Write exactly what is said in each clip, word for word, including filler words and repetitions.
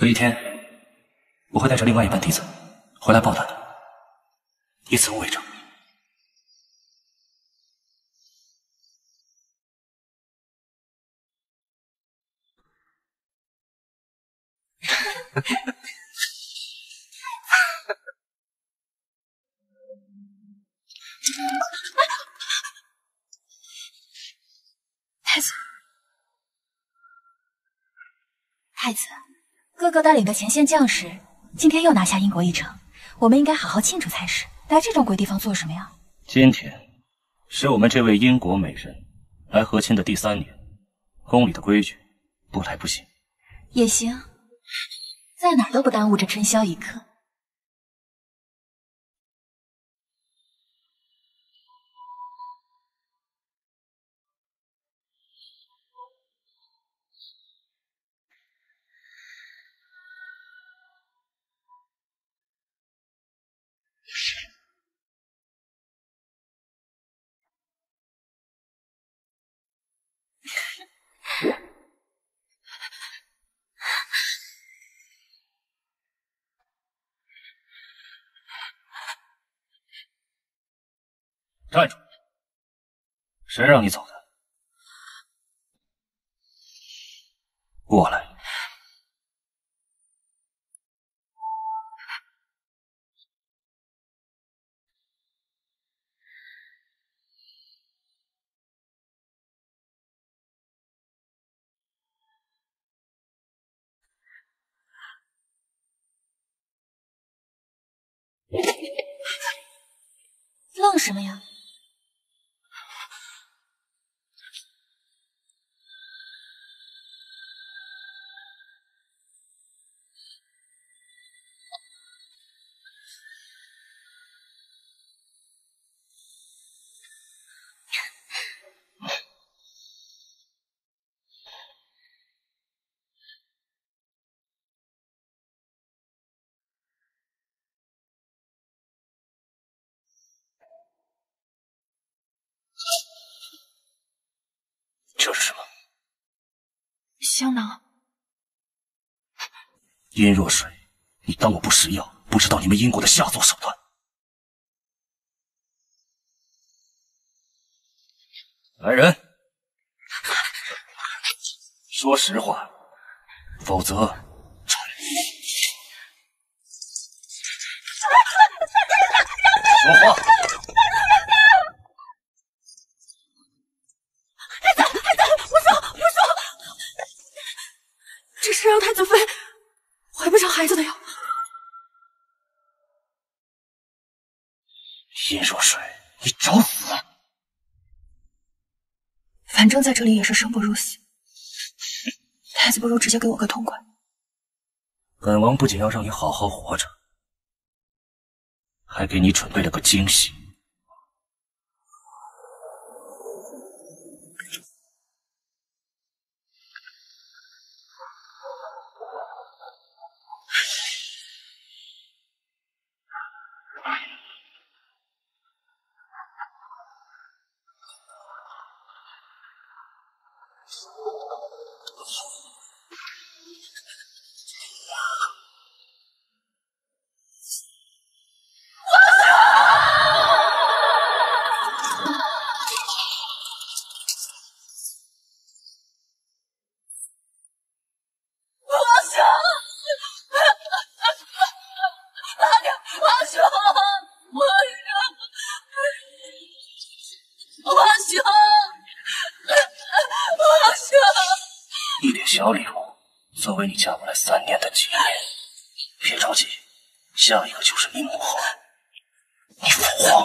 有一天，我会带着另外一半弟子回来报答你，以此为证。 太子，太子，哥哥带领的前线将士今天又拿下英国一城，我们应该好好庆祝才是。来这种鬼地方做什么呀？ 今天是我们这位英国美人来和亲的第三年，宫里的规矩，不来不行。 也行，在哪儿都不耽误这春宵一刻。 站住！谁让你走的？过来！ 愣什么呀？ 这是什么？ 香囊。 殷若水，你当我不识药，不知道你们英国的下作手段。来人，说实话，否则说话。 太子，太子，不说，不说，这是让太子妃怀不上孩子的药。 殷若水，你找死！ 反正在这里也是生不如死，太子不如直接给我个痛快。 本王不仅要让你好好活着，还给你准备了个惊喜。小礼物，作为你嫁过来三年的纪念。别着急，下一个就是你母后，你父皇。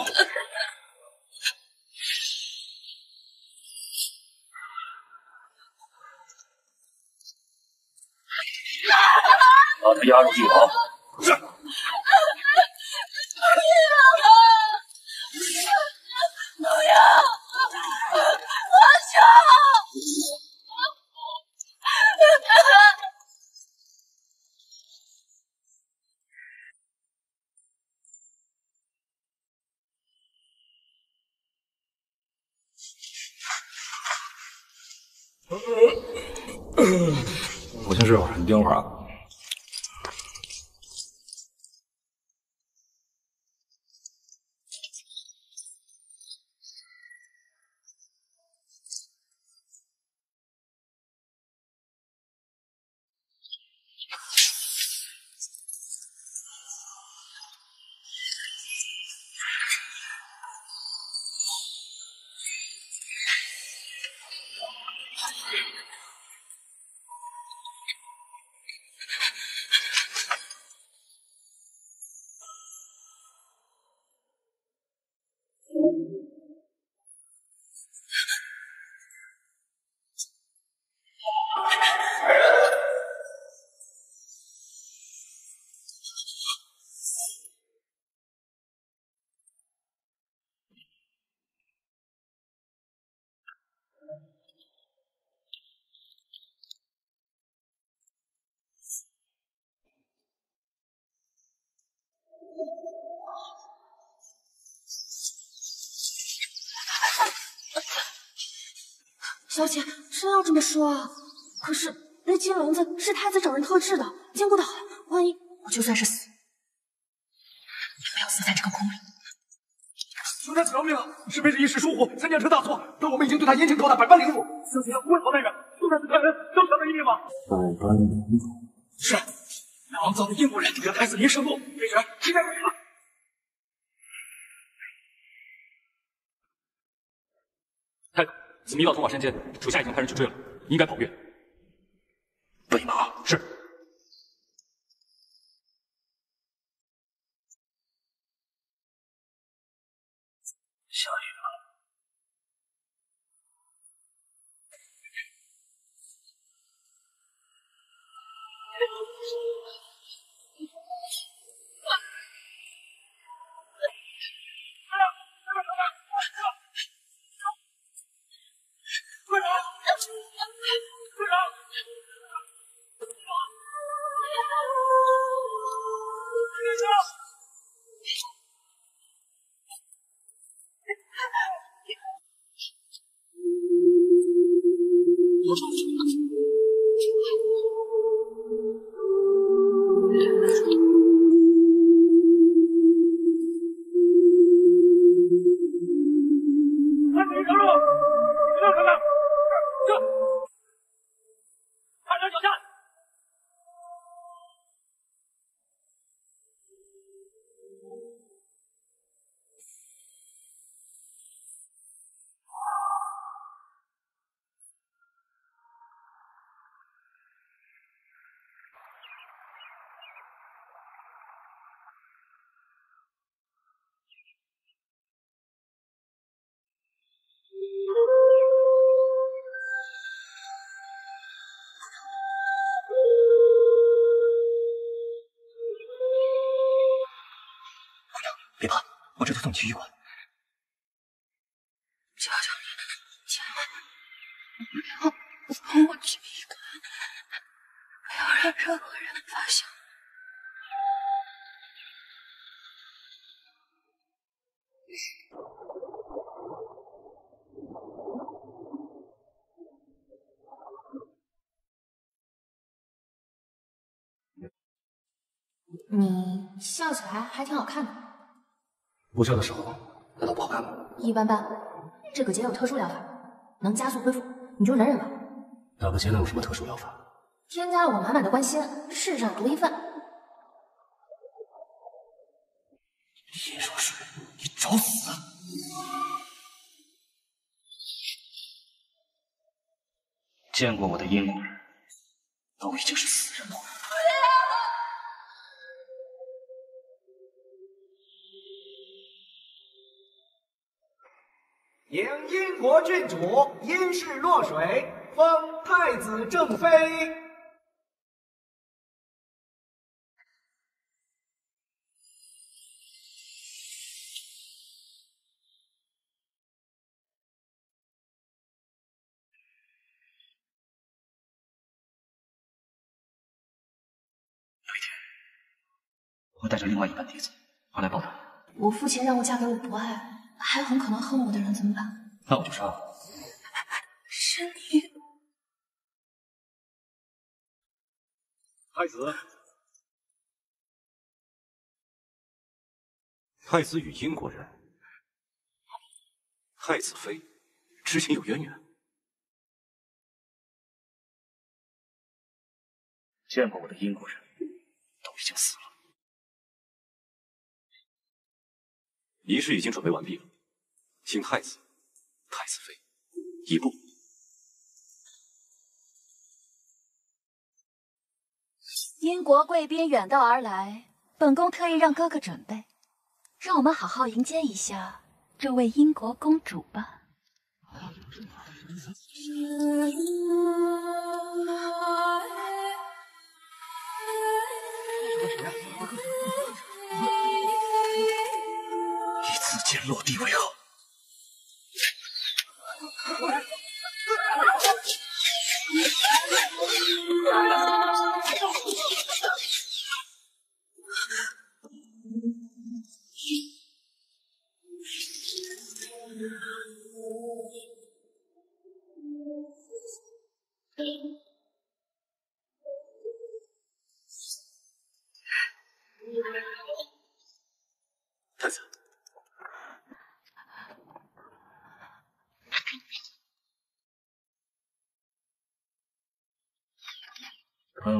把他押入地牢。是。 不要！我求！ 我先睡会儿，你盯会儿啊。 小姐，真要这么说啊？可是那金笼子是太子找人特制的，坚固的很，万一我就算是死，也不要死在这个宫里。 兄长，请饶命啊！是卑职一时疏忽，才酿成大错。但我们已经对他严惩拷打，百般凌辱，相信他不会好待人。兄长，大人交上的一命吧。 百般凌辱。 是，那肮脏的英国人给了太子爷生路，卑职期待回他。 太子，此密道通往山间，属下已经派人去追了，应该跑越。 备马。 是。 下雨了。 队长，队长，队长！快点上路！你们看看，这，看人脚下！ 别怕，我这就送你去医馆。 求求你，千万不要送我去医馆，不要让任何人发现。你笑起来还挺好看的。 不笑的时候，难道不好看吗？ 一般般。这个结有特殊疗法，能加速恢复，你就忍忍吧。 打个结能有什么特殊疗法？ 添加了我满满的关心，世上独一份。 叶若水，你找死！见过我的英国人，都已经是死人了。 迎英国郡主因事落水，封太子正妃。 有一天，我会带着另外一班弟子回来报答。 我父亲让我嫁给我不爱。还有很可能恨我的人怎么办？ 那我就杀了。 是你， 太子，太子与英国人，太子妃之前有渊源。 见过我的英国人都已经死了。 仪式已经准备完毕了，请太子、太子妃移步。 英国贵宾远道而来，本宫特意让哥哥准备，让我们好好迎接一下这位英国公主吧。 以自剑落地为好。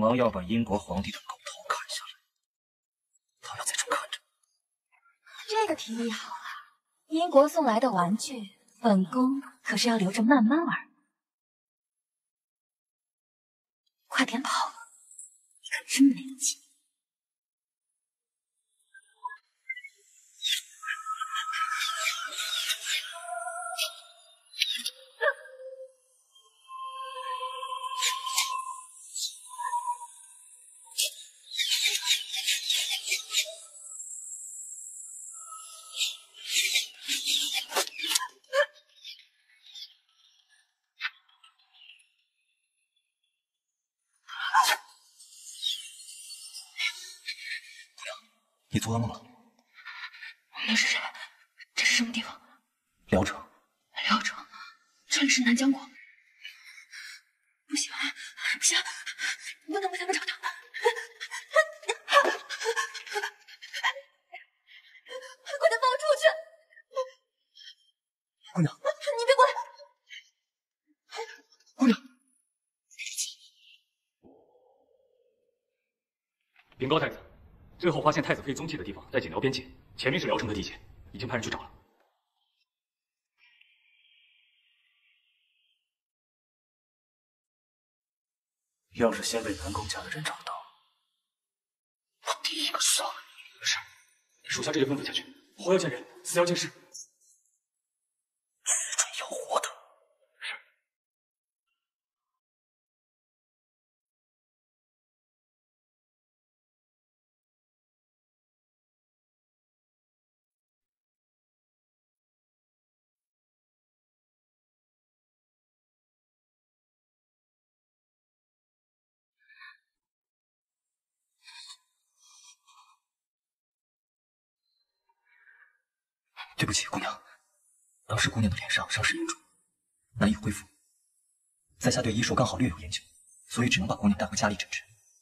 王要把英国皇帝的狗头砍下来，他要在这看着。 这个提议好啊！英国送来的玩具，本宫可是要留着慢慢玩。快点跑！你可真没劲。 你做噩梦了？ 你是谁？这是什么地方？ 辽城。 辽城，这里是南疆国。不行，不行，不能被他们找到。快点放我出去！ 姑娘， 你别过来！ 姑娘， 禀告太子。 最后发现太子妃踪迹的地方在锦辽边界，前面是辽城的地界，已经派人去找了。 要是先被南宫家的人找到，我第一个杀了你。 是，属下这就吩咐下去。活要见人，死要见尸。 只准要活的。 是。 对不起，姑娘，当时姑娘的脸上伤势严重，难以恢复。在下对医术刚好略有研究，所以只能把姑娘带回家里诊治。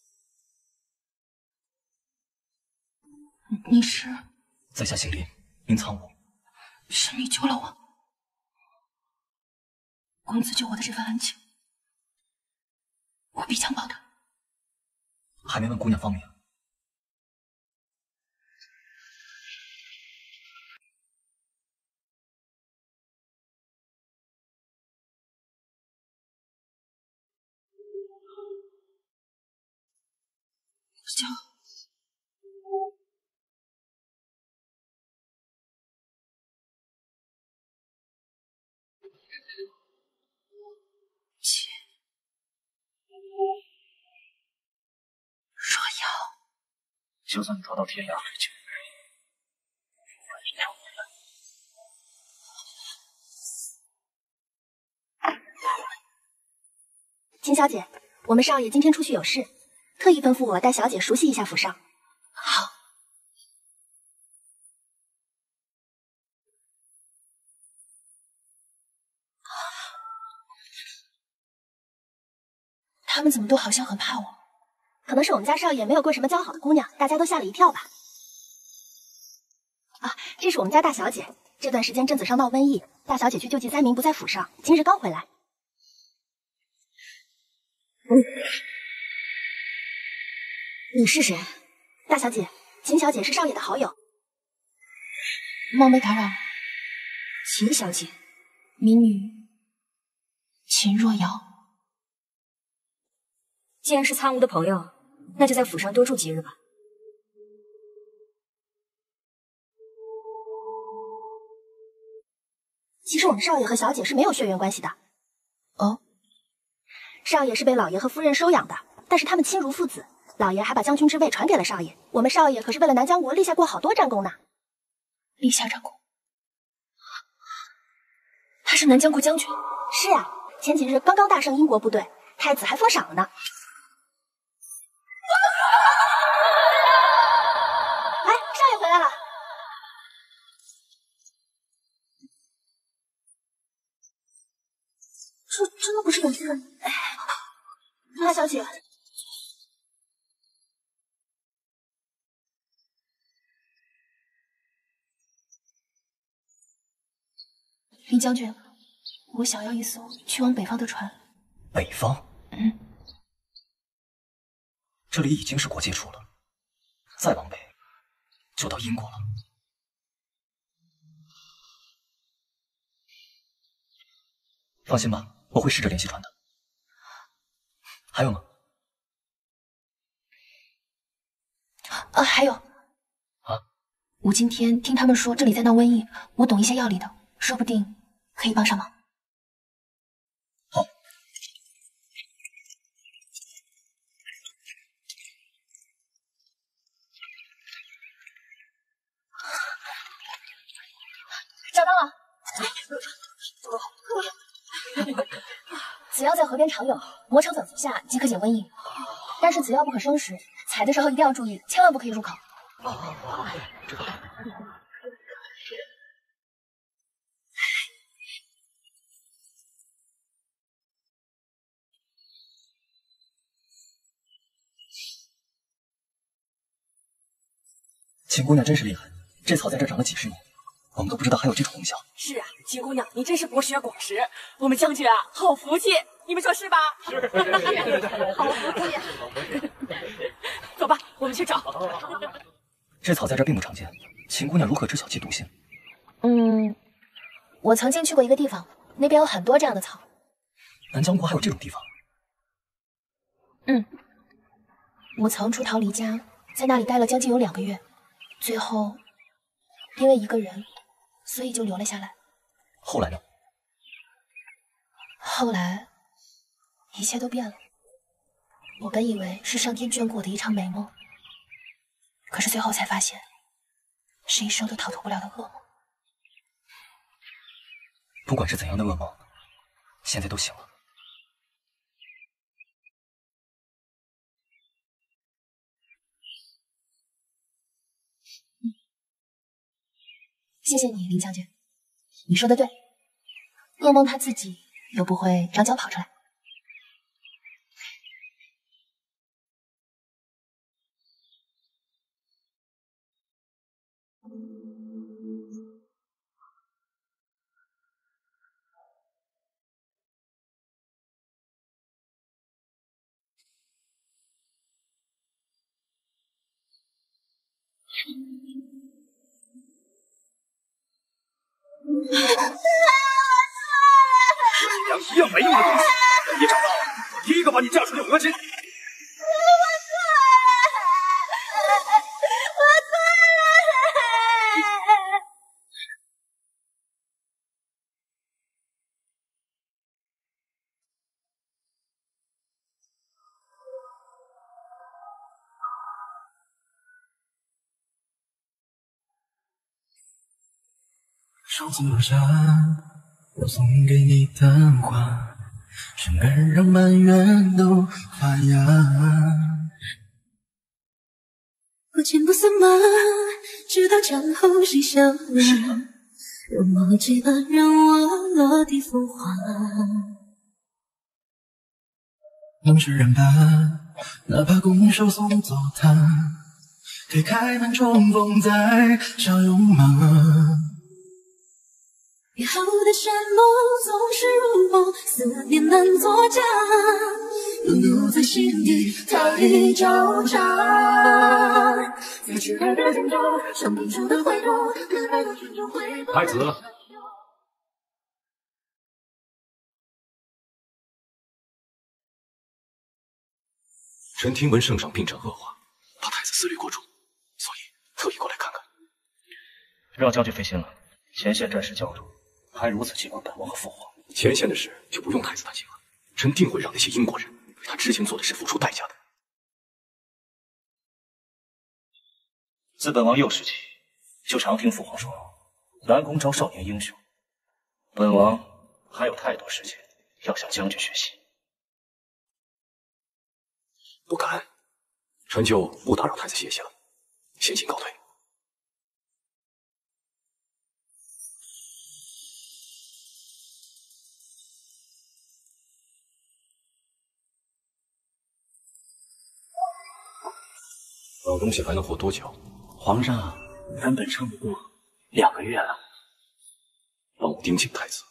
你是？ 在下姓林，名苍梧。 是你救了我，公子救我的这份恩情，我必将报答。 还没问姑娘芳名。 叫切若瑶， 就算你逃到天涯海角，我一定要回来。秦小姐，我们少爷今天出去有事。 特意吩咐我带小姐熟悉一下府上。 好。他们怎么都好像很怕我？ 可能是我们家少爷没有过什么交好的姑娘，大家都吓了一跳吧。啊，这是我们家大小姐。这段时间镇子上闹瘟疫，大小姐去救济灾民，不在府上，今日刚回来。嗯。 你是谁？大小姐，秦小姐是少爷的好友。 冒昧打扰。 秦小姐， 民女秦若瑶。 既然是苍梧的朋友，那就在府上多住几日吧。其实我们少爷和小姐是没有血缘关系的。 哦， 少爷是被老爷和夫人收养的，但是他们亲如父子。 老爷还把将军之位传给了少爷，我们少爷可是为了南疆国立下过好多战功呢。 立下战功，他是南疆国将军。 是啊，前几日刚刚大胜英国部队，太子还封赏了呢。哎，少爷回来了。 这真的不是本地人。 哎，大小姐。 林将军，我想要一艘去往北方的船。 北方？ 嗯。 这里已经是国界处了，再往北就到英国了。放心吧，我会试着联系船的。还有吗？ 啊，还有啊， 我今天听他们说这里在闹瘟疫，我懂一些药理的，说不定可以帮上忙。 好。 找到了。紫药在河边常有，磨成粉服下即可解瘟疫。但是紫药不可生食，采的时候一定要注意，千万不可以入口。 秦姑娘真是厉害，这草在这长了几十年，我们都不知道还有这种功效。 是啊，秦姑娘，你真是博学广识，我们将军啊，好福气，你们说是吧？是，好福气。走吧，我们去找。 这草在这并不常见，秦姑娘如何知晓其毒性？ 嗯，我曾经去过一个地方，那边有很多这样的草。 南疆国还有这种地方？ 嗯，我曾出逃离家，在那里待了将近有两个月，最后因为一个人，所以就留了下来。 后来呢？ 后来一切都变了。我本以为是上天眷顾我的一场美梦，可是最后才发现，是一生都逃脱不了的噩梦。 不管是怎样的噩梦，现在都醒了。 谢谢你，林将军，你说的对，噩梦它自己又不会长脚跑出来。 养一样没用的东西，你长大了，我第一个把你嫁出去和亲。 上次下我送给你的花，生根让满园都发芽。 不见不散吗？直到江后谁相认？若墨迹了，让我落地风化。 当事人吧，哪怕拱手送走他，推开门重逢再相拥吗？ 约好的山盟总是如梦，思念难作假，都留在心底太招扎。在挚爱的心中，像冰出的回头，热爱的群众回报。 太子，臣听闻圣上病症恶化，怕太子思虑过重，所以特意过来看看。 让将军费心了，前线战事焦灼。还如此记挂本王和父皇， 前线的事就不用太子担心了。臣定会让那些英国人为他之前做的事付出代价的。 自本王幼时起，就常听父皇说，南宫招少年英雄。本王还有太多事情要向将军学习。 不敢，臣就不打扰太子歇息了，先行告退。老东西还能活多久？ 皇上根本撑不过两个月了。 让我盯紧太子。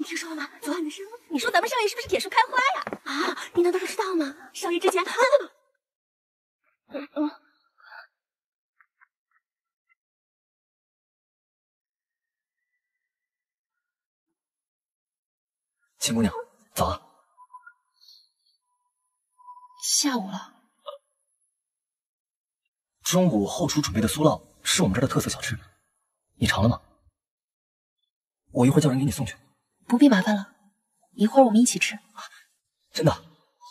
你听说了吗？昨晚的事。你说咱们少爷是不是铁树开花呀？啊，你难道不知道吗？少爷之前……嗯嗯。 秦姑娘，早啊。 下午了。 中午后厨准备的酥酪是我们这儿的特色小吃，你尝了吗？我一会儿叫人给你送去。 不必麻烦了，一会儿我们一起吃。 真的？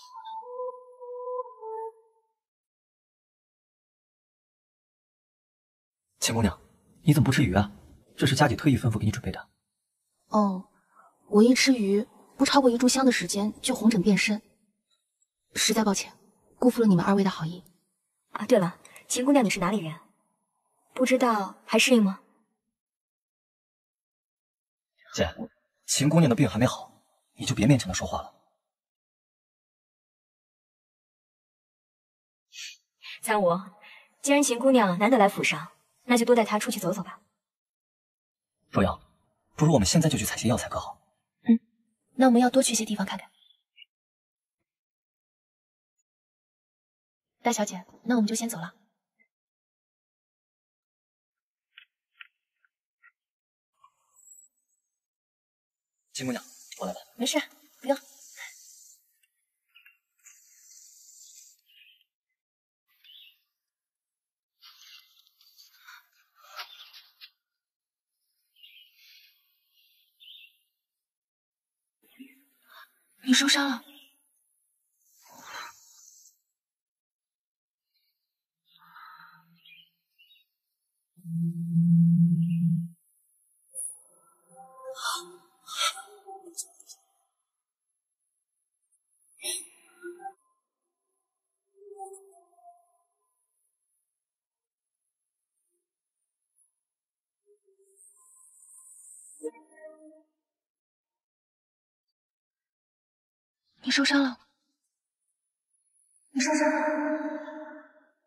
秦姑娘，你怎么不吃鱼啊？这是佳姐特意吩咐给你准备的。 哦，我一吃鱼，不超过一炷香的时间就红疹变身，实在抱歉，辜负了你们二位的好意。 啊，对了，秦姑娘你是哪里人？不知道还适应吗？ 姐，秦姑娘的病还没好，你就别勉强她说话了。 三五，既然秦姑娘难得来府上，那就多带她出去走走吧。 若阳，不如我们现在就去采些药材可好？ 嗯，那我们要多去些地方看看。大小姐，那我们就先走了。 秦姑娘，我来吧。 没事，不用。你受伤了。你受伤了。你受伤了。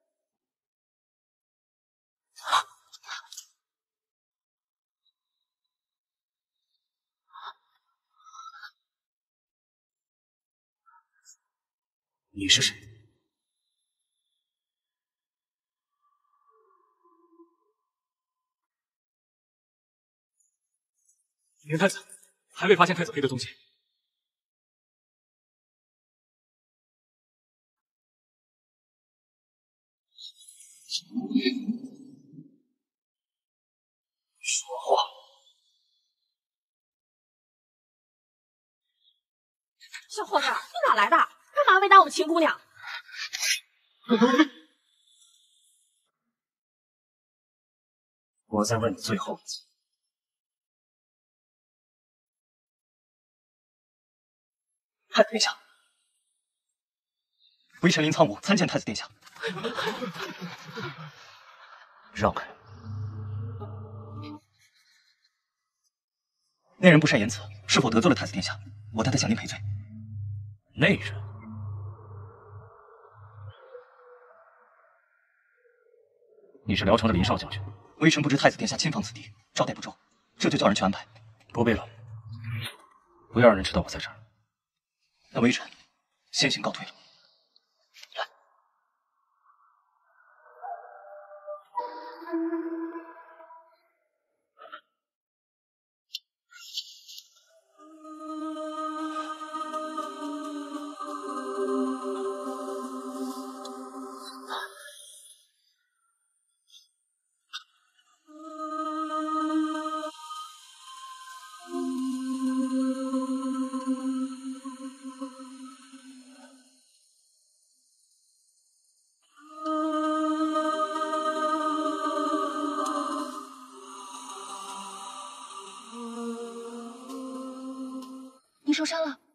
你是谁？ 明太子，还未发现太子妃的踪迹。 说话！ 小伙子，你哪来的？干嘛为难我们秦姑娘？ 我再问你最后一次， 太子殿下，微臣临苍梧参见太子殿下。 让开！ 那人不善言辞，是否得罪了太子殿下？我代他向您赔罪。 那人？你是聊城的林少将军。 微臣不知太子殿下亲访此地，招待不周，这就叫人去安排。 不必了，不要让人知道我在这儿。 那微臣先行告退了。来。 你受伤了。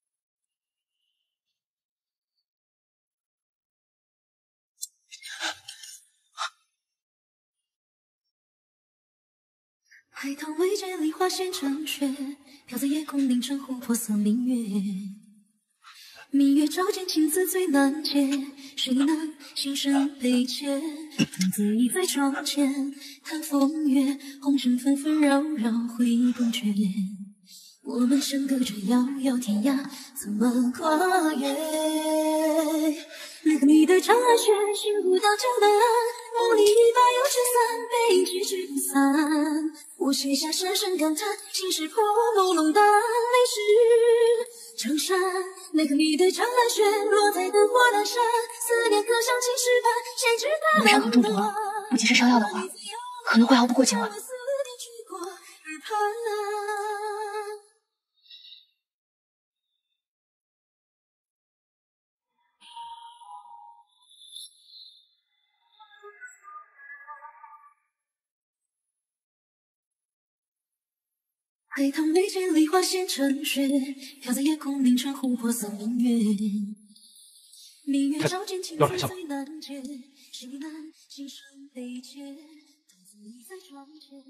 海棠未觉梨花现成雪，飘在夜空凝成琥珀色明月。明月照见青丝最难解，谁能心生悲切？独自倚在窗前看风月，红尘纷纷扰扰回不觉。 我们相隔着遥遥天涯，怎么跨越？那个你的长安轩，寻不到这答案，梦里一把又吹散，背影聚聚不散。我写下深深感叹，心事破朦胧淡，泪湿长衫。那个你的长安轩，落在灯火阑珊，思念可像青石板，谁知它我伤痕中毒了，不及时上药的话，可能会熬不过今晚。 海棠梅间梨花现成雪，飘在夜空凌晨琥珀色明月。明月照见青丝最难解，谁难心生悲切？太子倚在窗前。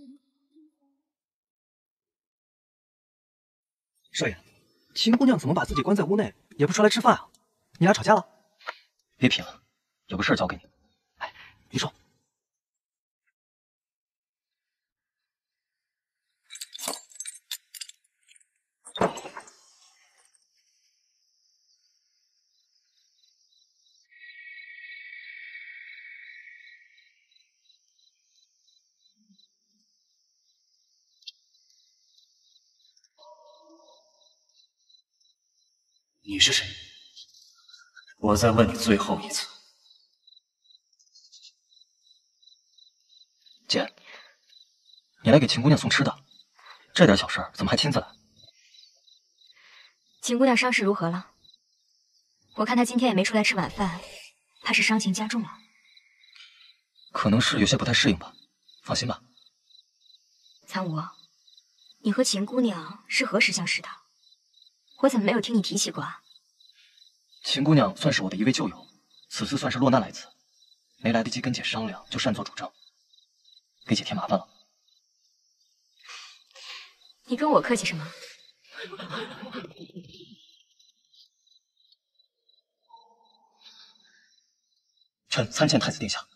少爷，秦姑娘怎么把自己关在屋内，也不出来吃饭啊？你俩吵架了？别贫了，有个事儿交给你。哎，你说。 你是谁？我再问你最后一次。 姐，你来给秦姑娘送吃的，这点小事怎么还亲自来？ 秦姑娘伤势如何了？我看她今天也没出来吃晚饭，怕是伤情加重了。 可能是有些不太适应吧。放心吧。 苍梧，你和秦姑娘是何时相识的？我怎么没有听你提起过啊？ 秦姑娘算是我的一位旧友，此次算是落难来此，没来得及跟姐商量，就擅作主张，给姐添麻烦了。 你跟我客气什么？ 臣参见太子殿下。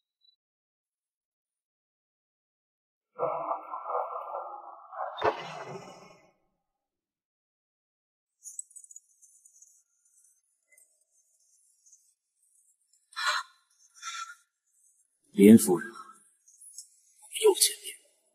林夫人，又见面。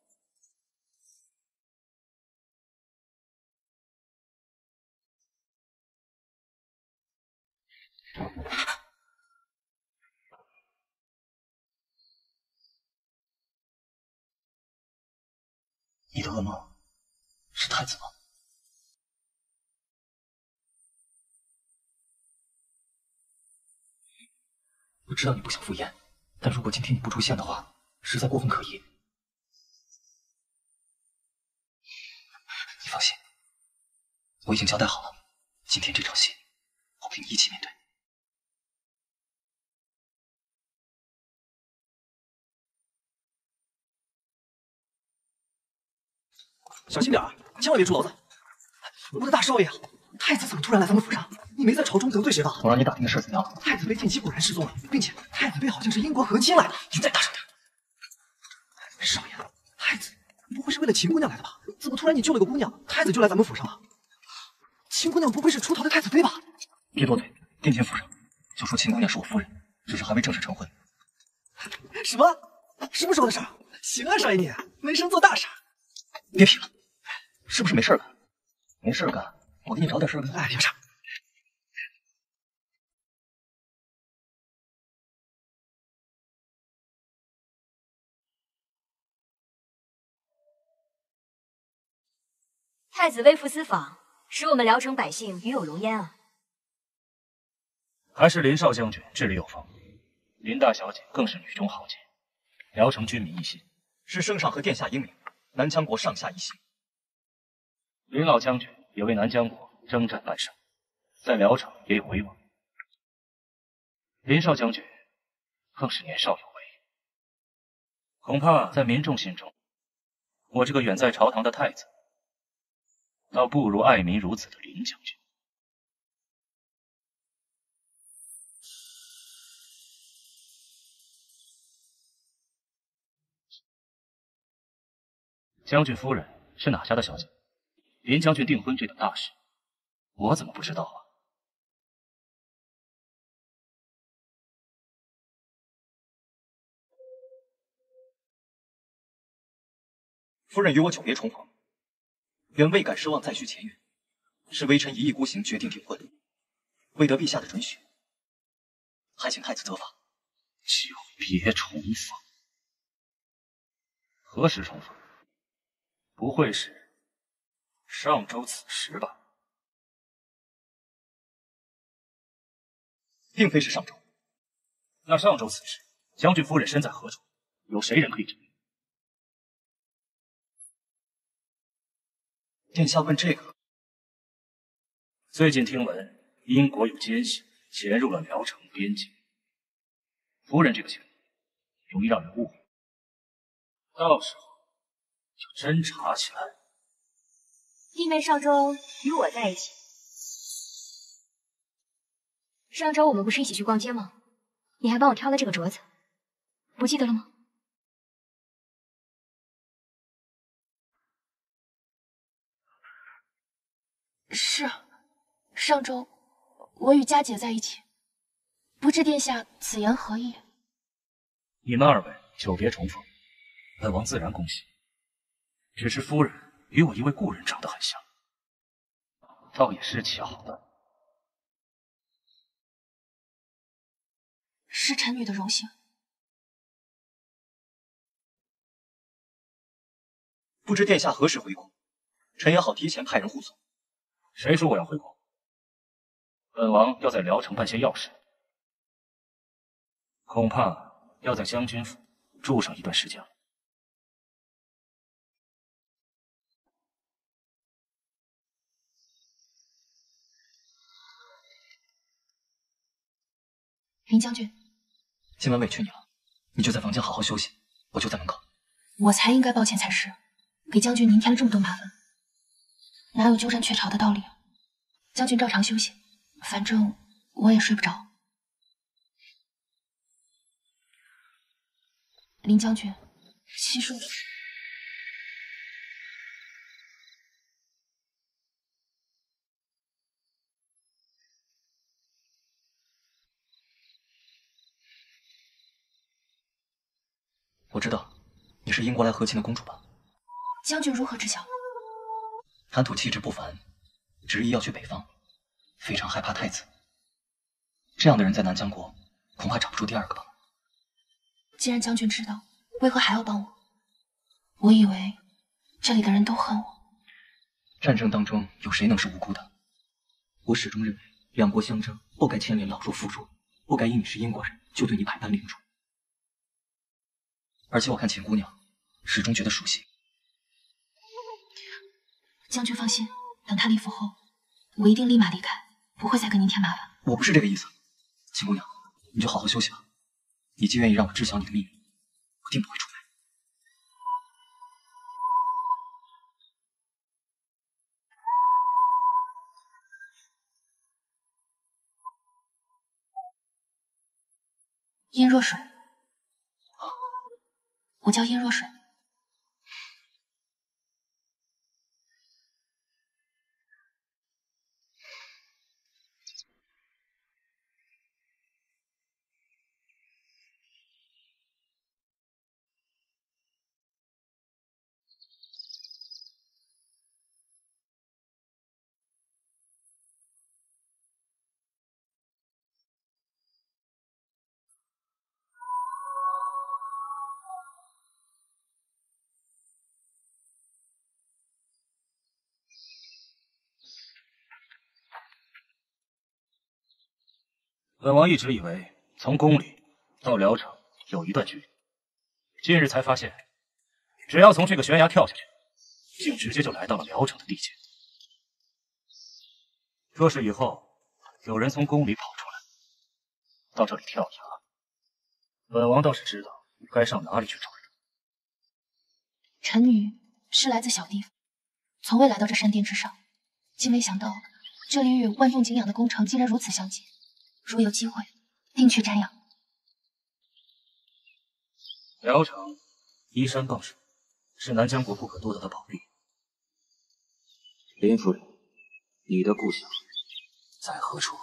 你的噩梦是太子吗？我知道你不想赴宴，但如果今天你不出现的话，实在过分可疑。你放心，我已经交代好了，今天这场戏，我陪你一起面对。小心点儿，千万别出篓子！我的大少爷，太子怎么突然来咱们府上？你没在朝中得罪谁吧？我让你打听的事怎么样了？太子妃剑姬果然失踪了，并且太子妃好像是英国和亲来的。你再大声点！少爷，太子不会是为了秦姑娘来的吧？怎么突然你救了个姑娘，太子就来咱们府上了？秦姑娘不会是出逃的太子妃吧？别多嘴，殿前府上就说秦姑娘是我夫人，只是还未正式成婚。什么？什么时候的事？行啊，少爷你没生做大事。别贫了，是不是没事干？没事干，我给你找点事干。哎，别傻。 太子微服私访，使我们聊城百姓与有荣焉啊！ 还是林少将军治理有方，林大小姐更是女中豪杰，聊城军民一心， 是圣上和殿下英明，南疆国上下一心。 林老将军也为南疆国征战半生，在聊城也有威望。林少将军更是年少有为，恐怕在民众心中，我这个远在朝堂的太子，倒不如爱民如子的林将军。将军夫人是哪家的小姐？ 林将军订婚这等大事，我怎么不知道啊？ 夫人与我久别重逢，原未敢奢望再续前缘，是微臣一意孤行，决定订婚，未得陛下的准许，还请太子责罚。 久别重逢，何时重逢？不会是上周此时吧？ 并非是上周。 那上周此时，将军夫人身在何处？有谁人可以证明？ 殿下问这个， 最近听闻英国有奸细潜入了聊城边境，夫人这个行为容易让人误会，到时候就侦查起来。 弟妹上周与我在一起，上周我们不是一起去逛街吗？你还帮我挑了这个镯子，不记得了吗？ 是，上周我与佳姐在一起，不知殿下此言何意？ 你们二位久别重逢，本王自然恭喜。只是夫人与我一位故人长得很像，倒也是巧的。 是臣女的荣幸。 不知殿下何时回国，臣也好提前派人护送。 谁说我要回国？本王要在聊城办些要事，恐怕要在将军府住上一段时间了。 林将军， 今晚委屈你了，你就在房间好好休息，我就在门口。 我才应该抱歉才是，给将军您添了这么多麻烦。哪有鸠占鹊巢的道理啊？将军照常休息，反正我也睡不着。林将军，其实我…… 我知道你是英国来和亲的公主吧？ 将军如何知晓？ 谈吐气质不凡，执意要去北方，非常害怕太子。这样的人在南疆国恐怕找不出第二个吧。 既然将军知道，为何还要帮我？我以为这里的人都恨我。 战争当中有谁能是无辜的？我始终认为两国相争不该牵连老弱妇孺，不该因你是英国人就对你百般凌辱。而且我看秦姑娘始终觉得熟悉。 将军放心，等他离府后，我一定立马离开，不会再跟您添麻烦。 我不是这个意思，秦姑娘，你就好好休息吧。你既愿意让我知晓你的秘密，我定不会出卖。 殷若水，我叫殷若水。 本王一直以为从宫里到聊城有一段距离，近日才发现，只要从这个悬崖跳下去，竟直接就来到了聊城的地界。若是以后有人从宫里跑出来，到这里跳崖，本王倒是知道该上哪里去找人。 臣女是来自小地方，从未来到这山巅之上，竟没想到这里与万众敬仰的宫城竟然如此相近。如有机会，定去瞻仰。 聊城依山傍水，是南疆国不可多得的宝地。 林夫人，你的故乡在何处？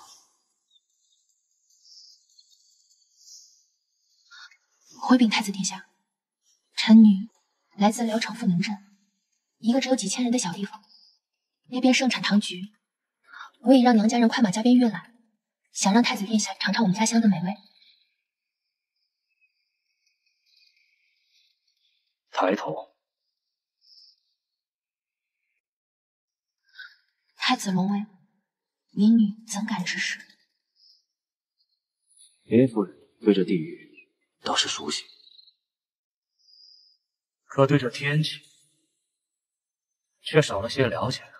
回禀太子殿下，臣女来自聊城富能镇，一个只有几千人的小地方。那边盛产糖橘，我已让娘家人快马加鞭运来，想让太子殿下尝尝我们家乡的美味。 抬头。 太子隆威，民女怎敢直视？ 林夫人对这地域倒是熟悉， 可对这天气却少了些了解。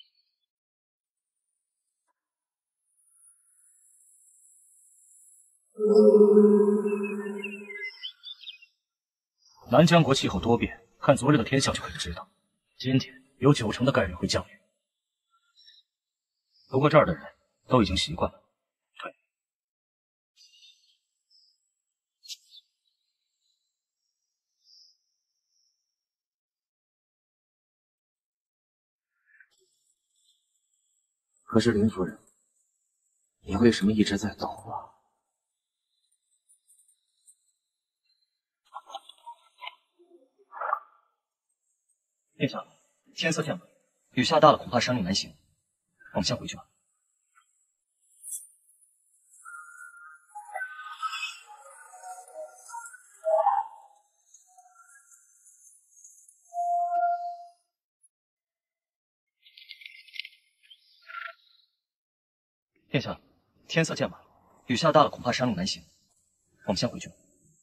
南疆国气候多变，看昨日的天象就可以知道，今天有九成的概率会降雨。不过这儿的人都已经习惯了。对， 可是林夫人，你为什么一直在等我？ 殿下，天色渐晚，雨下大了，恐怕山路难行。我们先回去吧。殿下，天色渐晚，雨下大了，恐怕山路难行。我们先回去吧。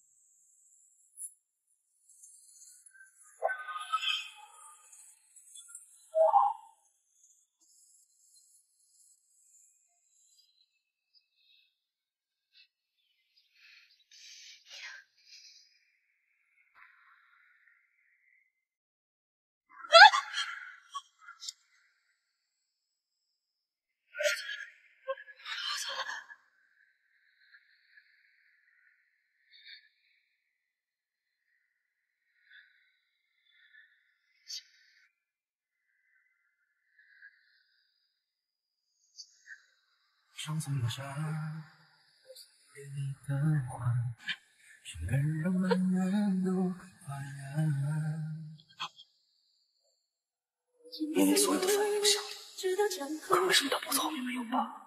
上次落下给你的话，却让满园都发芽。 明明所有的反应都像你，可为什么到脖子后面没有疤？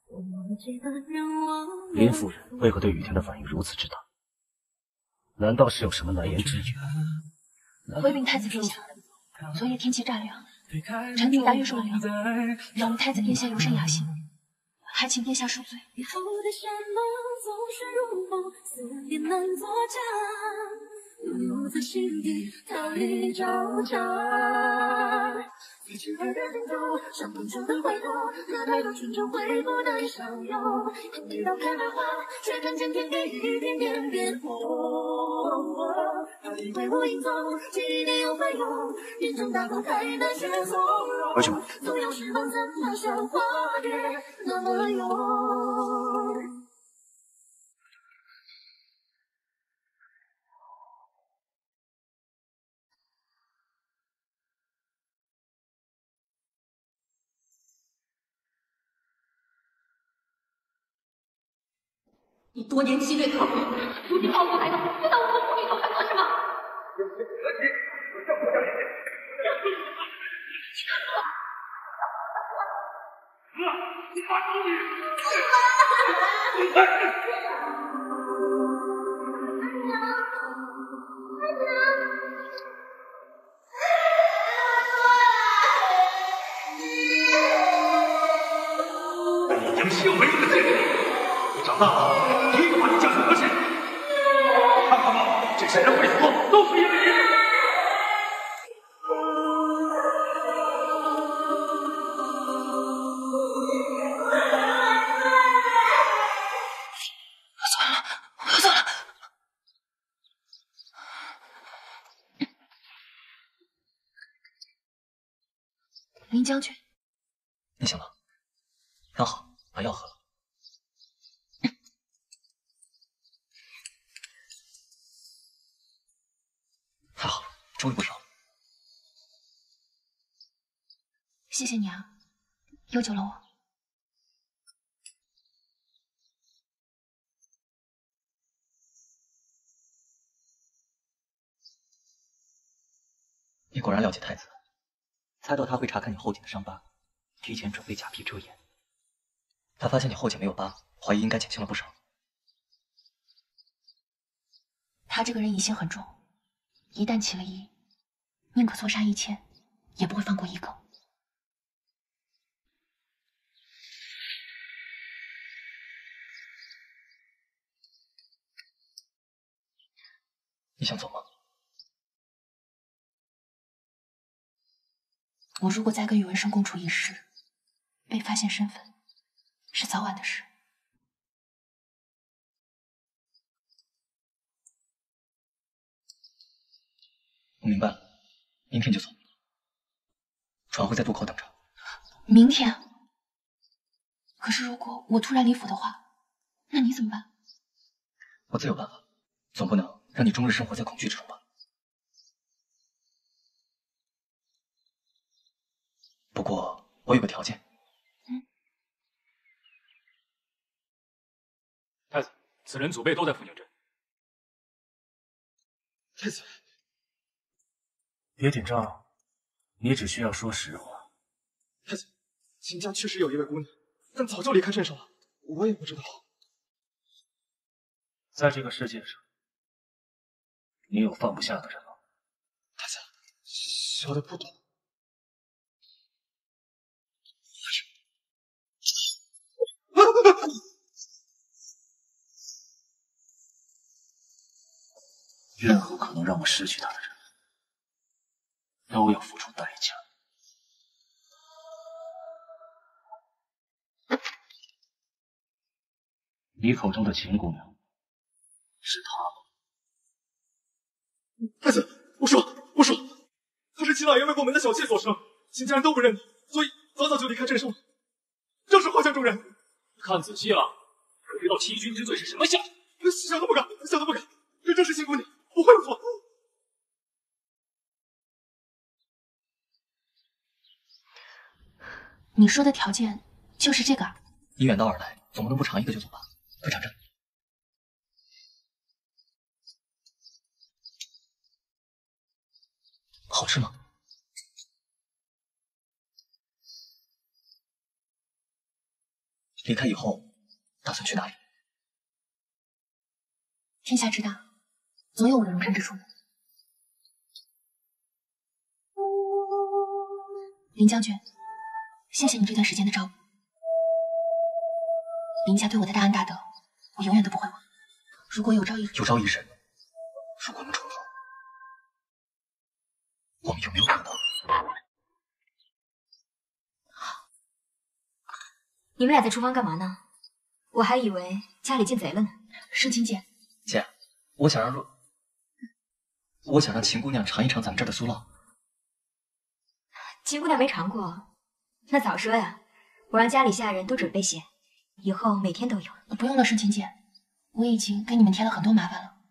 林夫人为何对雨天的反应如此之大？ 难道是有什么难言之隐？ 回禀太子殿下，昨夜天气乍凉，臣女大约受了凉，扰了太子殿下尤甚雅兴。还请殿下恕罪。以后的山盟总是如梦，思念难作假，留在心底太招架。最亲爱的人都像梦中的回头，可太多春秋会不能相拥。看地道开了花，却看见天地一点点变红。他以为我影踪，几年又翻涌，眼中大风开的却从容。 回去吧。 总有时光怎么像花蝶那么勇。 你多年积累刻苦，如今跑出来的，就当我们父女走反了是吗？ 有谁何其有这国家面前？哥，你把手里。你将修为这个贱人，你长大后第一个把你嫁给何谁？看看吧，这些人会死，都是因为你。 林将军， 你醒了，刚好把药喝了。还好，终于不烧了。 谢谢。 谢你啊，又救了我。 你果然了解太子，猜到他会查看你后颈的伤疤，提前准备假皮遮掩。他发现你后颈没有疤，怀疑应该减轻了不少。 他这个人疑心很重，一旦起了疑，宁可错杀一千，也不会放过一个。 你想走吗？ 我如果再跟宇文生共处一室，被发现身份，是早晚的事。 我明白了，明天就走。船会在渡口等着。 明天？可是如果我突然离府的话，那你怎么办？ 我自有办法，总不能让你终日生活在恐惧之中吧？不过我有个条件。 嗯。 太子，此人祖辈都在福宁镇。 太子，别紧张，你只需要说实话。 太子，秦家确实有一位姑娘，但早就离开镇上了，我也不知道。 在这个世界上，你有放不下的人吗？ 太子，小的不懂。 任何可能让我失去他的人，都要付出代价。你口中的秦姑娘，是她吗？太子，我说，我说，她是秦老爷为过门的小妾所生，秦家人都不认得，所以早早就离开镇上了，正是画像中人。 看仔细了，可知道欺君之罪是什么下场？ 小的不敢，小的不敢，这正是秦姑娘，不会有错。 你说的条件就是这个啊？ 你远道而来，总不能不尝一个就走吧？快尝尝。好吃吗？离开以后，打算去哪里？ 天下之大，总有我的容身之处。林将军，谢谢你这段时间的照顾。林家对我的大恩大德，我永远都不会忘。如果有朝一日， 有朝一日，如果能重逢，我们有没有可能？ 你们俩在厨房干嘛呢？我还以为家里进贼了呢。 盛清姐， 姐，我想让若，我想让秦姑娘尝一尝咱们这儿的酥酪。 秦姑娘没尝过，那早说呀！我让家里下人多准备些，以后每天都有。 不用了，盛清姐，我已经给你们添了很多麻烦了。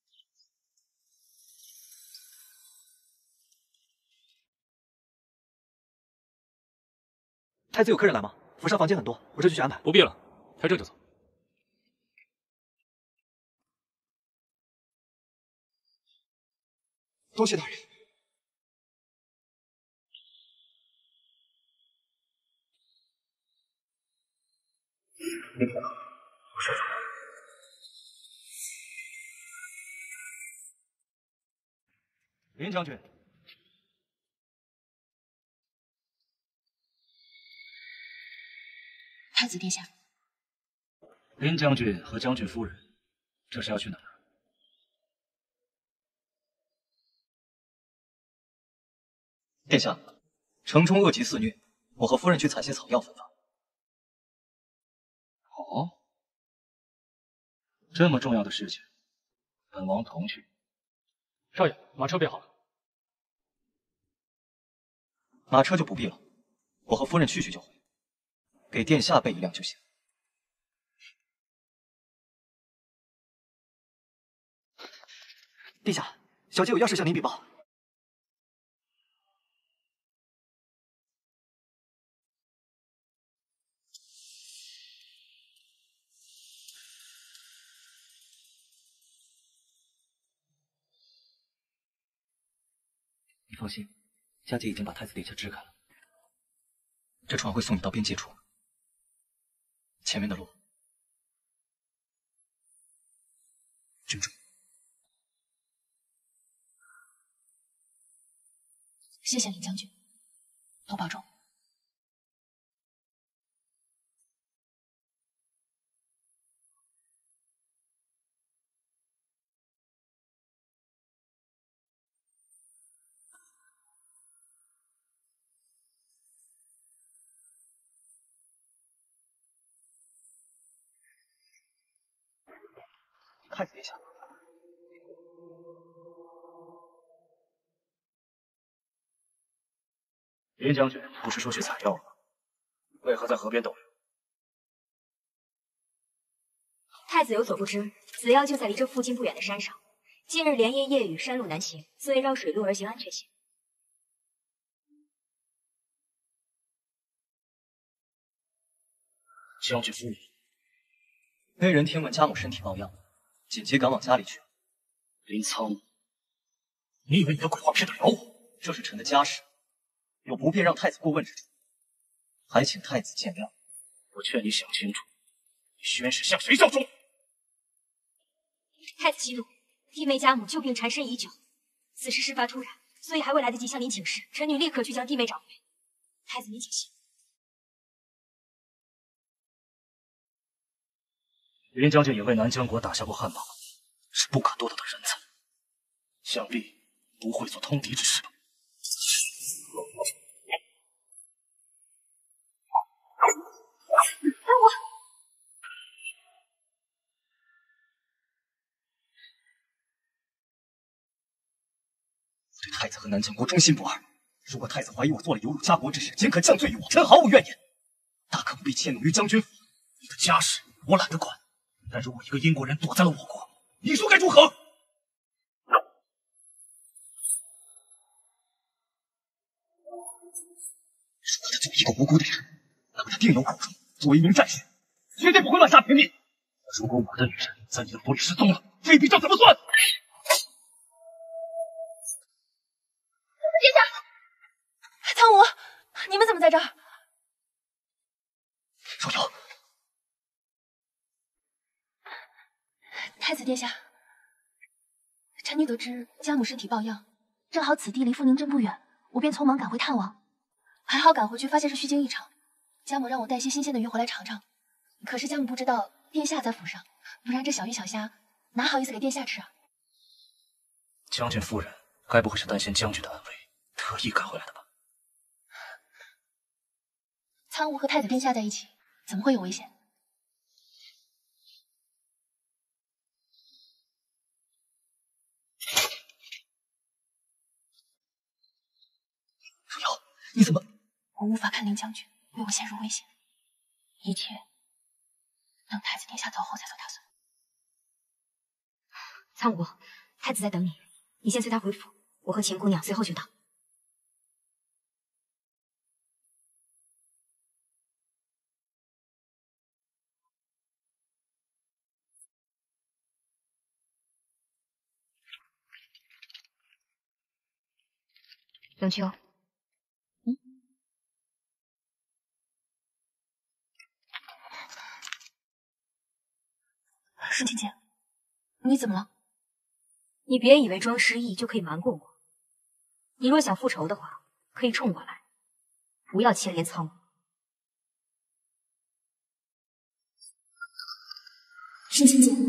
太子有客人来吗？府上房间很多，我这就去安排。 不必了，开这就走。 多谢大人。 明天我说什么？ 林将军。 太子殿下， 林将军和将军夫人，这是要去哪儿？ 殿下，城中恶疾肆虐，我和夫人去采些草药分发。 好，这么重要的事情，本王同去。 少爷，马车备好了。 马车就不必了，我和夫人去去就回。给殿下备一辆就行。殿下，小姐有要事向您禀报。 放心，佳姐已经把太子殿下支开了。这船会送你到边界处，前面的路珍重。 谢谢林将军，多保重。 太子殿下， 林将军不是说去采药了吗？为何在河边逗留？ 太子有所不知，此药就在离这附近不远的山上。近日连夜夜雨，山路难行，所以绕水路而行安全些。 将军夫人， 被人听闻家母身体抱恙，紧急赶往家里去。 林苍，你以为你的鬼话骗得了我？ 这是臣的家事，有不便让太子过问之处，还请太子见谅。 我劝你想清楚，你宣誓向谁效忠？ 太子息怒，弟妹家母旧病缠身已久，此事事发突然，所以还未来得及向您请示。臣女立刻去将弟妹找回。太子您请息。 林将军也为南疆国打下过汗马，是不可多得的人才，想必不会做通敌之事吧？ 让我。 我对太子和南疆国忠心不二。如果太子怀疑我做了有辱家国之事，尽可降罪于我，臣毫无怨言。大可不必迁怒于将军府。 你的家事我懒得管。但如果一个英国人躲在了我国，你说该如何？ 如果他救一个无辜的人，那么他定有苦衷。作为一名战士，绝对不会乱杀平民。 如果我的女人在你的府里失踪了，这笔账怎么算？ 殿下，苍梧，你们怎么在这儿？ 若瑶。 太子殿下，臣女得知家母身体抱恙，正好此地离富宁镇不远，我便匆忙赶回探望。还好赶回去发现是虚惊一场，家母让我带些新鲜的鱼回来尝尝。可是家母不知道殿下在府上，不然这小鱼小虾哪好意思给殿下吃啊？ 将军夫人该不会是担心将军的安危，特意赶回来的吧？ 苍梧和太子殿下在一起，怎么会有危险？ 若瑶，你怎么？ 我无法看林将军为我陷入危险，一切等太子殿下走后再做打算。 苍梧，太子在等你，你先随他回府，我和秦姑娘随后就到。冷秋， 嗯，舒婷姐，你怎么了？ 你别以为装失忆就可以瞒过我。你若想复仇的话，可以冲过来，不要牵连苍梧。 舒婷姐。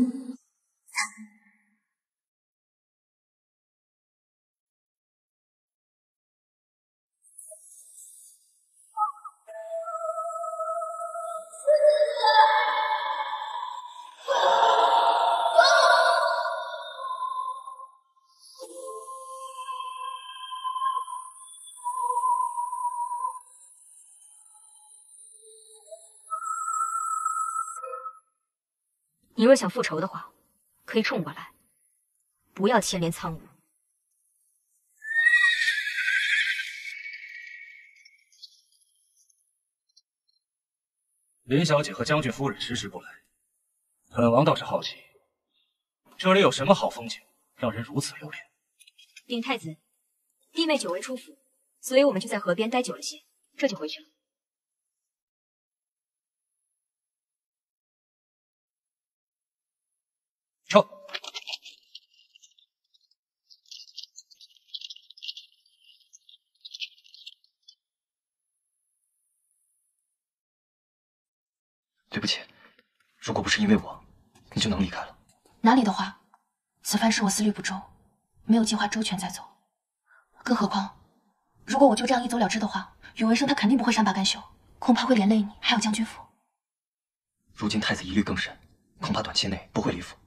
你若想复仇的话，可以冲过来，不要牵连苍梧。 林小姐和将军夫人迟迟不来，本王倒是好奇，这里有什么好风景，让人如此留恋？ 禀太子， 弟妹久未出府，所以我们就在河边待久了些，这就回去了。 撤。 对不起，如果不是因为我，你就能离开了。 哪里的话，此番是我思虑不周，没有计划周全再走。更何况，如果我就这样一走了之的话，宇文生他肯定不会善罢甘休，恐怕会连累你，还有将军府。 如今太子疑虑更甚，恐怕短期内不会离府。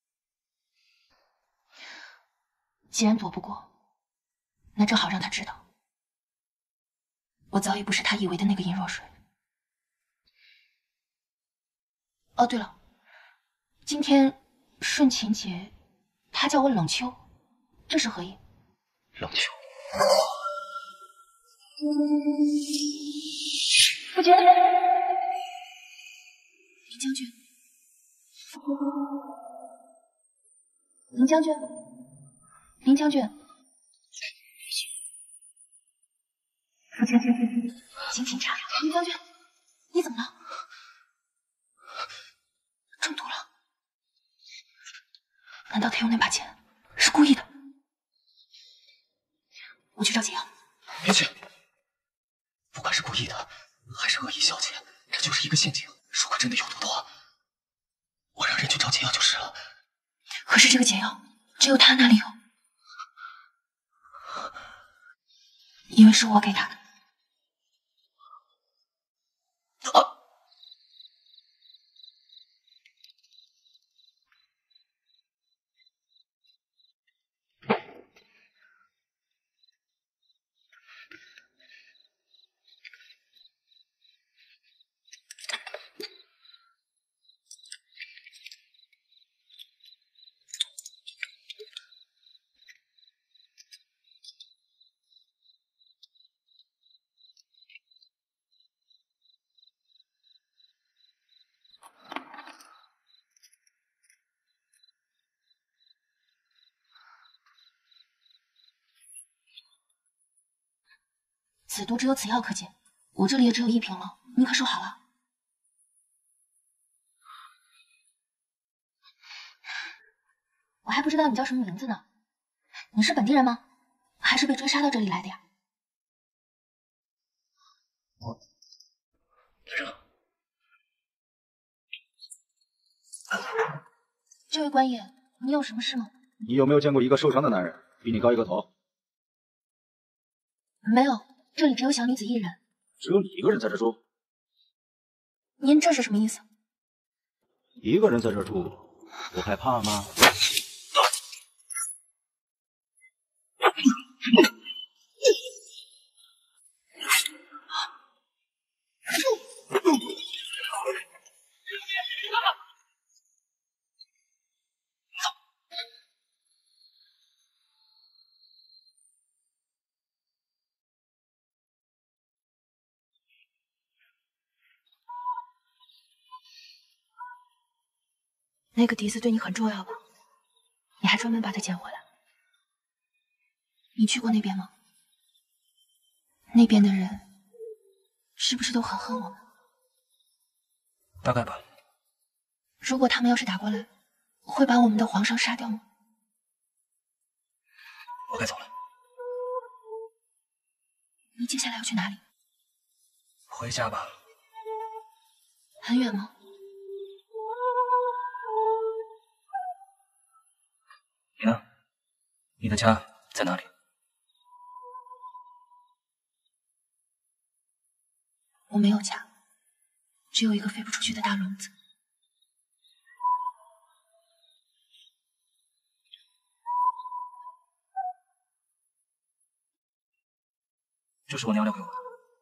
既然躲不过，那正好让他知道，我早已不是他以为的那个殷若水。哦，对了，今天顺晴节，他叫我冷秋，这是何意？ 冷秋。 夫君，林将军，林将军，林将军，夫君，请请茶。林将军，你怎么了？中毒了？难道他用那把剑是故意的？我去找解药。 别去！不管是故意的，还是恶意消遣，这就是一个陷阱。如果真的有毒的话，我让人去找解药就是了。 可是这个解药只有他那里有，因为是我给他的。 啊！ 此毒只有此药可解，我这里也只有一瓶了，你可收好了。我还不知道你叫什么名字呢，你是本地人吗？还是被追杀到这里来的呀？ 我，来人！ 这位官爷，你有什么事吗？ 你有没有见过一个受伤的男人比你高一个头？ 没有，这里只有小女子一人。 只有你一个人在这住？ 您这是什么意思？ 一个人在这住，不害怕吗？ 那个笛子对你很重要吧？你还专门把它捡回来。你去过那边吗？那边的人是不是都很恨我们？ 大概吧。 如果他们要是打过来，会把我们的皇上杀掉吗？ 我该走了。 你接下来要去哪里？ 回家吧。 很远吗？ 你呢？你的家在哪里？ 我没有家，只有一个飞不出去的大笼子。 这是我娘留给我的。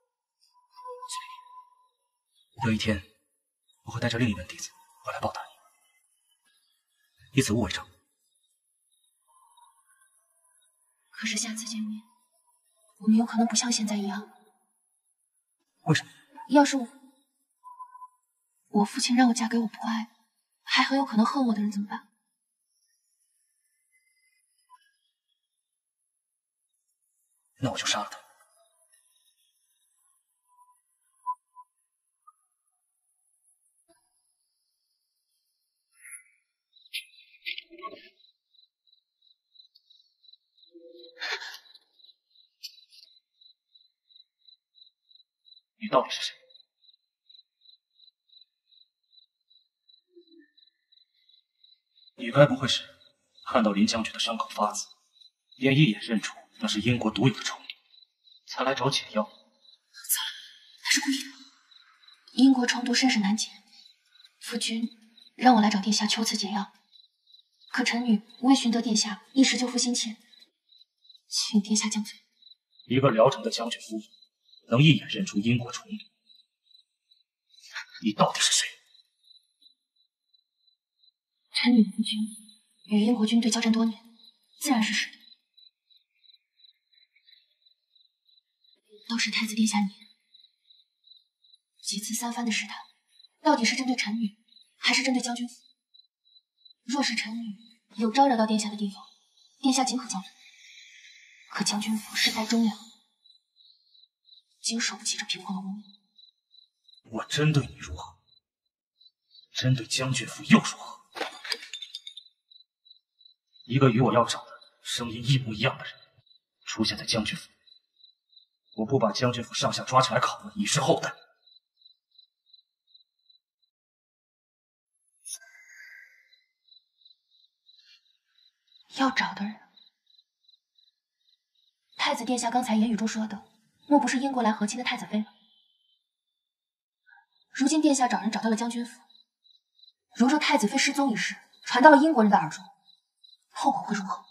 有一天，我会带着另一本弟子回来报答你，以此物为证。 可是下次见面，我们有可能不像现在一样。 为什么？ 要是我我父亲让我嫁给我不爱，还很有可能恨我的人怎么办？ 那我就杀了他。你到底是谁？你该不会是看到林将军的伤口发紫，便一眼认出那是英国独有的虫毒，才来找解药？ 错了，他是故意的。英国虫毒甚是难解，夫君让我来找殿下求此解药，可臣女为寻得殿下，一时救夫心切，请殿下降罪。 一个辽城的将军夫人，能一眼认出英国虫毒？你到底是谁？ 臣女夫君与英国军队交战多年，自然是识的。都是太子殿下你几次三番的试探，到底是针对臣女，还是针对将军府？若是臣女有招惹到殿下的地方，殿下尽可降罪。可将军府世代忠良，经受不起这平荒的污蔑。 我针对你如何？针对将军府又如何？一个与我要找的声音一模一样的人出现在将军府，我不把将军府上下抓起来拷问，以示后代。 要找的人，太子殿下刚才言语中说的，莫不是英国来和亲的太子妃了？如今殿下找人找到了将军府，如若太子妃失踪一事传到了英国人的耳中，后果会如何？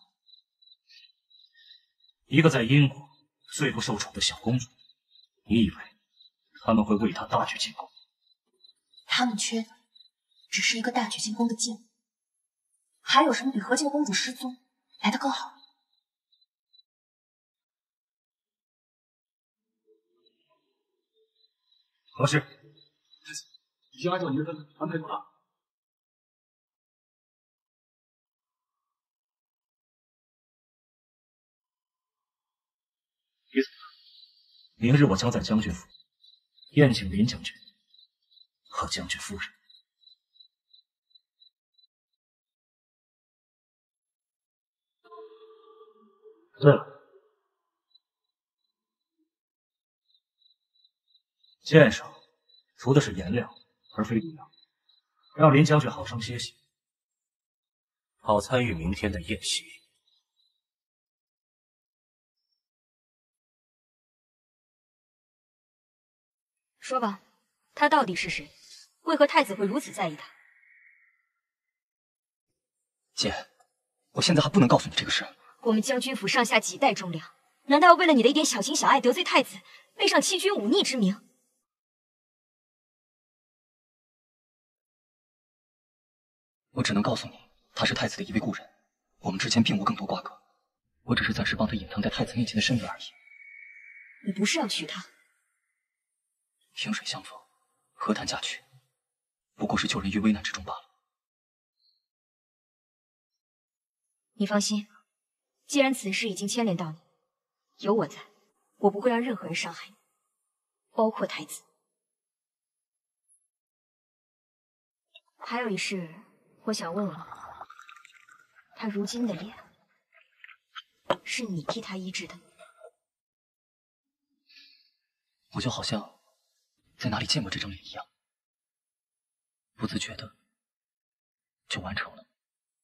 一个在英国最不受宠的小公主，你以为他们会为她大举进攻？ 他们缺的只是一个大举进攻的劲。还有什么比和亲的公主失踪来得更好？ 何事？ 太子已经按照你的吩咐安排妥当。 于此，明日我将在将军府宴请林将军和将军夫人。对了，剑上涂的是颜料，而非毒药，让林将军好生歇息，好参与明天的宴席。 说吧，他到底是谁？为何太子会如此在意他？ 姐，我现在还不能告诉你这个事。 我们将军府上下几代忠良，难道要为了你的一点小情小爱得罪太子，背上欺君忤逆之名？ 我只能告诉你，他是太子的一位故人，我们之间并无更多瓜葛。我只是暂时帮他隐藏在太子面前的身份而已。 你不是要娶她？ 萍水相逢，何谈嫁娶？不过是救人于危难之中罢了。 你放心，既然此事已经牵连到你，有我在，我不会让任何人伤害你，包括太子。还有一事，我想问问你，他如今的脸，是你替他医治的？ 我就好像在哪里见过这张脸一样，不自觉的就完成了。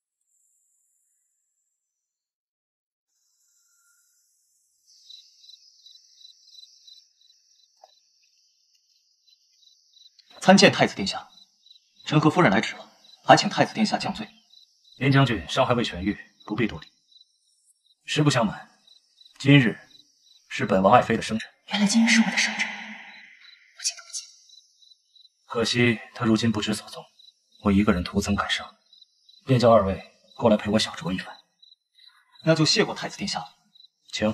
参见太子殿下，臣和夫人来迟了，还请太子殿下降罪。 林将军伤还未痊愈，不必多礼。实不相瞒，今日是本王爱妃的生辰。 原来今日是我的生辰，不敬不敬。 可惜他如今不知所踪，我一个人徒增感伤，便叫二位过来陪我小酌一番。 那就谢过太子殿下了， 请。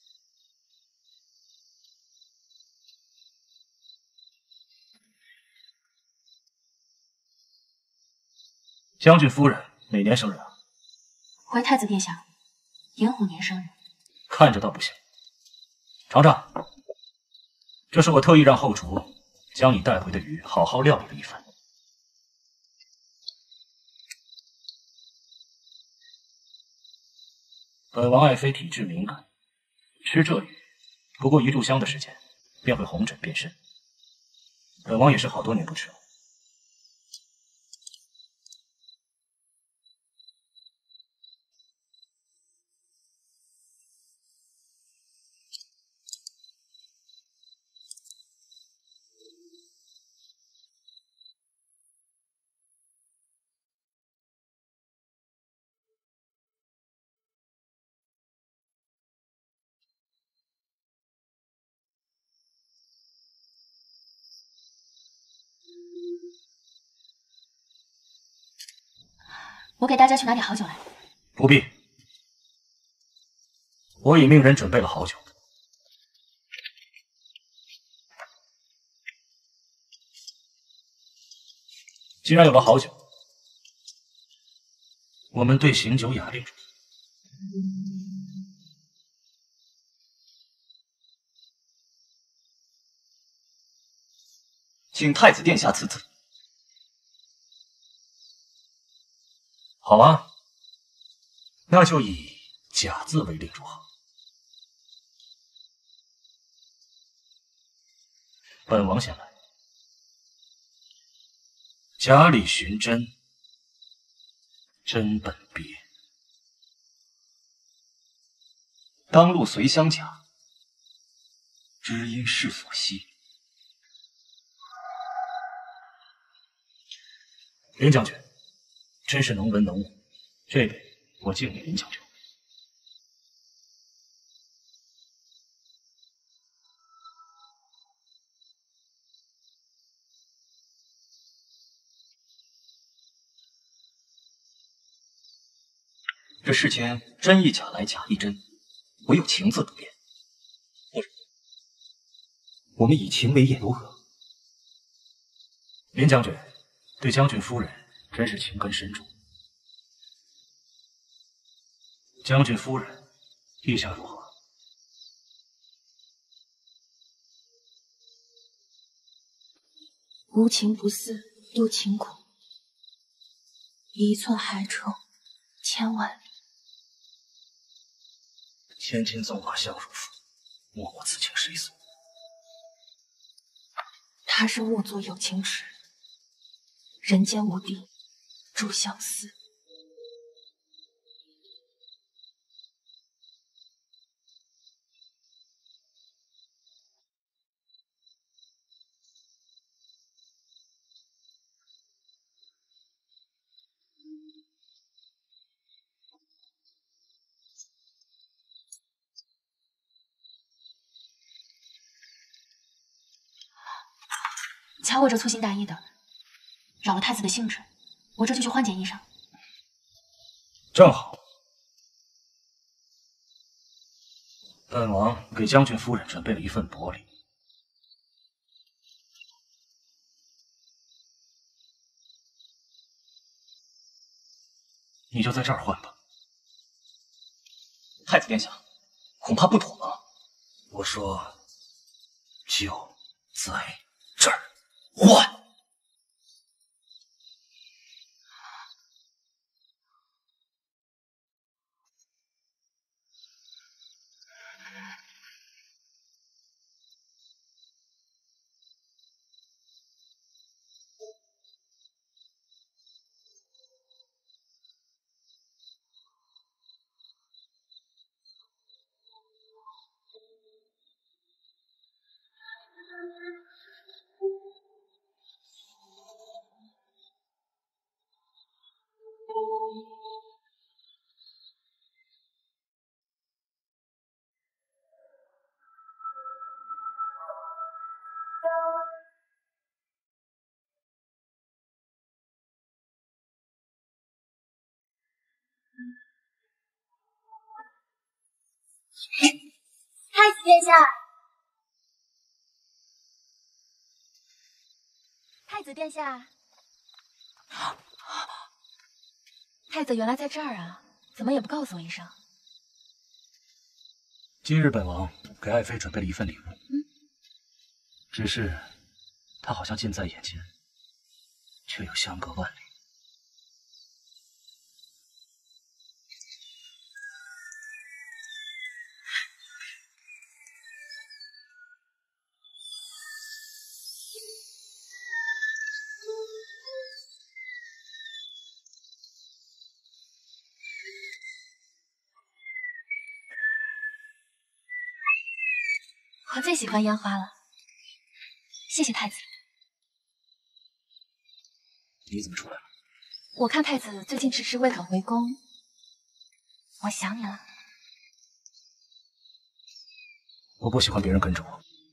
将军夫人哪年生日啊？ 回太子殿下，寅虎年生日。 看着倒不像， 尝尝，这是我特意让后厨将你带回的鱼好好料理了一番。本王爱妃体质敏感，吃这鱼不过一炷香的时间，便会红疹变身。本王也是好多年不吃了。 我给大家去拿点好酒来。 不必，我已命人准备了好酒。既然有了好酒，我们对醒酒雅令主。 请太子殿下赐字。 好啊，那就以甲字为令如何？本王先来。甲里寻真，真本别。 当路随相甲，知因事所系。 林将军，真是能文能武，这杯我敬你林将军。 这世间真亦假来假亦真，唯有情字不变。或者，我们以情为眼如何？ 林将军对将军夫人真是情根深重。将军夫人意下如何？ 无情不似多情苦，一寸海城千万里。 千金纵马相如父，莫过此情谁诉？ 他生莫作有情痴，人间无地助相思。瞧我这粗心大意的，扰了太子的兴致，我这就去换件衣裳。 正好，本王给将军夫人准备了一份薄礼，你就在这儿换吧。 太子殿下，恐怕不妥吧？ 我说，就在这儿换。 太子殿下， 太子殿下，太子原来在这儿啊，怎么也不告诉我一声？ 今日本王给爱妃准备了一份礼物， 嗯， 只是她好像近在眼前，却又相隔万里。 我最喜欢烟花了，谢谢太子。 你怎么出来了？ 我看太子最近迟迟未肯回宫，我想你了。 我不喜欢别人跟着我。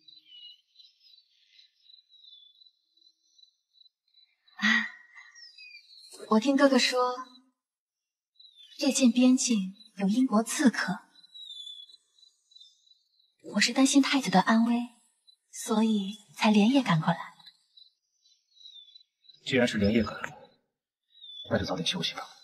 啊，我听哥哥说，这片边境有英国刺客。我是担心太子的安危，所以才连夜赶过来。 既然是连夜赶路，那就早点休息吧。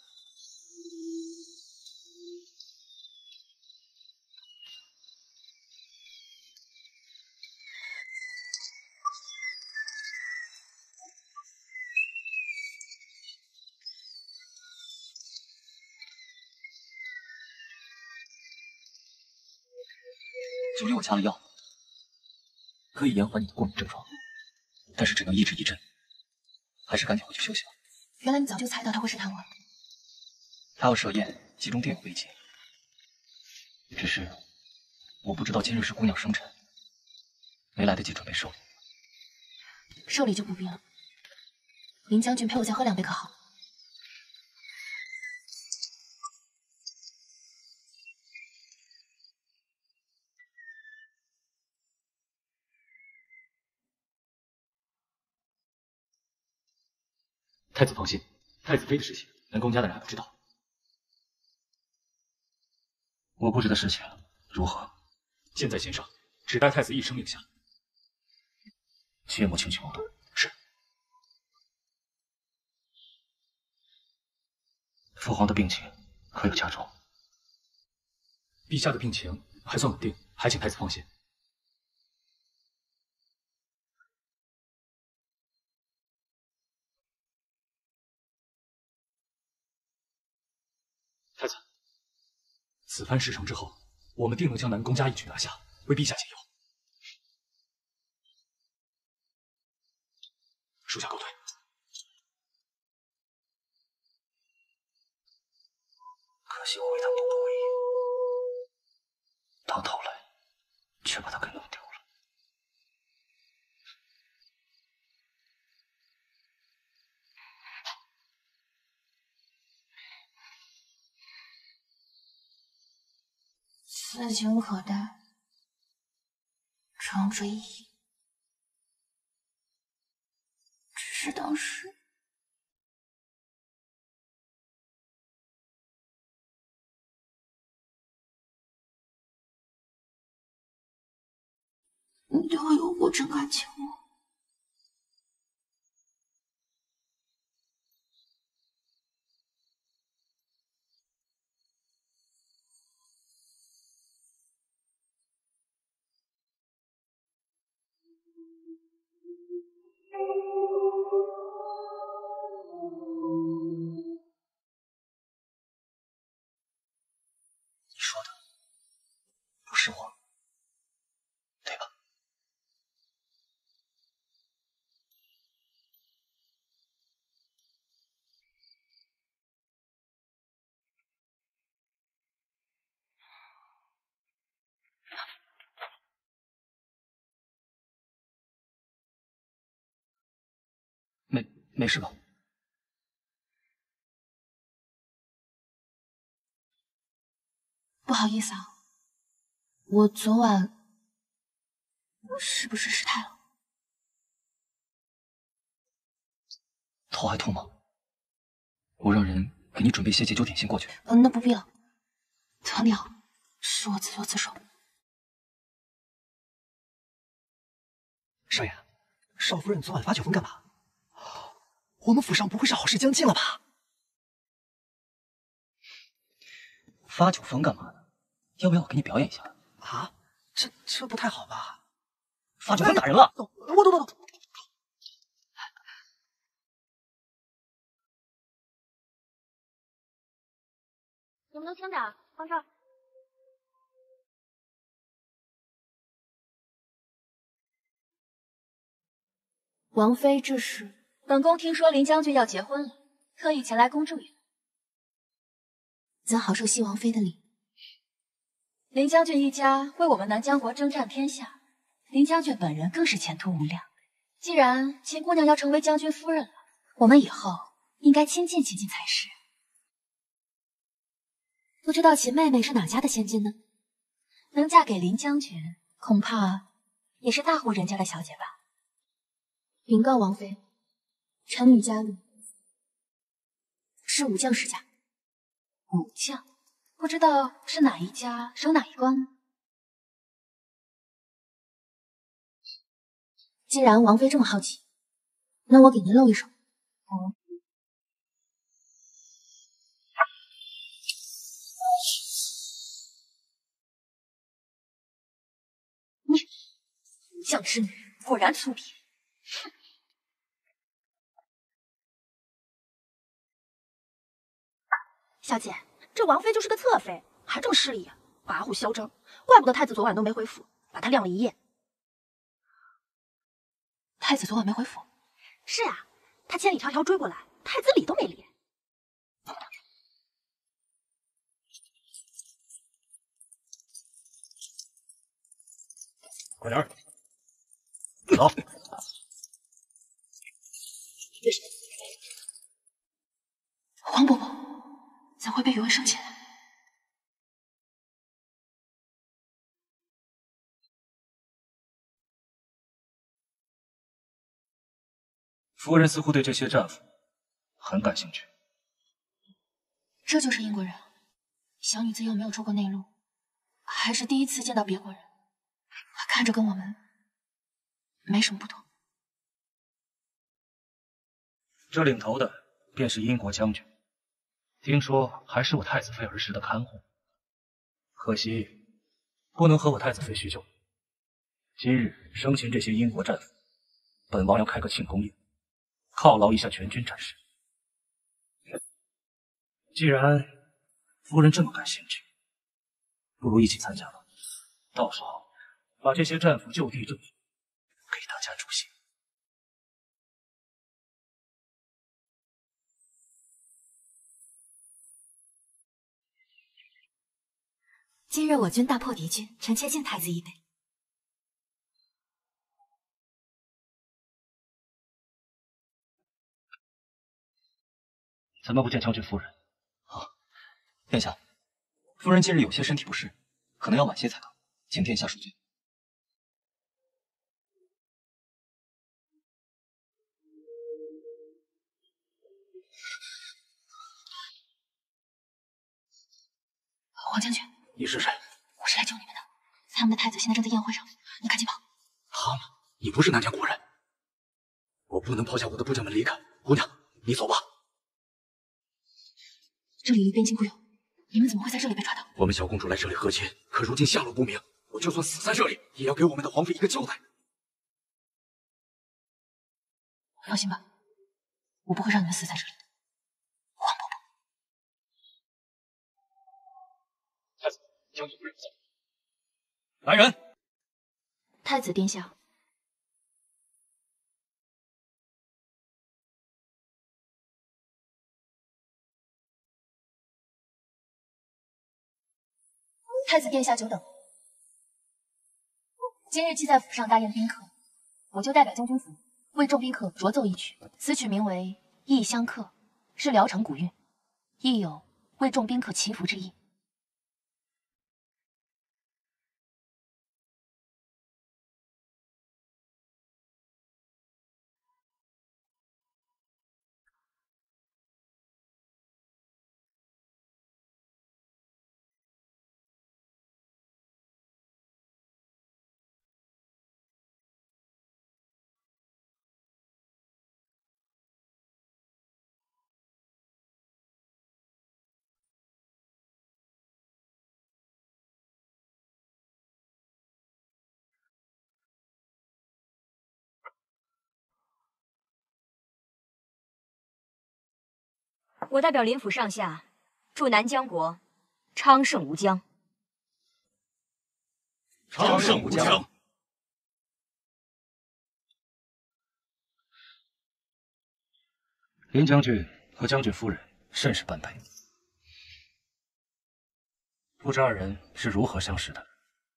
酒里我加了药，可以延缓你的过敏症状，但是只能医治一阵，还是赶紧回去休息吧。 原来你早就猜到他会试探我了。 他要设宴，其中定有危机。只是我不知道今日是姑娘生辰，没来得及准备寿礼。 寿礼就不必了，林将军陪我再喝两杯可好？ 太子放心，太子妃的事情，南宫家的人还不知道。 我布置的事情如何？ 箭在弦上，只待太子一声令下。 切莫轻举妄动。 是。 父皇的病情可有加重？ 陛下的病情还算稳定，还请太子放心。太子，此番事成之后，我们定能将南宫家一举拿下，为陛下解忧。属下告退。 可惜我为他们不为意，到头来却把他给弄丢了。 此情可待，长追忆。只是当时，你对我有过真感情吗？ 你说的不是我，对吧？没没事吧？ 不好意思啊，我昨晚是不是失态了？ 头还痛吗？我让人给你准备些解酒点心过去。 嗯，那不必了。鸵鸟，是我自作自受。 少爷，少夫人昨晚发酒疯干嘛？我们府上不会是好事将近了吧？发酒疯干嘛呢？要不要我给你表演一下？ 啊，这这不太好吧？ 发酒疯打人了！ 懂，我懂懂懂。 能不能轻点？放这儿。王妃，这是？ 本宫听说林将军要结婚了，特意前来恭祝你。 怎好受西王妃的礼？ 林将军一家为我们南疆国征战天下，林将军本人更是前途无量。既然秦姑娘要成为将军夫人了，我们以后应该亲近亲近才是。 不知道秦妹妹是哪家的千金呢？ 能嫁给林将军，恐怕也是大户人家的小姐吧。 禀告王妃，臣女家里是武将世家。 武将，不知道是哪一家守哪一关呢？ 既然王妃这么好奇，那我给您露一手。 哦。你武将之女，果然粗鄙。 小姐，这王妃就是个侧妃，还这么势利呀，跋扈嚣张，怪不得太子昨晚都没回府，把她晾了一夜。 太子昨晚没回府？ 是啊，他千里迢迢追过来，太子理都没理。 快点儿，走。 黄伯伯怎会被余威生擒？ 夫人似乎对这些战俘很感兴趣。 这就是英国人。小女子又没有出过内陆，还是第一次见到别国人，看着跟我们没什么不同。 这领头的便是英国将军，听说还是我太子妃儿时的看护。可惜不能和我太子妃叙旧。今日生擒这些英国战俘，本王要开个庆功宴，犒劳一下全军战士。既然夫人这么感兴趣，不如一起参加吧。到时候把这些战俘就地正法，给大家助兴。 今日我军大破敌军，臣妾敬太子一杯。 怎么不见将军夫人？ 啊，殿下，夫人近日有些身体不适，可能要晚些才到，请殿下恕罪。 黄将军， 你是谁？ 我是来救你们的。他们的太子现在正在宴会上，你赶紧跑。 他们？你不是南疆国人，我不能抛下我的部将们离开。姑娘，你走吧。 这里离边境不远，你们怎么会在这里被抓到？ 我们小公主来这里和亲，可如今下落不明，我就算死在这里，也要给我们的皇妃一个交代。 放心吧，我不会让你们死在这里的。黄伯伯， 太子，将军夫人在。来人！ 太子殿下。太子殿下久等。今日既在府上大宴宾客，我就代表将军府为众宾客酌奏一曲。此曲名为《异乡客》，是聊城古韵，亦有为众宾客祈福之意。 我代表林府上下，祝南疆国昌盛无疆。 昌盛无疆。 林将军和将军夫人甚是般配，不知二人是如何相识的？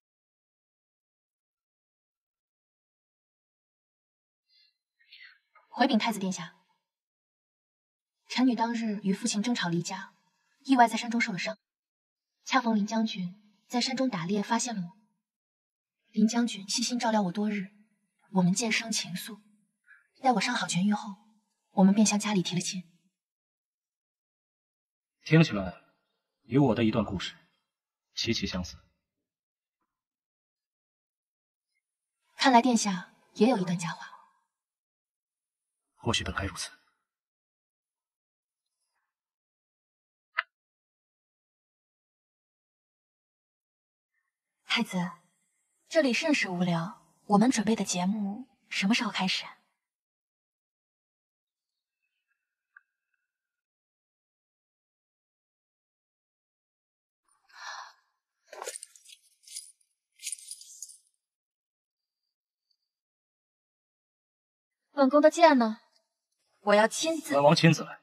回禀太子殿下，臣女当日与父亲争吵离家，意外在山中受了伤，恰逢林将军在山中打猎，发现了我。林将军悉心照料我多日，我们渐生情愫。待我伤好痊愈后，我们便向家里提了亲。 听起来与我的一段故事极其相似。 看来殿下也有一段佳话。 或许本该如此。 太子，这里甚是无聊，我们准备的节目什么时候开始啊？本宫的剑呢？我要亲自。 本王亲自来。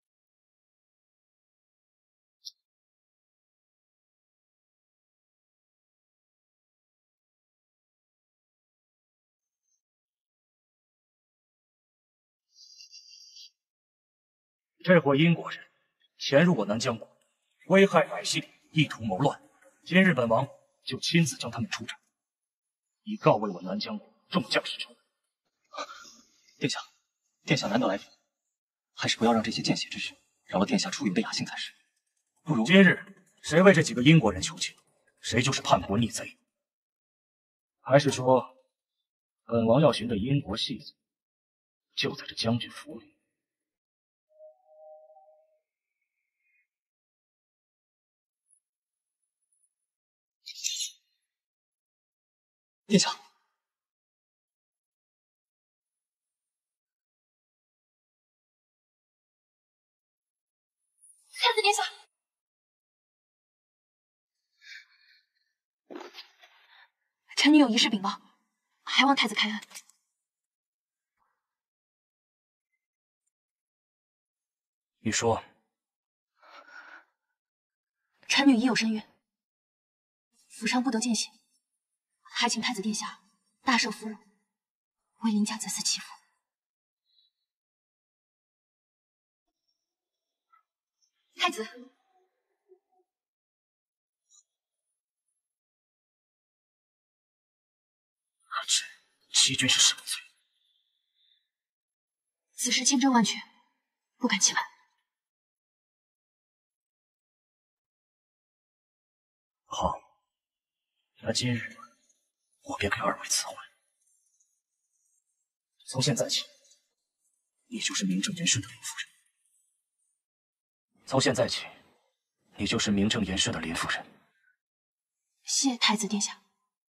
这伙英国人潜入我南疆国，危害百姓，意图谋乱。今日本王就亲自将他们出斩，以告慰我南疆国众将士之恩。 殿下，殿下难得来访，还是不要让这些见血之事扰了殿下出游的雅兴才是。不如今日谁为这几个英国人求情，谁就是叛国逆贼。还是说，本王要寻的英国戏子就在这将军府里？ 殿下， 太子殿下，臣女有一事禀报，还望太子开恩。 你说， 臣女已有身孕，府上不得见血。还请太子殿下大赦夫人，为林家子嗣祈福。太子， 这欺君是什么罪？ 此事千真万确，不敢欺瞒。 好，那今日我便给二位赐婚。从现在起，你就是名正言顺的林夫人。从现在起，你就是名正言顺的林夫人。 谢太子殿下。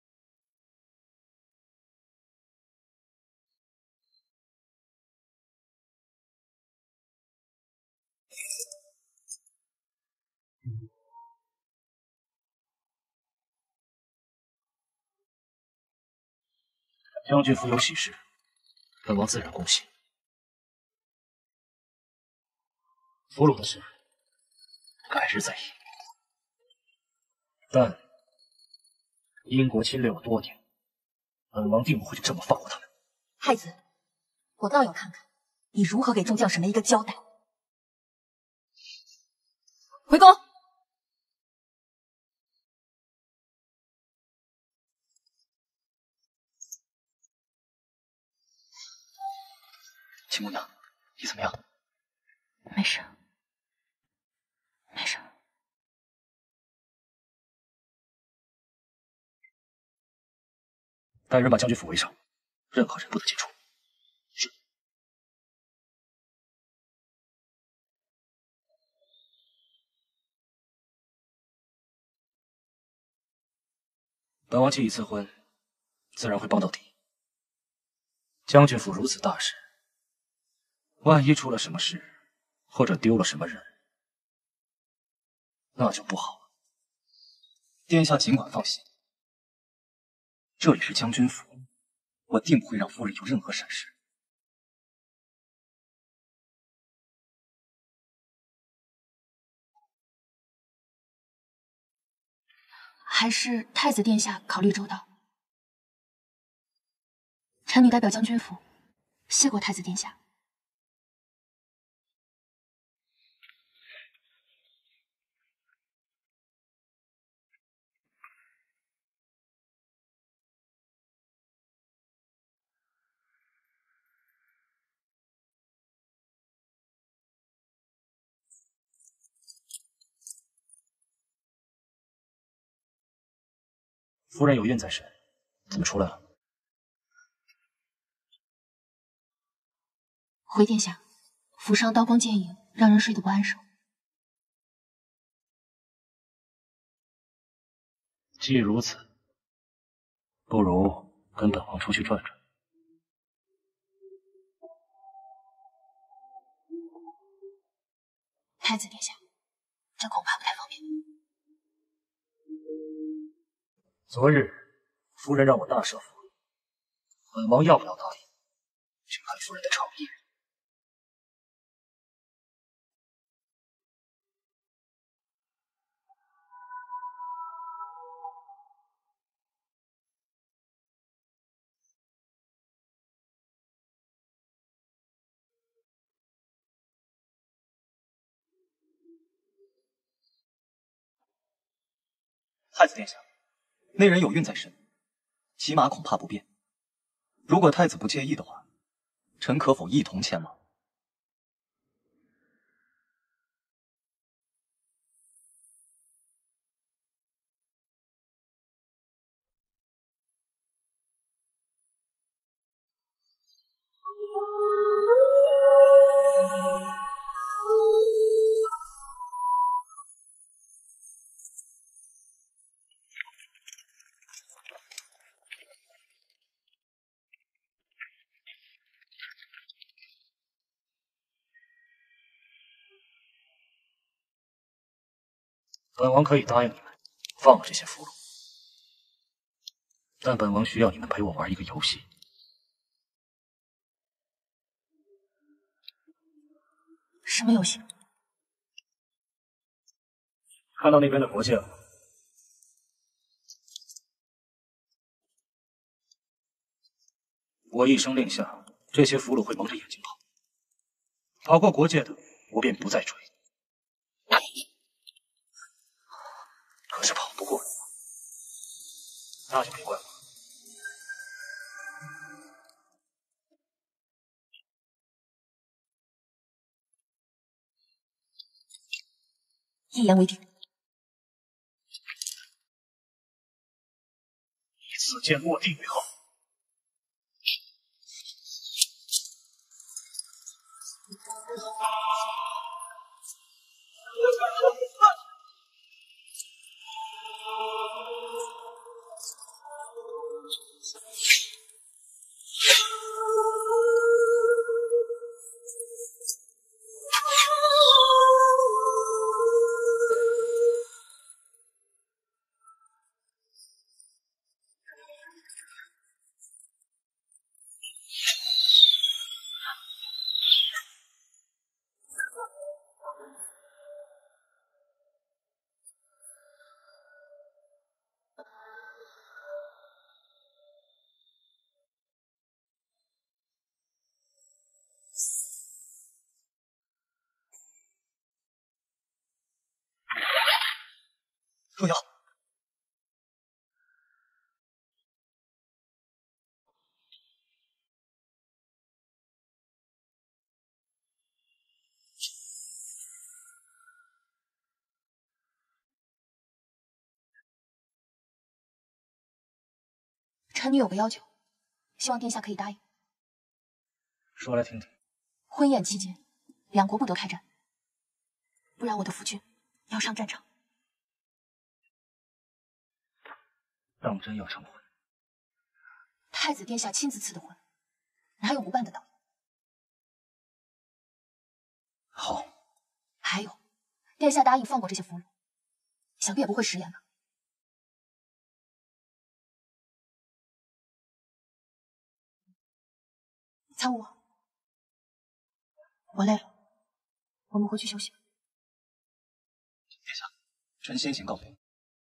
将军府有喜事，本王自然恭喜。俘虏的事，改日再议。但英国侵略我多年，本王定不会就这么放过他们。 太子，我倒要看看你如何给众将士们一个交代。回宫。 秦姑娘，你怎么样？ 没事，没事。 带人把将军府围上，任何人不得进出。是。本王既已赐婚，自然会帮到底。将军府如此大事，万一出了什么事，或者丢了什么人， 那就不好了。 殿下尽管放心，这里是将军府，我定不会让夫人有任何闪失。 还是太子殿下考虑周到。臣女代表将军府，谢过太子殿下。 夫人有孕在身，怎么出来了？ 回殿下，府上刀光剑影，让人睡得不安生。 既如此，不如跟本王出去转转。 太子殿下，这恐怕不太方便。 昨日夫人让我大赦夫人，本王要不要答应，全看夫人的诚意。 太子殿下，那人有孕在身，骑马恐怕不便。如果太子不介意的话，臣可否一同前往？ 本王可以答应你们，放了这些俘虏，但本王需要你们陪我玩一个游戏。 什么游戏？ 看到那边的国界了吗？我一声令下，这些俘虏会蒙着眼睛跑，跑过国界的，我便不再追。可是跑不过你，那就别怪我。 一言为定。 以此剑落地狱后， 若瑶， 臣女有个要求，希望殿下可以答应。 说来听听。 婚宴期间，两国不得开战，不然我的夫君要上战场。 当真要成婚？ 太子殿下亲自赐的婚，哪有不办的道理？ 好。 还有，殿下答应放过这些俘虏， 想必也不会食言吧？参悟，我累了，我们回去休息吧。 殿下，臣先行告退。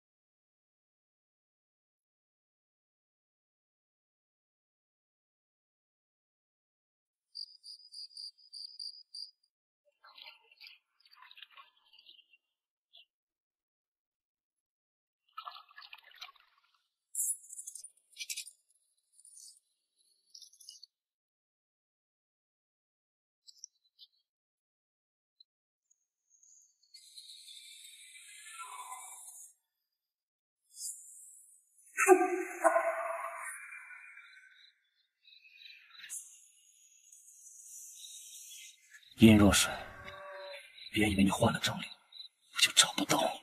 殷若水，别以为你换了政令，我就找不到你。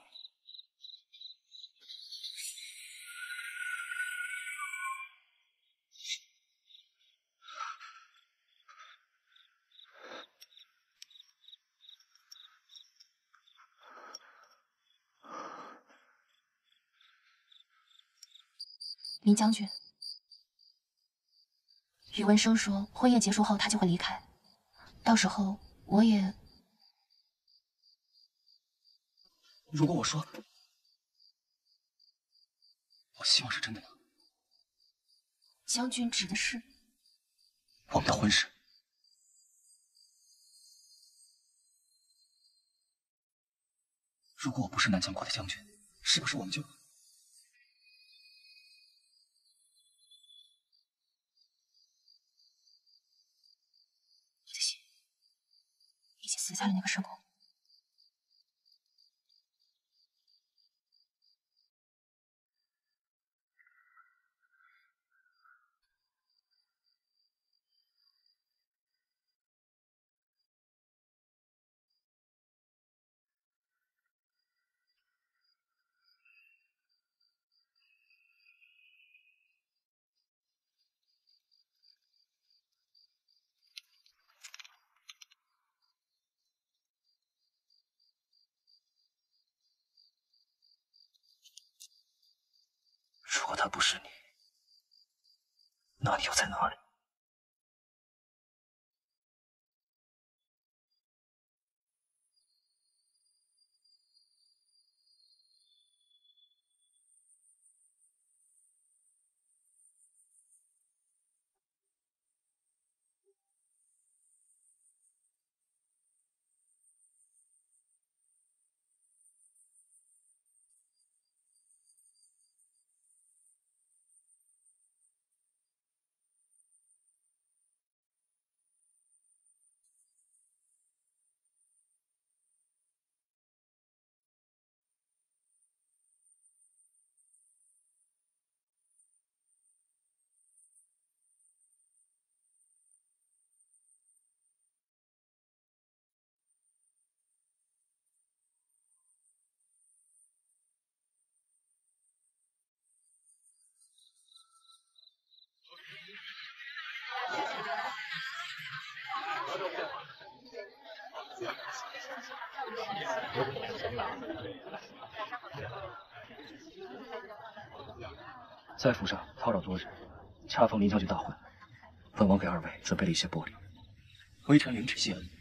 林将军，宇文生说婚宴结束后他就会离开。 到时候我也…… 如果我说，我希望是真的呢？ 将军指的是我们的婚事。如果我不是南疆国的将军，是不是我们就…… 你的心。 已经死在了那个时空。 如果他不是你，那你又在哪里？在府上叨扰多日，恰逢林将军大婚，本王给二位准备了一些薄礼，微臣领旨谢恩。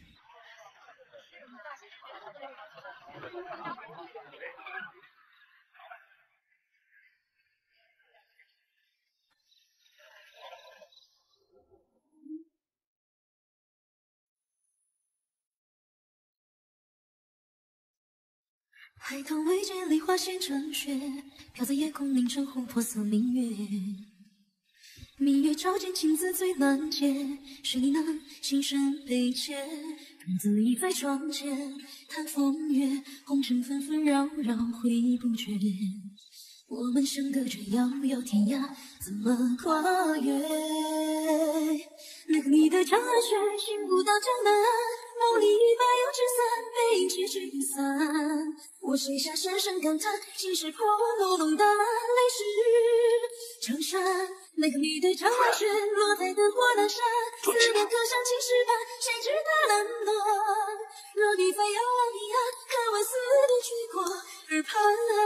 海棠未见梨花现成雪，飘在夜空凝成琥珀色明月。明月照见青子最难解，谁能心生悲切？独自倚在窗前看风月，红尘纷纷扰扰回忆不绝。我们相隔着遥遥天涯，怎么跨越？那个你的长安雪，寻不到江南岸，梦里百有之三，背影却吹不散。我垂下深深感叹，心事破落浓淡，泪湿长衫。那个你的长安雪，落在灯火阑珊，思念刻上青石板，谁知它冷暖？若你非要往彼岸，看完丝渡去过，而试探。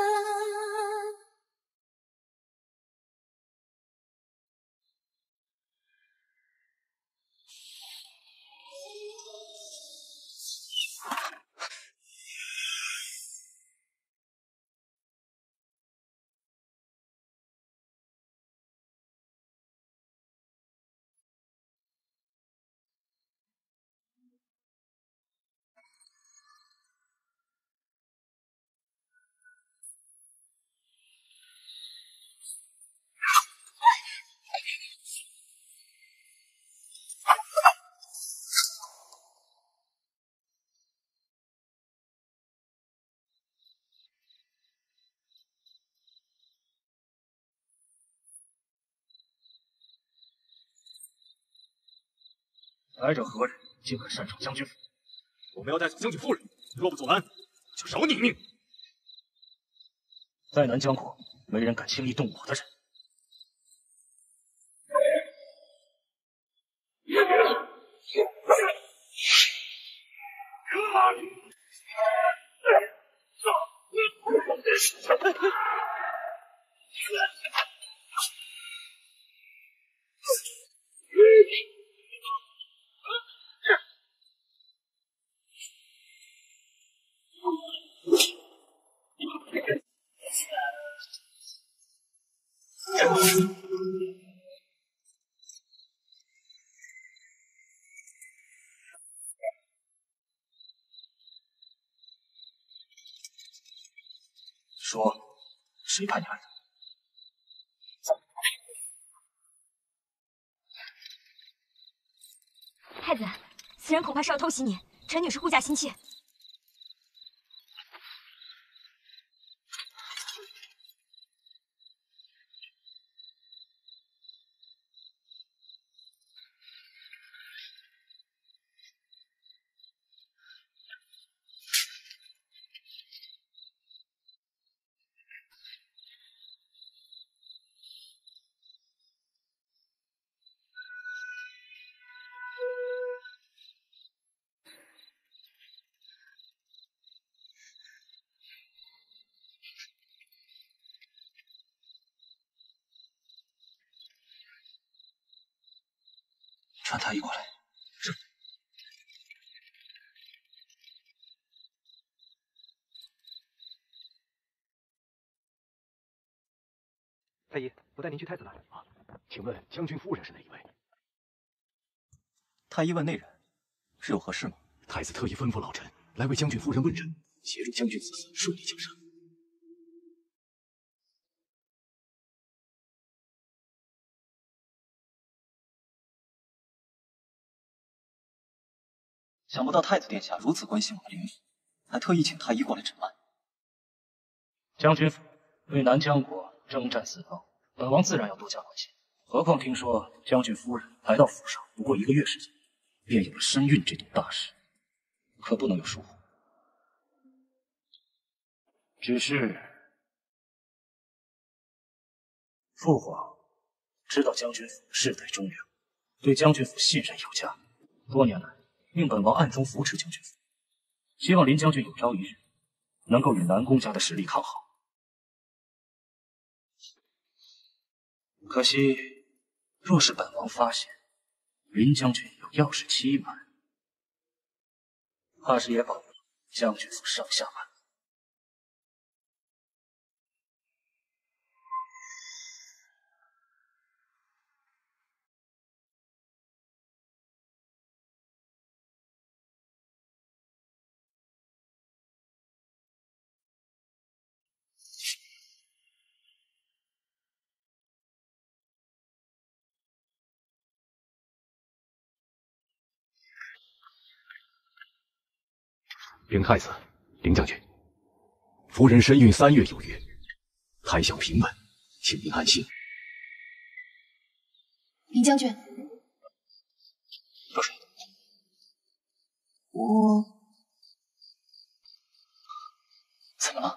来者何人？竟敢擅闯将军府！ 我们要带走将军夫人，若不阻拦，就饶你一命。 在南疆国，没人敢轻易动我的人。说，谁派你来的？ 太子，此人恐怕是要偷袭你。陈女士护驾心切。 传太医过来。是。 太医，我带您去太子那里。 啊，请问将军夫人是哪一位？ 太医问内人，是有何事吗？ 太子特意吩咐老臣来为将军夫人问诊，协助将军此次顺利降山。 想不到太子殿下如此关心我们灵府，还特意请太医过来诊脉。 将军府为南疆国征战四方，本王自然要多加关心。何况听说将军夫人来到府上不过一个月时间，便有了身孕这等大事，可不能有疏忽。只是父皇知道将军府世代忠良，对将军府信任有加，多年来命本王暗中扶持将军府，希望林将军有朝一日能够与南宫家的实力抗衡。可惜，若是本王发现林将军有药石欺瞒，怕是也保不住将军府上下安。 禀太子，林将军，夫人身孕三月有余，胎小平稳，请您安心。 林将军， 若水， 我怎么了？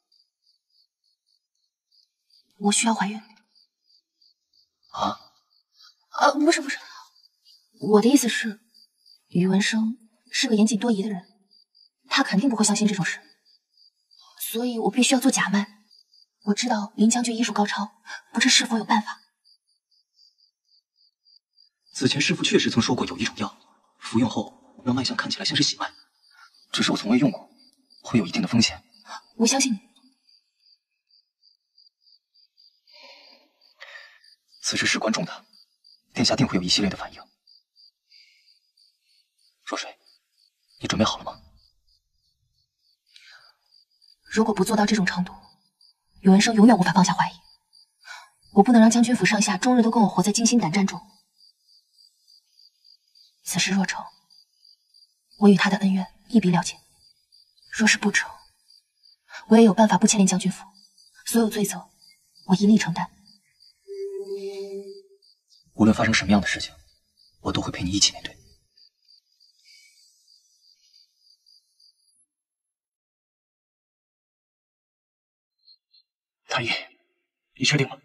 我需要怀孕。 啊？ 啊，不是不是，我的意思是，宇文生是个严谨多疑的人。他肯定不会相信这种事， 所以我必须要做假脉。我知道林将军医术高超，不知是否有办法？ 此前师傅确实曾说过有一种药，服用后让脉象看起来像是喜脉，只是我从未用过，会有一定的风险。 我相信你。 此事事关重大，殿下定会有一系列的反应。若水，你准备好了吗？ 如果不做到这种程度，永元生永远无法放下怀疑。我不能让将军府上下终日都跟我活在惊心胆战中。此事若成，我与他的恩怨一笔了结；若是不成，我也有办法不牵连将军府，所有罪责我一力承担。 无论发生什么样的事情，我都会陪你一起面对。 太医，你确定吗？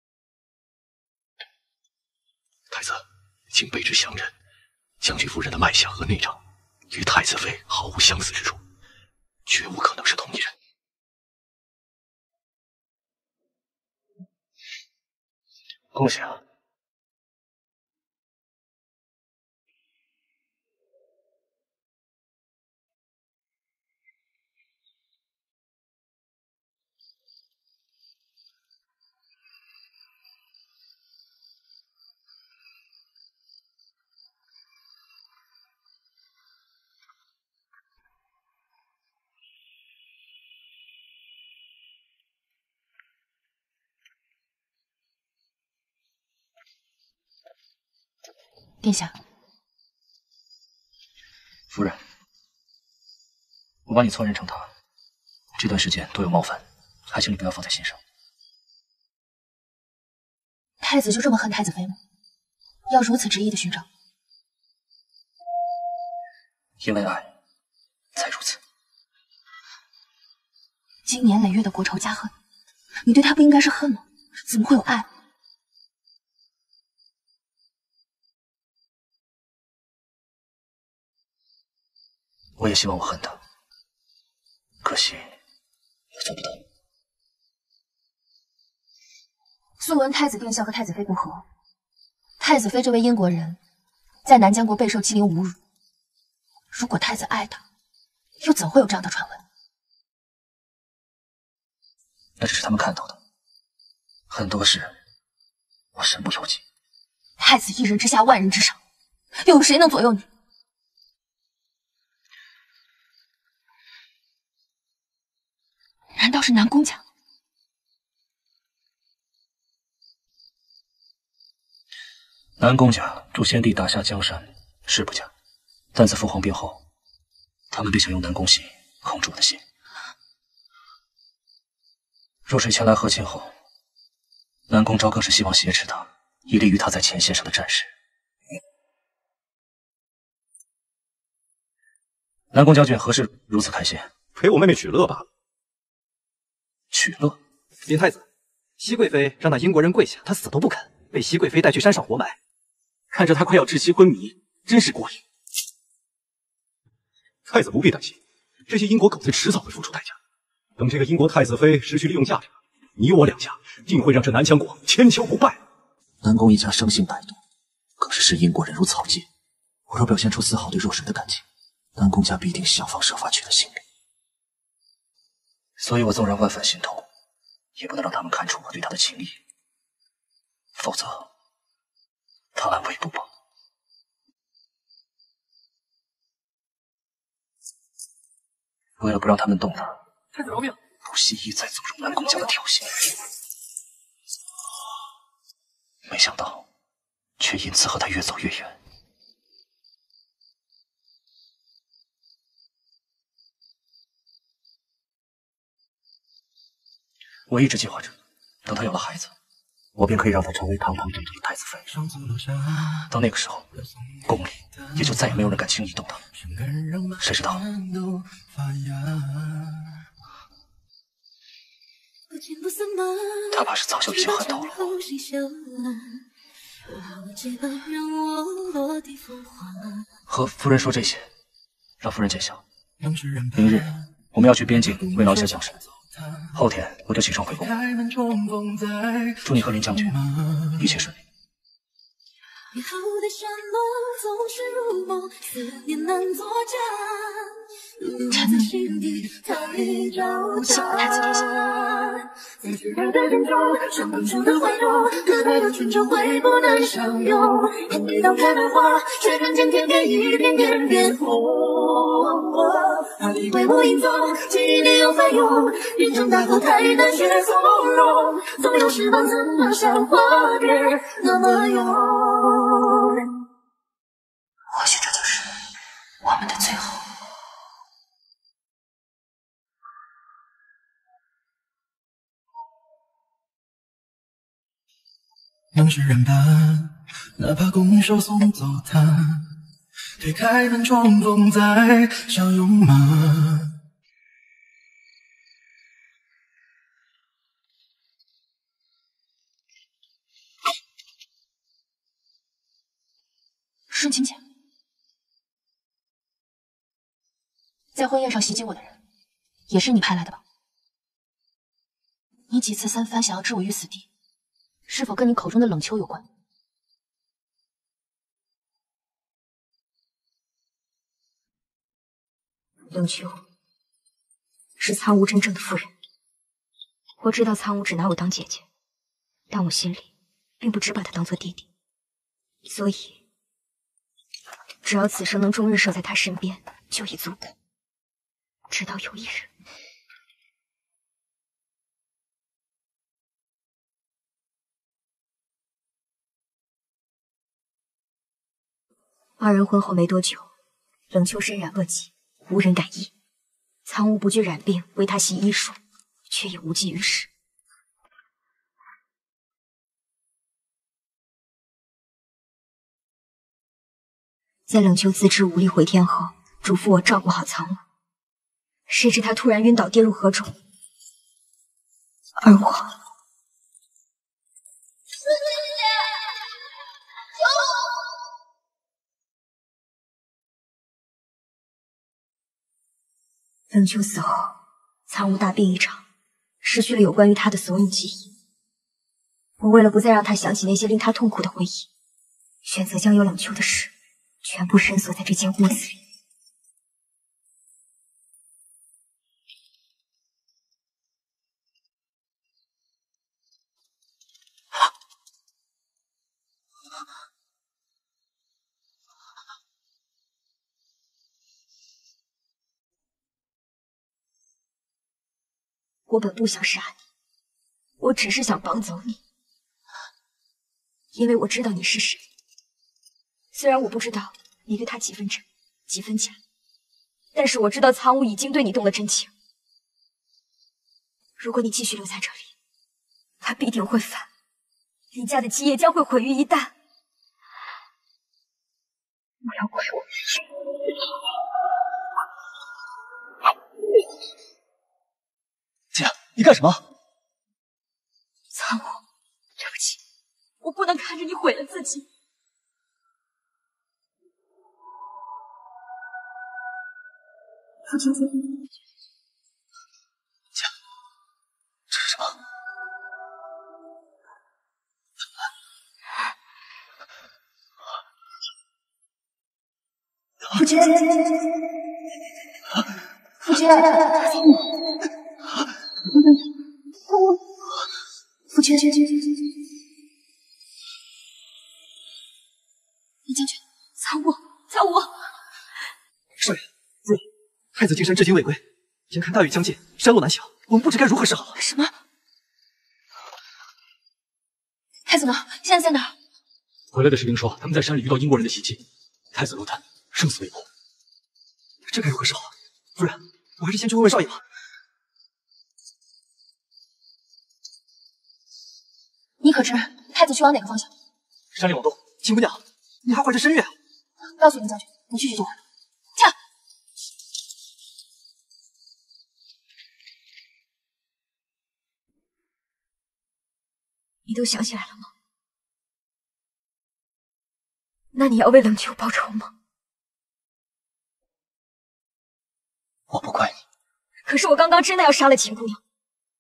太子，请备之详认，将军夫人的脉象和内症与太子妃毫无相似之处，绝无可能是同一人。 恭喜啊！ 殿下， 夫人，我把你错认成他，这段时间多有冒犯，还请你不要放在心上。 太子就这么恨太子妃吗？要如此执意的寻找？ 因为爱，才如此。 经年累月的国仇家恨，你对他不应该是恨吗？怎么会有爱？ 我也希望我恨他，可惜我做不到。 素闻太子殿下和太子妃不和，太子妃这位英国人，在南疆国备受欺凌侮辱。如果太子爱她，又怎会有这样的传闻？ 那只是他们看到的，很多事我身不由己。 太子一人之下，万人之上，又有谁能左右你？难道是南宫家？ 南宫家助先帝打下江山是不假，但自父皇病后，他们便想用南宫系控制我的心。若水前来和亲后，南宫昭更是希望挟持他，以利于他在前线上的战事。南宫将军何事如此开心？ 陪我妹妹取乐罢了。 取乐？ 林太子，熹贵妃让那英国人跪下，他死都不肯，被熹贵妃带去山上活埋。 看着他快要窒息昏迷，真是过瘾。 太子不必担心，这些英国狗子迟早会付出代价。等这个英国太子妃失去利用价值，你我两家定会让这南疆国千秋不败。 南宫一家生性歹毒，更是视英国人如草芥。我若表现出丝毫对若水的感情，南宫家必定想方设法取得性命。所以我纵然万分心痛，也不能让他们看出我对他的情谊，否则他安危不保。为了不让他们动他， 太子饶命！ 不惜一再纵容南宫家的挑衅，没想到却因此和他越走越远。我一直计划着，等他有了孩子，我便可以让他成为堂堂正正的太子妃。到那个时候，宫里也就再也没有人敢轻易动他了。谁知道？他怕是早就已经恨透了。和夫人说这些，让夫人见笑。明日我们要去边境慰劳一下将士，后天我就启程回宫。祝你和林将军一切顺利。 以后的山盟总是如梦，思念难作假。 臣女喜欢太子殿下。 在炙热的人中，像公主的怀中，可爱的春秋会不能相拥。还没到开满花，却看见天边一片片变红。哪里为我引踪，记忆里有翻涌。人长大后太难学从容，总有时光怎么像花儿那么勇。 或许这就是我们的最后。 能是人般，哪怕拱手送走他，推开门重逢再相拥吗？ 顺亲姐。 在婚宴上袭击我的人，也是你派来的吧？你几次三番想要置我于死地，是否跟你口中的冷秋有关？ 冷秋是苍梧真正的夫人。我知道苍梧只拿我当姐姐，但我心里并不只把她当做弟弟，所以只要此生能终日守在她身边，就已足够。 直到有一日，二人婚后没多久，冷秋身染恶疾，无人敢医。苍梧不惧染病，为他习医术，却也无济于事。在冷秋自知无力回天后，嘱咐我照顾好苍梧。 谁知他突然晕倒，跌入河中，而我，冷秋死后，苍梧大病一场，失去了有关于他的所有记忆。我为了不再让他想起那些令他痛苦的回忆，选择将有冷秋的事全部深锁在这间屋子里。 我本不想杀你，我只是想绑走你，因为我知道你是谁。虽然我不知道你对他几分真，几分假，但是我知道苍梧已经对你动了真情。如果你继续留在这里，他必定会反，林家的基业将会毁于一旦。不要怪我。 姐，你干什么？ 苍梧，对不起，我不能看着你毁了自己。父亲，姐， 这是什么？ 父亲，父亲，父亲，林将军， 苍梧，苍梧， 少爷，夫人，太子进山至今未归，眼看大雨将近，山路难行，我们不知该如何是好。 什么？太子呢？现在在哪儿？ 回来的士兵说，他们在山里遇到英国人的袭击，太子落单，生死未卜。 这该如何是好？夫人，我还是先去问问少爷吧。 你可知太子去往哪个方向？ 山里往东。 秦姑娘，你还怀着身孕？ 告诉林将军，你去去救他。驾！ 你都想起来了吗？那你要为冷秋报仇吗？ 我不怪你， 可是我刚刚真的要杀了秦姑娘。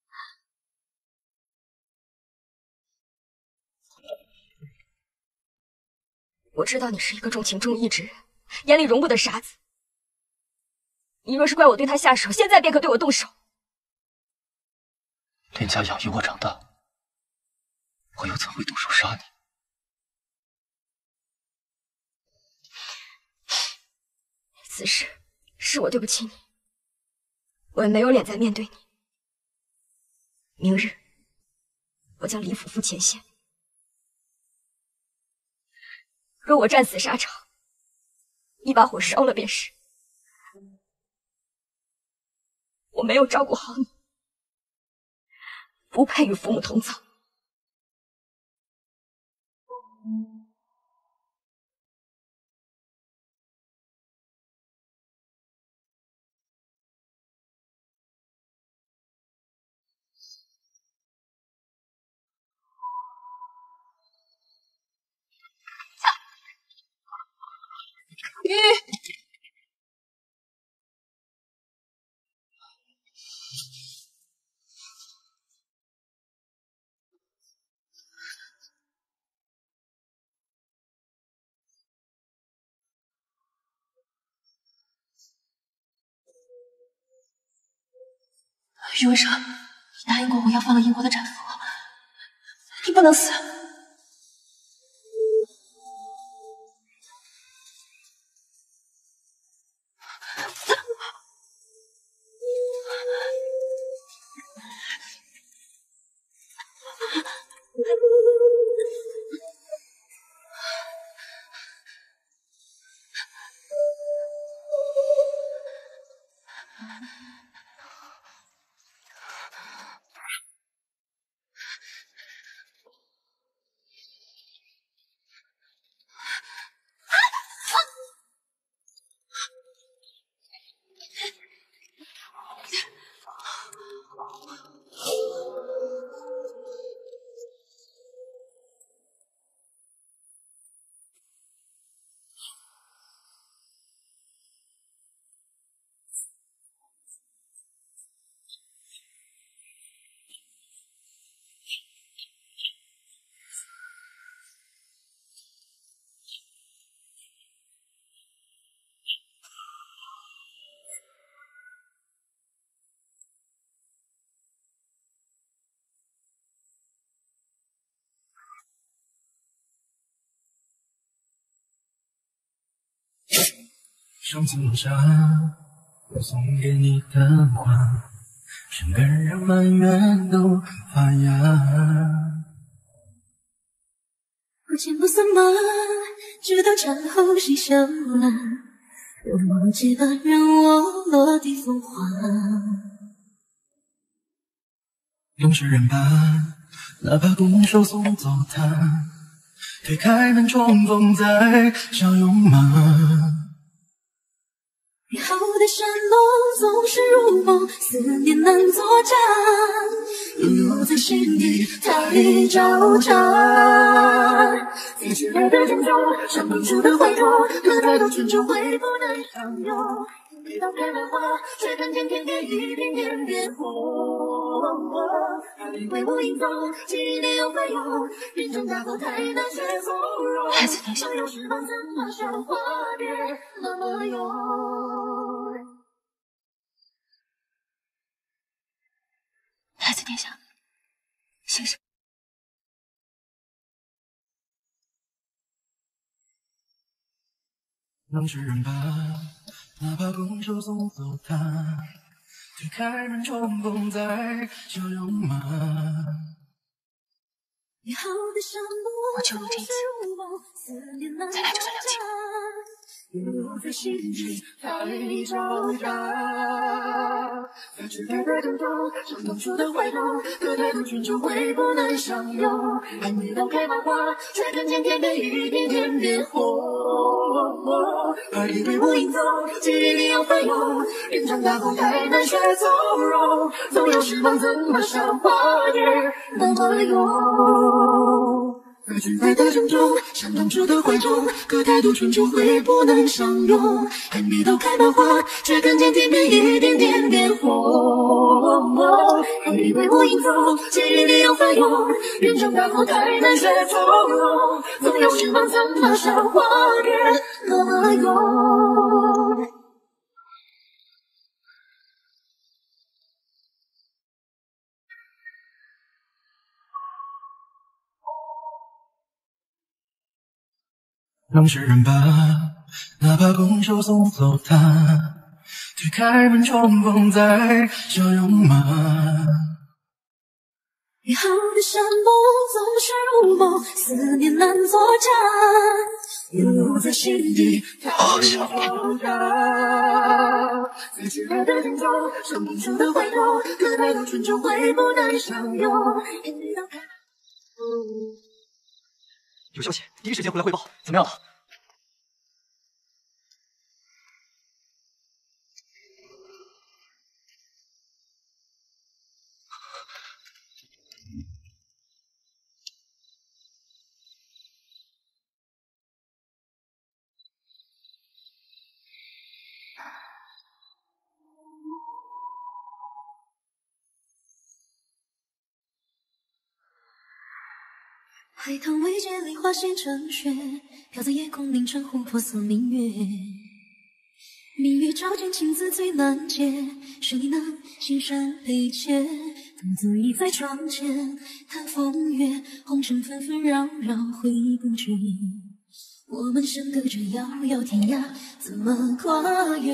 我知道你是一个重情重义之人，眼里容不得傻子。你若是怪我对他下手，现在便可对我动手。 连家养育我长大，我又怎会动手杀你？ 此事是我对不起你，我也没有脸再面对你。明日，我将李府赴前线。若我战死沙场，一把火烧了便是。我没有照顾好你，不配与父母同葬。 鱼， 余文生，你答应过我要放了英国的战俘，你不能死。 上次楼下我送给你的花，整个人满园都发芽。 不见不散漫，直到战后谁相拦？若我结伴，让我落地风化。 永世人伴，哪怕拱手送走他，推开门重逢再相拥吗？ 美好的山盟总是如梦，思念难作假，遗留在心底太招架。在挚爱的珍重，像当初的回头，可太多春秋会不能相拥。每当开满花，却看见天边一片片变红。爱里为我营造，记忆里有翻涌，人长大后太难学从容。 孩子，等一下。 有时光怎么像花蝶那么勇。 太子殿下，醒醒！ 能是人吧，哪怕拱手送走他，推开门重逢再相拥吗？ 我救你这一次，再来就算了结。 留在心里太招架，在挚爱的争斗，像当初的回头，可太多春秋会不能相拥。还没到开满花，却看见天边一片片变红。爱里为我营造，记忆里有翻涌，人长大后太难学从容。总有时光怎么像花蝶那么勇。 在巨爱的郑重，像当初的怀中，可太多春秋会不能相拥。还没到开满花，却看见天边一点点变红。还以为我应走，记忆里有翻涌，人长大后太难学从容，总有时光怎么像花变了用。 当事人吧，哪怕拱手送走他，推开门重逢再相拥吗？ 美好的山盟总是如梦，思念难作假，流露在心底， 好想你。 在挚爱的尽头，像当初的怀抱，可太多春秋会不能相拥。 有消息，第一时间回来汇报，怎么样了？ 海棠未结，梨花先成雪，飘在夜空，凝成琥珀色明月。明月照见情字最难解，谁能心善悲切？独自倚在窗前，看风月，红尘纷纷扰扰，回忆不绝。我们相隔着遥遥天涯，怎么跨越？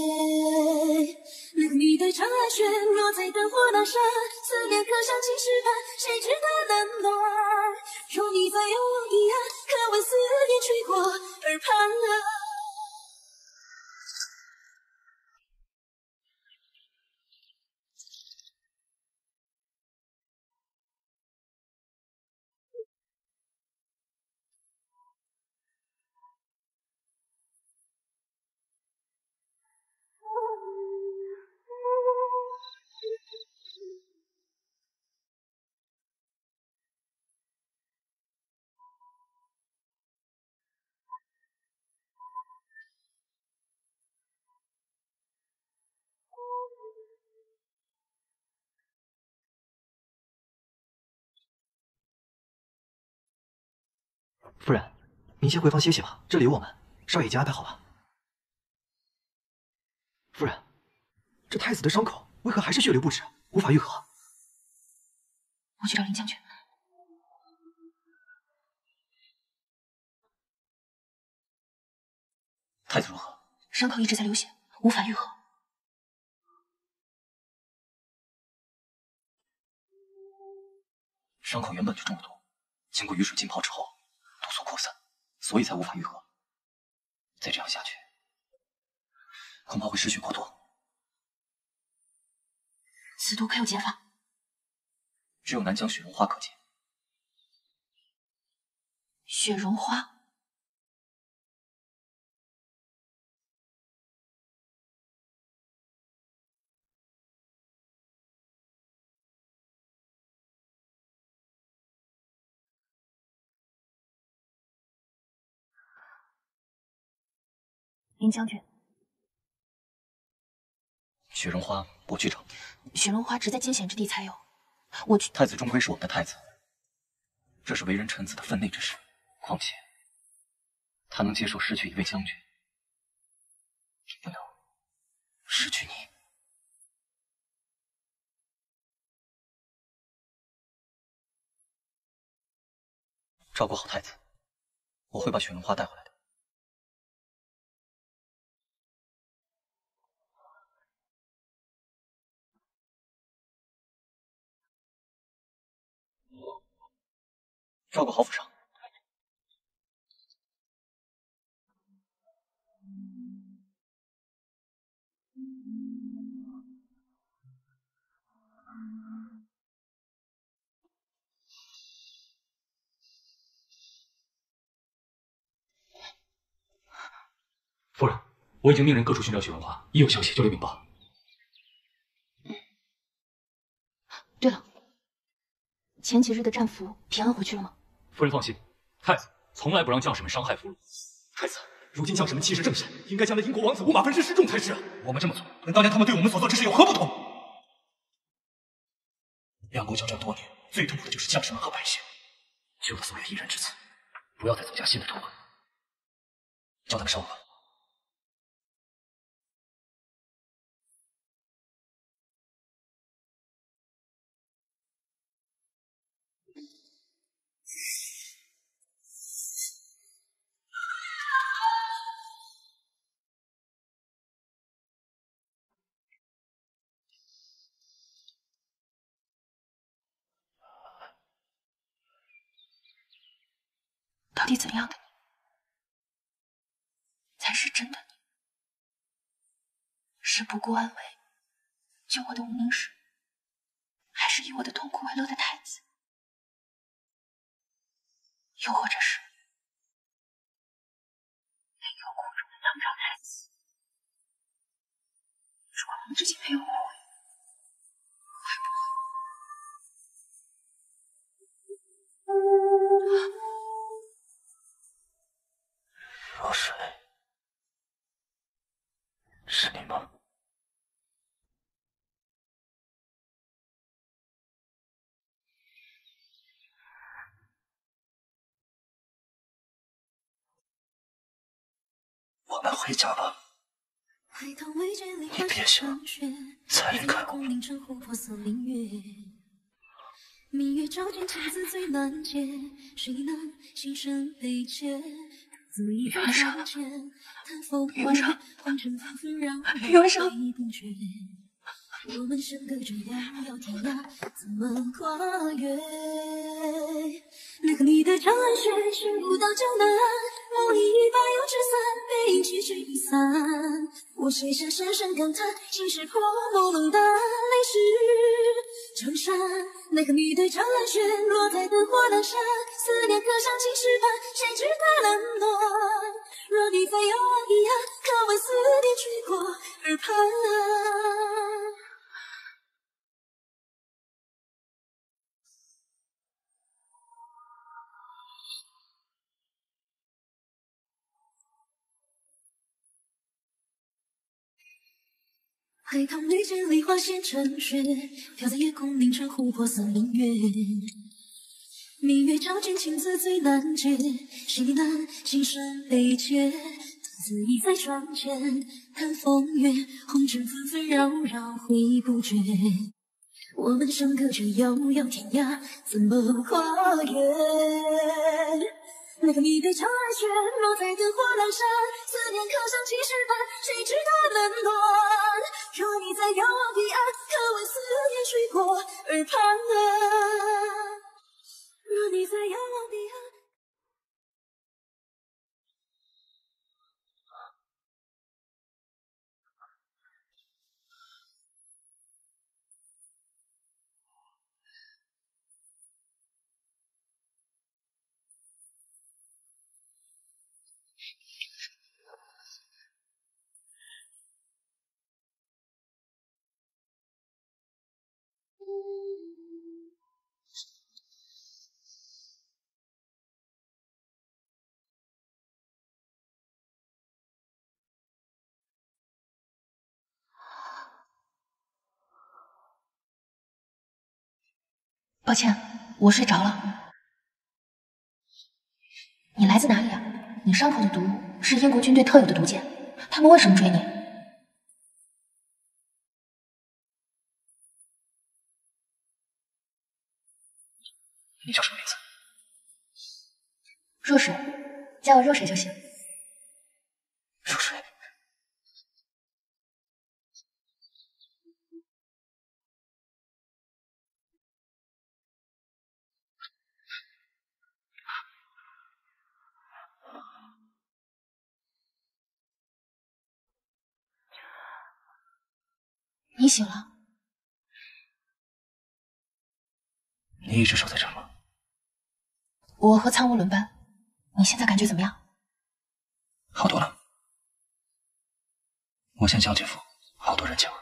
那个你对长安轩，落在灯火阑珊，思念可想起时盼，谁知它冷暖？若你在有我彼岸，可闻思念吹过耳畔。 夫人，您先回房歇息吧，这里有我们，少爷已经安排好了。夫人，这太子的伤口为何还是血流不止，无法愈合？ 我去找林将军。 太子如何？ 伤口一直在流血，无法愈合。 伤口原本就中了毒，经过雨水浸泡之后，毒素扩散，所以才无法愈合。再这样下去，恐怕会失血过多。 此毒可有解法？ 只有南疆雪绒花可解。 雪绒花。 林将军， 雪绒花不去找。 雪绒花只在艰险之地才有。我去。 太子终归是我们的太子，这是为人臣子的分内之事。况且，他能接受失去一位将军，不能失去你。照顾好太子，我会把雪绒花带回来的。 照顾好府上。 夫人，我已经命人各处寻找雪绒花，一有消息就留禀报。 对了，前几日的战俘平安回去了吗？ 夫人放心， 太子从来不让将士们伤害俘虏。 太子，如今将士们气势正盛，应该将那英国王子五马分尸示众才是啊！我们这么做，跟当年他们对我们所做之事有何不同？两国交战多年，最痛苦的就是将士们和百姓。救了所有一人之子，不要再增加新的仇恨。叫他们烧吧。 到底怎样的你才是真的你？是不顾安危救我的无名氏，还是以我的痛苦为乐的太子？又或者是没有苦衷的当朝太子？如果我们之间没有误会，会不会？ 若水，是你吗？我们回家吧。你别想再离开我。 明月照见青子最难解，谁能心生悲切？ 宇文少，宇文少， 宇文少，我们相隔着遥遥天涯，怎么跨越？那和你的长安雪，寻不到江南岸，我已把油纸伞，背影起水一散。我写下深深感叹，心事破朦胧的泪湿成山。那和你的长安雪，落在灯火阑珊，思念刻上青石板，谁知它冷暖？若你在遥望彼岸，可为思念吹过耳畔。 海棠绿间，梨花现成雪，飘在夜空，凝成琥珀色明月。明月照见青子最难解，谁能心生悲切？独自倚在窗前看风月，红尘纷纷扰扰回不绝。我们相隔着遥遥天涯，怎么跨越？ 那个你的长安雪，落在灯火阑珊，思念刻上青石板，谁知它冷暖？若你在遥望彼岸，可为思念吹过耳畔啊？若你在遥望彼岸。 抱歉，我睡着了。你来自哪里啊？你伤口的毒是英国军队特有的毒箭，他们为什么追你？ 你叫什么名字？ 若水，叫我若水就行。 若水。 你醒了？ 你一直守在这儿吗？ 我和苍梧轮班。你现在感觉怎么样？ 好多了。我见将军府好多人请。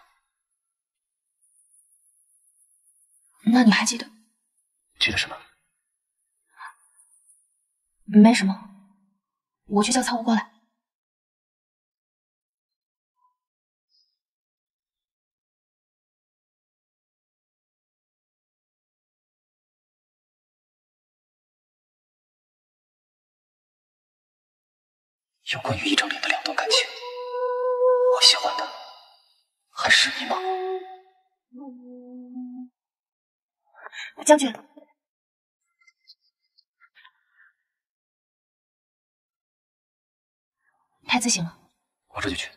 那你还记得？ 记得什么？ 没什么，我去叫仓务过来。 有关于一张脸的两段感情，我喜欢的还是你吗？ 将军，太子醒了， 我这就去。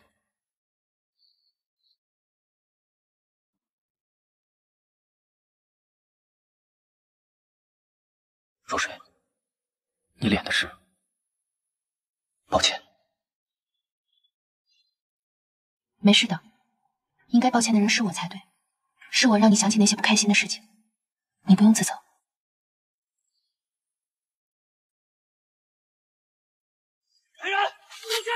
若水，你脸的事，抱歉。 没事的，应该抱歉的人是我才对，是我让你想起那些不开心的事情，你不用自责。 来人，入下！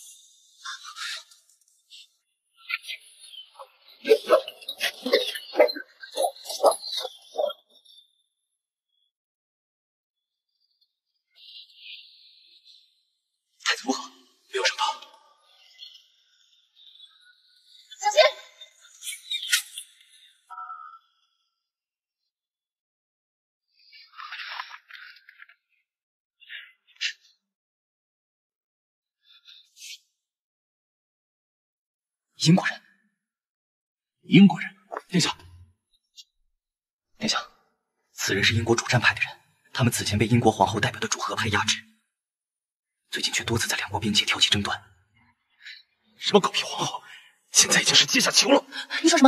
太子不好，没有伤到。 小心！ 英国人， 英国人， 殿下，殿下，此人是英国主战派的人，他们此前被英国皇后代表的主和派压制，最近却多次在两国边界挑起争端。 什么狗屁皇后，现在已经是阶下囚了！ 你说什么？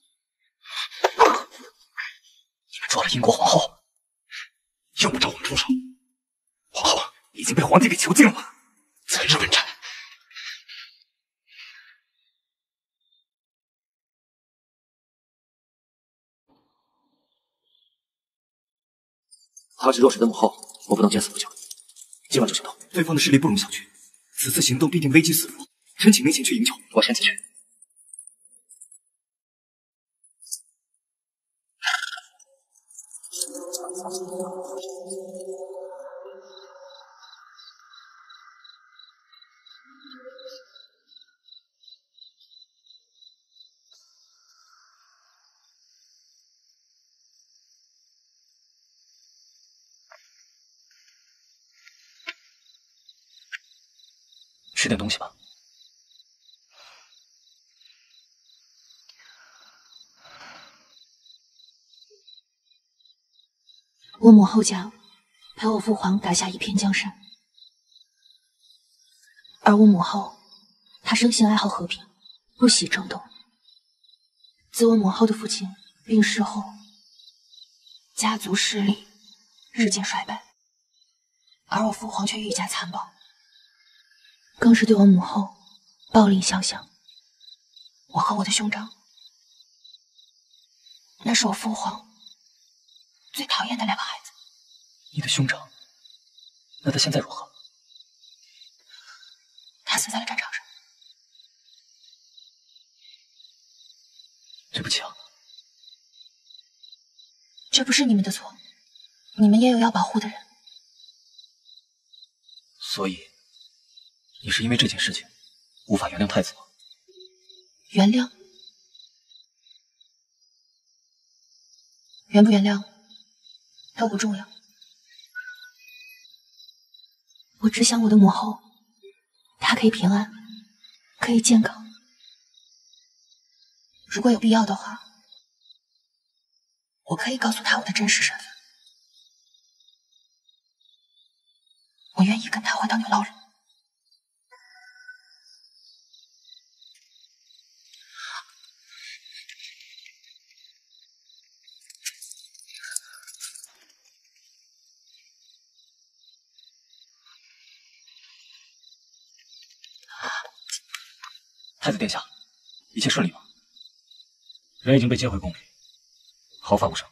你们抓了英国皇后， 用不着我们出手。皇后已经被皇帝给囚禁了，在日本战。 她是若水的母后，我不能见死不救，今晚就行动。对方的势力不容小觑，此次行动必定危机四伏。臣请您前去营救，我先进去。吃点东西吧。 我母后家陪我父皇打下一片江山，而我母后她生性爱好和平，不喜争斗。自我母后的父亲病逝后，家族势力日渐衰败，而我父皇却愈加残暴，更是对我母后暴力相向。我和我的兄长，那是我父皇最讨厌的两个孩子。 你的兄长，那他现在如何？ 他死在了战场上。 对不起啊。 这不是你们的错，你们也有要保护的人。 所以，你是因为这件事情无法原谅太子吗？ 原谅？原不原谅都不重要。我只想我的母后，她可以平安，可以健康。如果有必要的话，我可以告诉她我的真实身份。我愿意跟她回到牛牢人。 太子殿下，一切顺利吗？ 人已经被接回宫里，毫发无伤。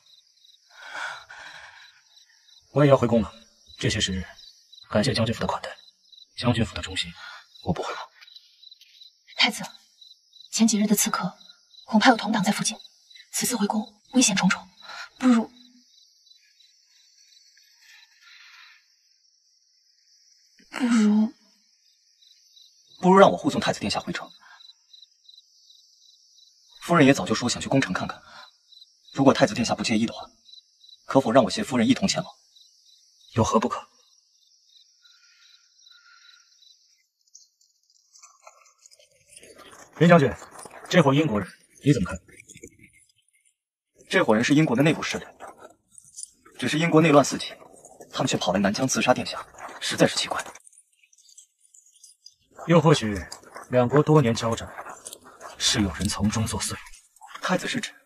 我也要回宫了，这些时日，感谢将军府的款待。将军府的忠心，我不会忘。 太子，前几日的刺客恐怕有同党在附近，此次回宫危险重重，不如…… 让我护送太子殿下回城。夫人也早就说想去宫城看看，如果太子殿下不介意的话，可否让我携夫人一同前往？ 有何不可？林将军，这伙英国人你怎么看？ 这伙人是英国的内部势力，只是英国内乱四起，他们却跑来南疆刺杀殿下，实在是奇怪。 又或许两国多年交战，是有人从中作祟。 太子是指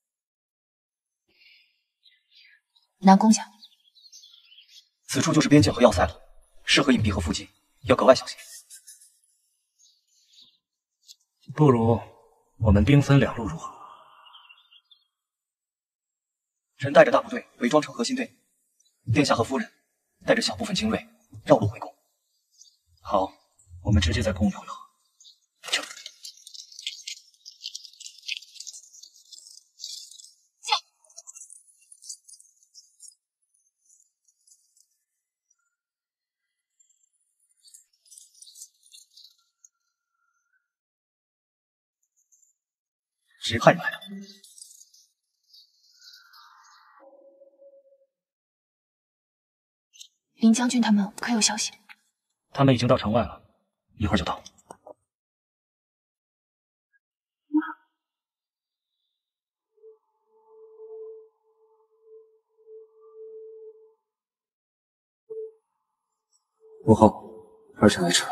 南宫家， 此处就是边界和要塞了，适合隐蔽和伏击，要格外小心。 不如我们兵分两路如何？ 臣带着大部队伪装成核心队，殿下和夫人带着小部分精锐绕路回宫。 好，我们直接在宫里会合。 就谁派你来的？ 林将军他们可有消息？ 他们已经到城外了，一会儿就到。 母后，儿臣来迟了。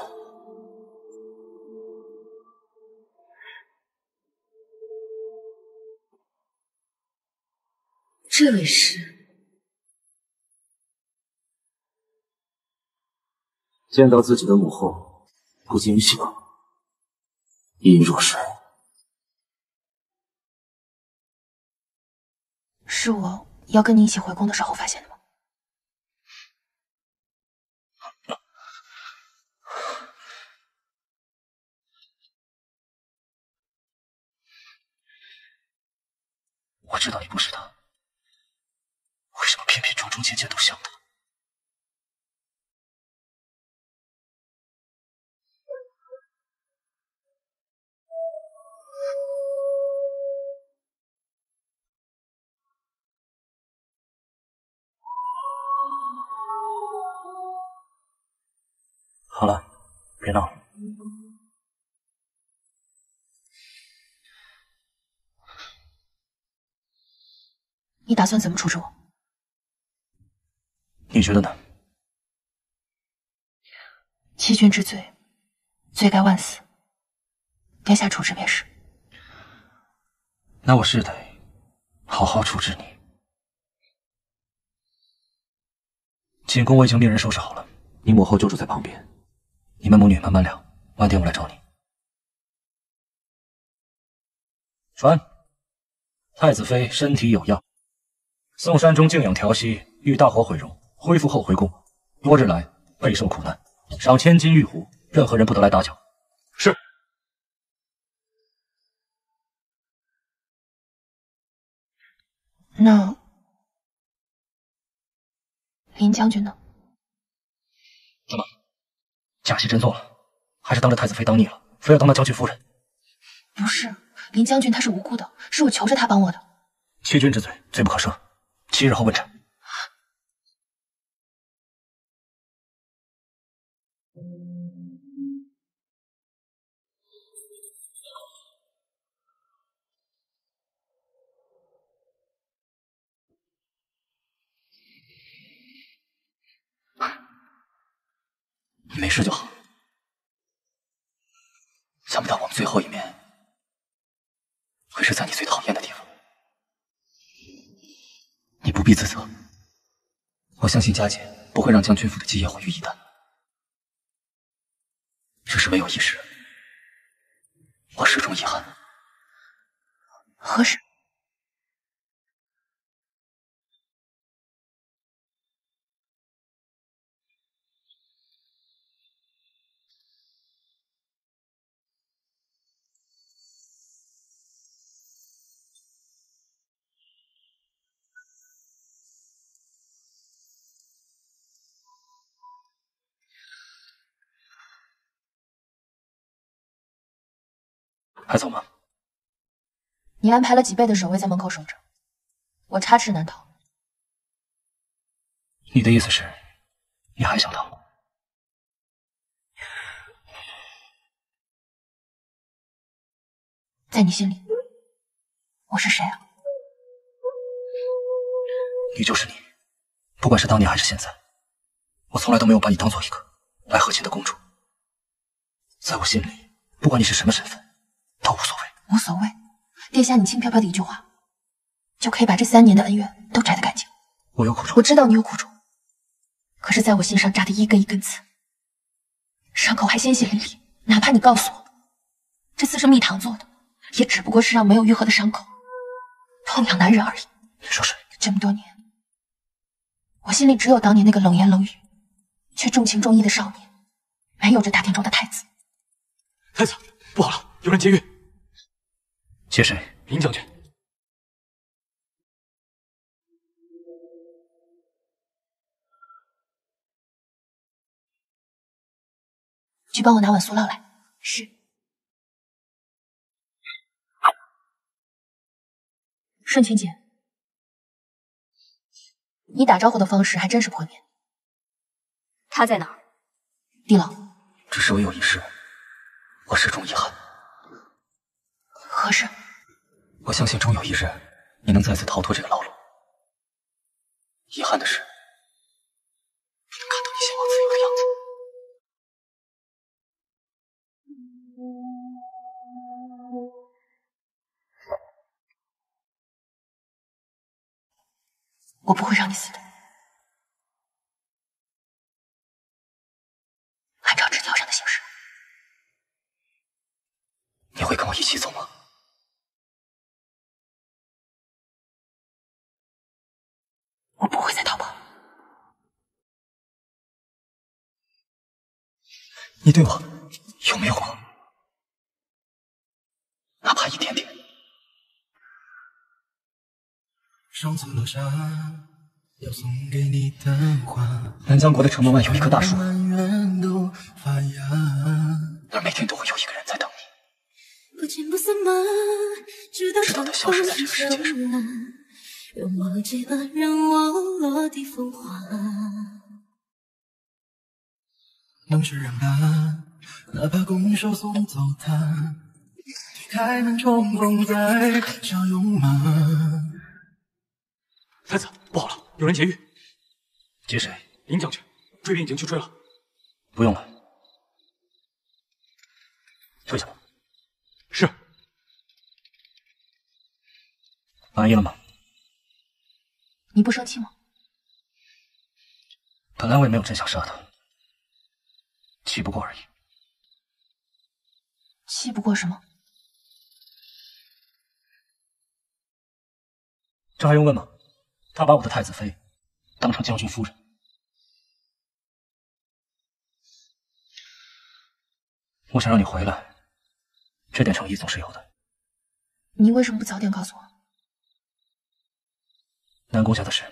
这位是？ 见到自己的母后，不禁想，殷若水。 是我要跟你一起回宫的时候发现的吗？ 我知道你不是他，为什么偏偏桩桩件件都像他？好了，别闹了。 你打算怎么处置我？ 你觉得呢？ 欺君之罪，罪该万死。殿下处置便是。 那我是得好好处置你。寝宫我已经命人收拾好了，你母后就住在旁边，你们母女慢慢聊，晚点我来找你。传，太子妃身体有恙，宋山中静养调息，遇大火毁容，恢复后回宫，多日来备受苦难，赏千金玉壶，任何人不得来打搅。是。 那林将军呢？ 怎么，假戏真做了，还是当着太子妃当腻了，非要当那将军夫人？ 不是，林将军他是无辜的，是我求着他帮我的。 欺君之罪，罪不可赦，七日后问斩。 你没事就好。想不到我们最后一面会是在你最讨厌的地方。你不必自责，我相信佳姐不会让将军府的基业毁于一旦。只是唯有一事，我始终遗憾。 何事？ 还走吗？ 你安排了几倍的守卫在门口守着，我插翅难逃。 你的意思是，你还想逃？ 在你心里，我是谁啊？ 你就是你，不管是当年还是现在，我从来都没有把你当做一个来和亲的公主。在我心里，不管你是什么身份，都无所谓。 无所谓，殿下，你轻飘飘的一句话，就可以把这三年的恩怨都摘得干净。 我有苦衷， 我知道你有苦衷，可是在我心上扎的一根一根刺，伤口还鲜血淋漓。哪怕你告诉我，这刺是蜜糖做的，也只不过是让没有愈合的伤口痛痒难忍而已。 你说是？ 这么多年，我心里只有当年那个冷言冷语却重情重义的少年，没有这大殿中的太子。 太子，不好了，有人劫狱。 劫谁？ 林将军。 去帮我拿碗苏酪来。 是。 顺群姐，你打招呼的方式还真是破面。 他在哪儿？ 地牢。 只是我有一事，我始终遗憾。 何事？ 我相信终有一日，你能再次逃脱这个牢笼。遗憾的是，不能看到你向往自由的样子。 我不会让你死的。按照纸条上的形式。 你会跟我一起走吗？ 我不会再逃跑。 你对我有没有过，哪怕一点点？ 上次落下要送给你的花， 南疆国的城门外有一棵大树， 那儿每天都会有一个人在等你， 不见不散吗？直到直到他消失在这个世界上。 用我肩膀让我落地风化。 能释然吧，哪怕拱手送走他，推开门重逢再相拥吗？ 太子，不好了，有人劫狱。 劫谁？ 林将军，追兵已经去追了。 不用了，退下吧。 是。 满意了吗？ 你不生气吗？ 本来我也没有真想杀他，气不过而已。 气不过什么？ 这还用问吗？他把我的太子妃当成将军夫人。我想让你回来，这点诚意总是有的。 你为什么不早点告诉我？ 南宫家的事，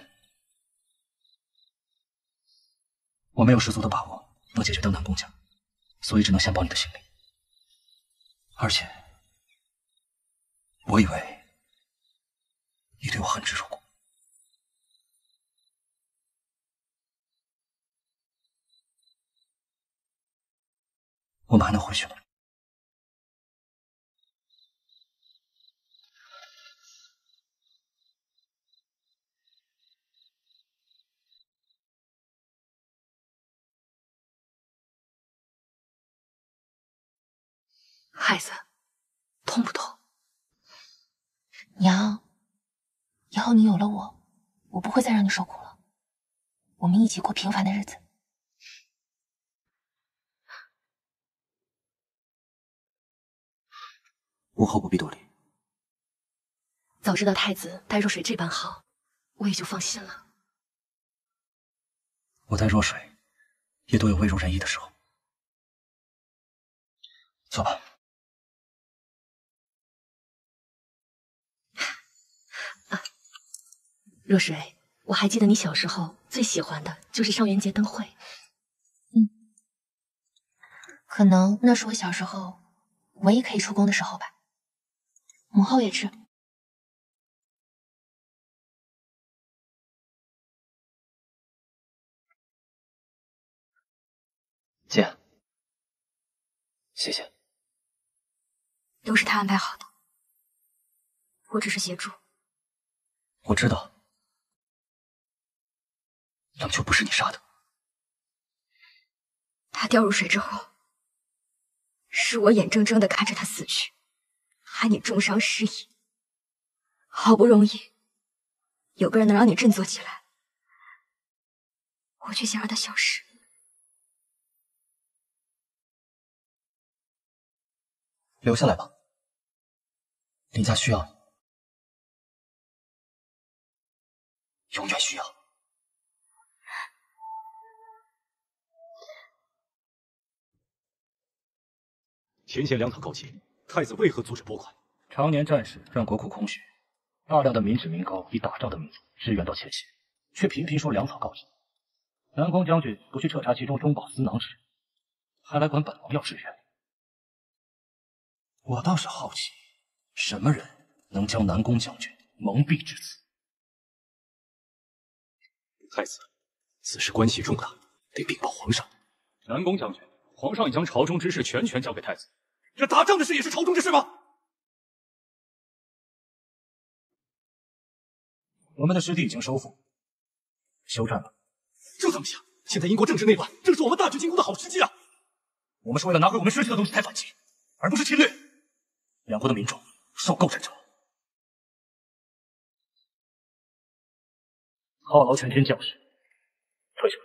我没有十足的把握能解决掉南宫家，所以只能先保你的性命。而且，我以为你对我恨之入骨。我们还能回去吗？ 孩子，痛不痛？娘，以后你有了我，我不会再让你受苦了。我们一起过平凡的日子。 母后不必多礼。 早知道太子待若水这般好，我也就放心了。 我待若水，也都有未如人意的时候。坐吧。 啊，若水，我还记得你小时候最喜欢的就是上元节灯会。 嗯，可能那是我小时候唯一可以出宫的时候吧。 母后也吃。 姐，谢谢。 都是他安排好的，我只是协助。 我知道，杨秋不是你杀的。 他掉入水之后，是我眼睁睁的看着他死去，害你重伤失忆。好不容易有个人能让你振作起来，我却想让他消失。 留下来吧，林家需要你，永远需要。 前线粮草告急，太子为何阻止拨款？ 常年战事让国库空虚，大量的民脂民膏以打仗的名义支援到前线，却频频说粮草告急。南宫将军不去彻查其中中饱私囊之人，还来管本王要支援。我倒是好奇，什么人能将南宫将军蒙蔽至此？ 太子，此事关系重大，得禀报皇上。 南宫将军，皇上已将朝中之事全权交给太子，这打仗的事也是朝中之事吗？ 我们的失地已经收复，休战吧。 就这么想？现在英国政治内乱，正是我们大举进攻的好时机啊！ 我们是为了拿回我们失去的东西才反击，而不是侵略。两国的民众受够战争，犒劳全天将士，退下。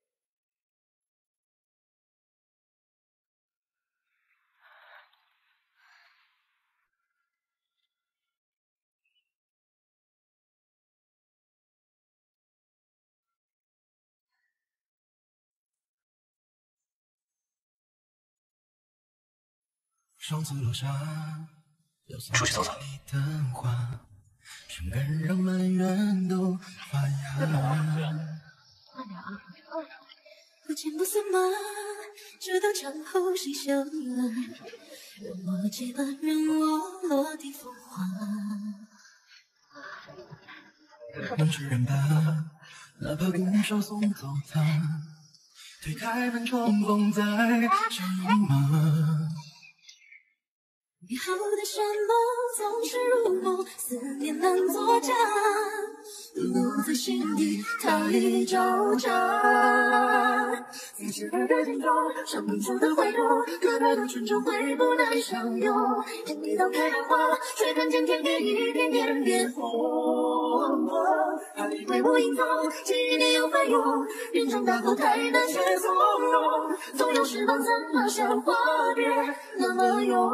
上次落下出去走走。 全感让满园都发芽。 慢点啊！不见不散吗？直到长后谁笑了？让我结伴，让我落地风花。 能释然吧，哪怕拱手送走他。推开门，重逢在相拥吗？ 以后的山盟总是如梦，思念难作假，路在心底太招架。在期待的尽头，像当初的回头，隔太多春秋会不能相拥。眼里都开了花，却看见天地一点点变红。还以为我隐藏，记忆里有翻涌，人长大后太难学从容，总有时光怎么像花别那么用。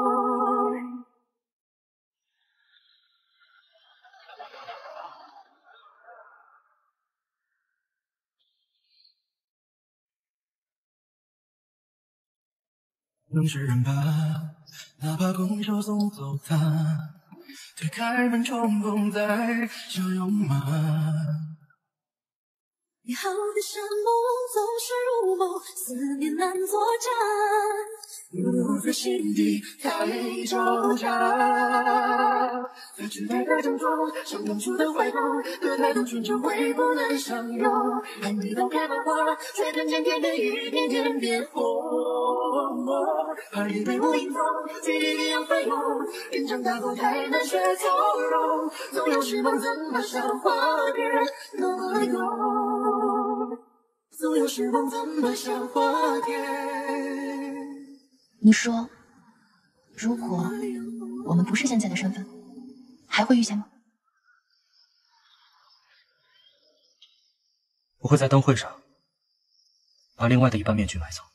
能释然吧，哪怕拱手送走他。推开门，重逢在相拥吗？ 以后的山盟总是如梦，思念难作假，路在心底太招架。在期待的挣脱，像当初的怀抱，隔太多春秋会不能相拥。眼里都开了花，却看见天地一点点变红。还以为我隐藏，记忆里有翻涌，人长大后太难学从容，总有时光怎么像花别那么用。总有时光怎么像花蝶。 你说，如果我们不是现在的身份，还会遇见吗？ 我会在灯会上把另外的一半面具埋葬，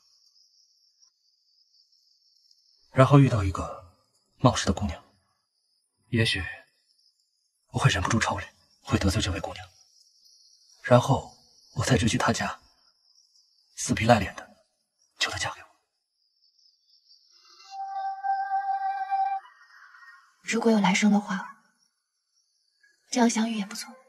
然后遇到一个冒失的姑娘，也许我会忍不住抽脸，会得罪这位姑娘，然后我再直去她家，死皮赖脸的求她嫁给我。 如果有来生的话，这样相遇也不错。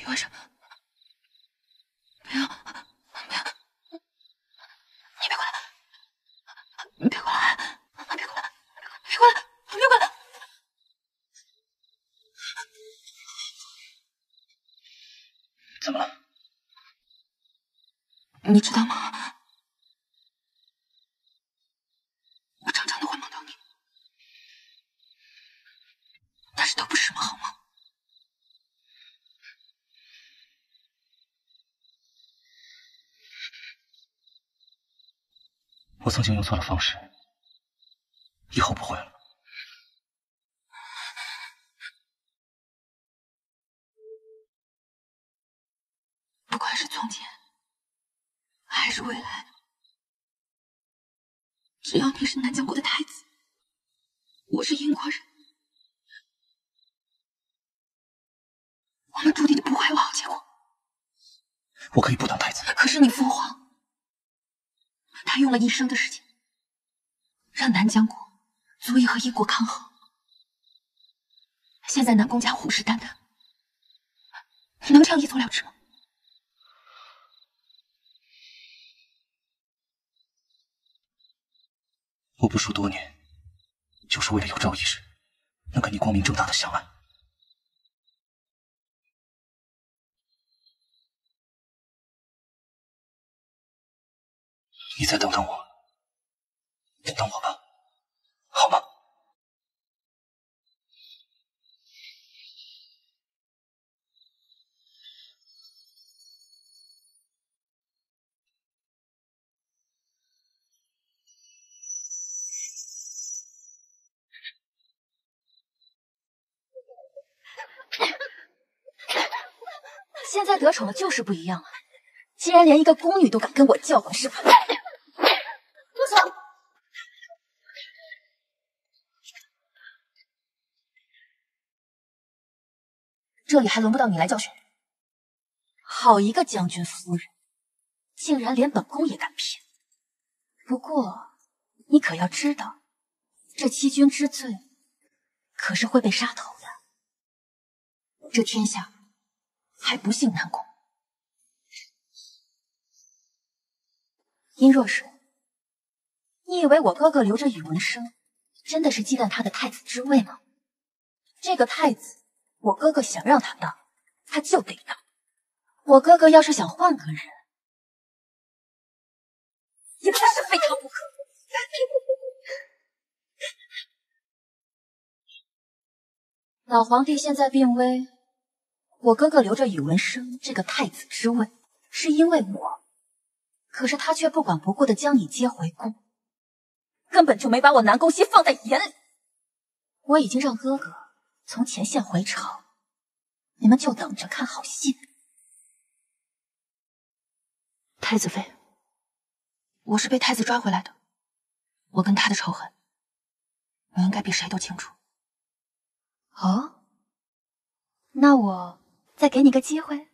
你为什么？不要，不要！你别过来！别过来！别过来！别过来！别过来！ 怎么了？ 你知道吗？我常常都会梦到你，但是都不是什么好梦。 我曾经用错了方式，以后不会了。 不管是从前还是未来，只要你是南疆国的太子，我是英国人，我们注定就不会有好结果。 我可以不当太子， 可是你父皇，他用了一生的时间，让南疆国足以和英国抗衡。现在南宫家虎视眈眈，你能这样一走了之吗？ 我不输多年，就是为了有朝一日能跟你光明正大的相爱。你再等等我，等等我吧，好吗？ 现在得宠的就是不一样啊！既然连一个宫女都敢跟我叫唤，是吧？住手！这里还轮不到你来教训。好一个将军夫人，竟然连本宫也敢骗！不过你可要知道，这欺君之罪可是会被杀头的。这天下还不幸南宫。殷若水，你以为我哥哥留着宇文生，真的是忌惮他的太子之位吗？这个太子，我哥哥想让他当，他就得当。我哥哥要是想换个人，也不是非他不可。老皇帝现在病危，我哥哥留着宇文生这个太子之位，是因为我。可是他却不管不顾的将你接回宫，根本就没把我南宫熙放在眼里。我已经让哥哥从前线回朝，你们就等着看好戏。 太子妃，我是被太子抓回来的，我跟他的仇恨，你应该比谁都清楚。 哦，那我再给你个机会。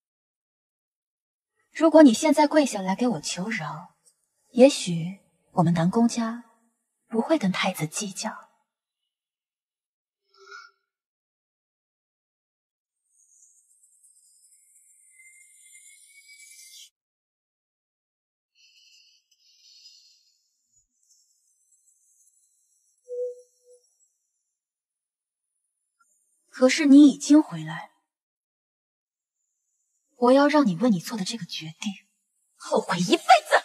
如果你现在跪下来给我求饶，也许我们南宫家不会跟太子计较。可是你已经回来了，我要让你为你做的这个决定后悔一辈子。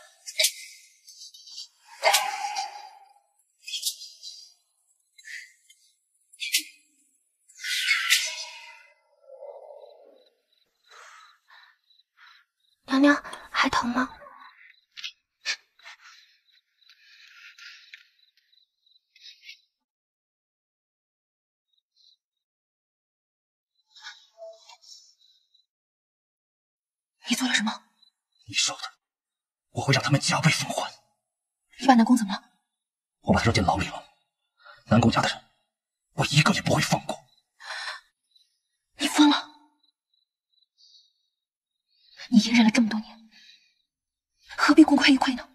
娘娘，还疼吗？你做了什么？ 你说的，我会让他们加倍奉还。 你把南宫怎么了？ 我把他扔进牢里了。南宫家的人，我一个也不会放过。 你疯了！你隐忍了这么多年，何必功亏一篑呢？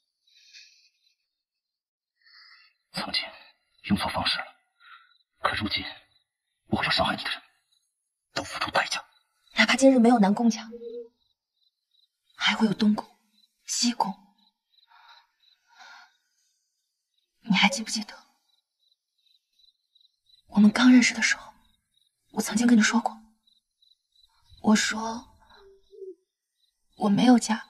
曾经用错方式了，可如今我会让伤害你的人都付出代价。 哪怕今日没有南宫家，还会有东宫、西宫。你还记不记得，我们刚认识的时候，我曾经跟你说过，我说我没有家，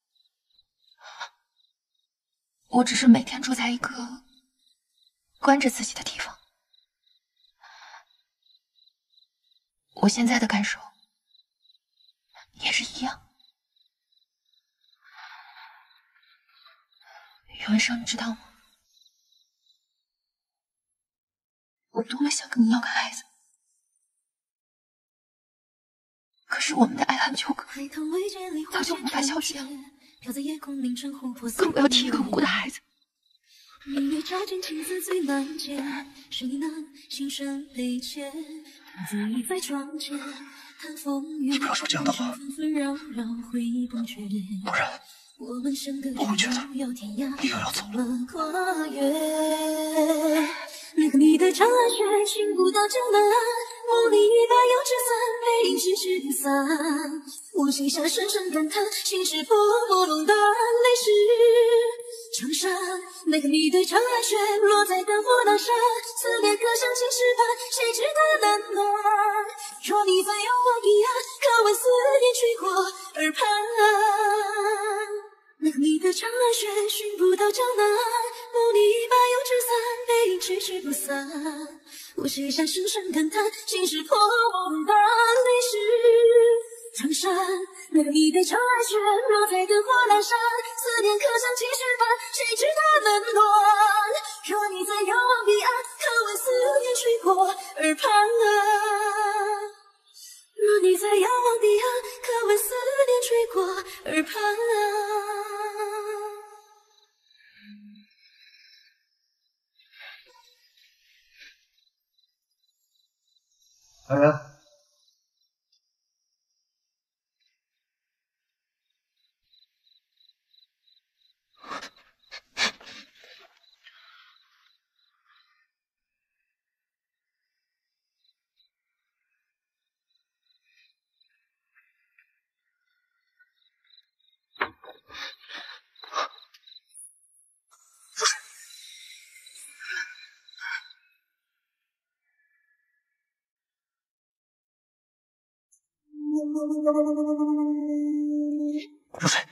我只是每天住在一个关着自己的地方。我现在的感受也是一样。宇文生，你知道吗？我多么想跟你要个孩子，可是我们的爱恨纠葛早就无法消解了，更不要提一个无辜的孩子。 明月照进青丝最难解，是你那心生悲切，自倚在窗前，谈风月。 你不要说这样的话，不然我会觉得你又要走了。 那个你的长安雪，寻不到江南岸，梦里一把油纸伞，背影迟迟不散。我心下深深感叹，心事破朦胧的泪湿长衫。那个你对长安雪，落在灯火阑珊，思念可像青石板，谁知它难暖？若你在遥望彼岸，可问思念吹过耳畔。那个你的长安雪，寻不到江南岸，梦里一把油纸伞，背影迟迟不散。我写下深深感叹，心事破朦胧的泪湿长衫。那个你的长安雪，落在灯火阑珊，思念可像青石板，谁知它冷暖？若你在遥望彼岸，可问思念吹过耳畔。若你在遥望彼岸，可问思念吹过耳畔。 来人！ 若水，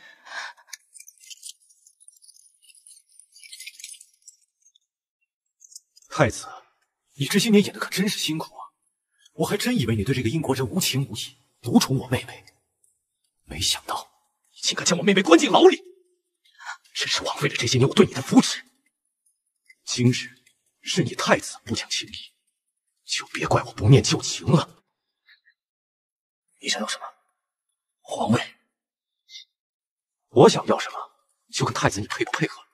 太子，你这些年演的可真是辛苦啊！我还真以为你对这个英国人无情无义，独宠我妹妹，没想到你竟敢将我妹妹关进牢里，真是枉费了这些年我对你的扶持。今日是你太子不讲情义，就别怪我不念旧情了。你想要什么？皇位？我想要什么，就看太子你配不配合了。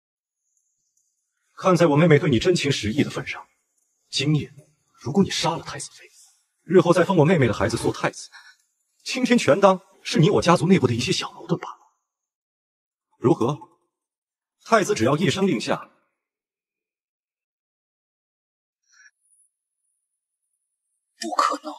看在我妹妹对你真情实意的份上，今夜如果你杀了太子妃，日后再封我妹妹的孩子做太子，今天全当是你我家族内部的一些小矛盾罢了。如何？太子只要一声令下， 不可能。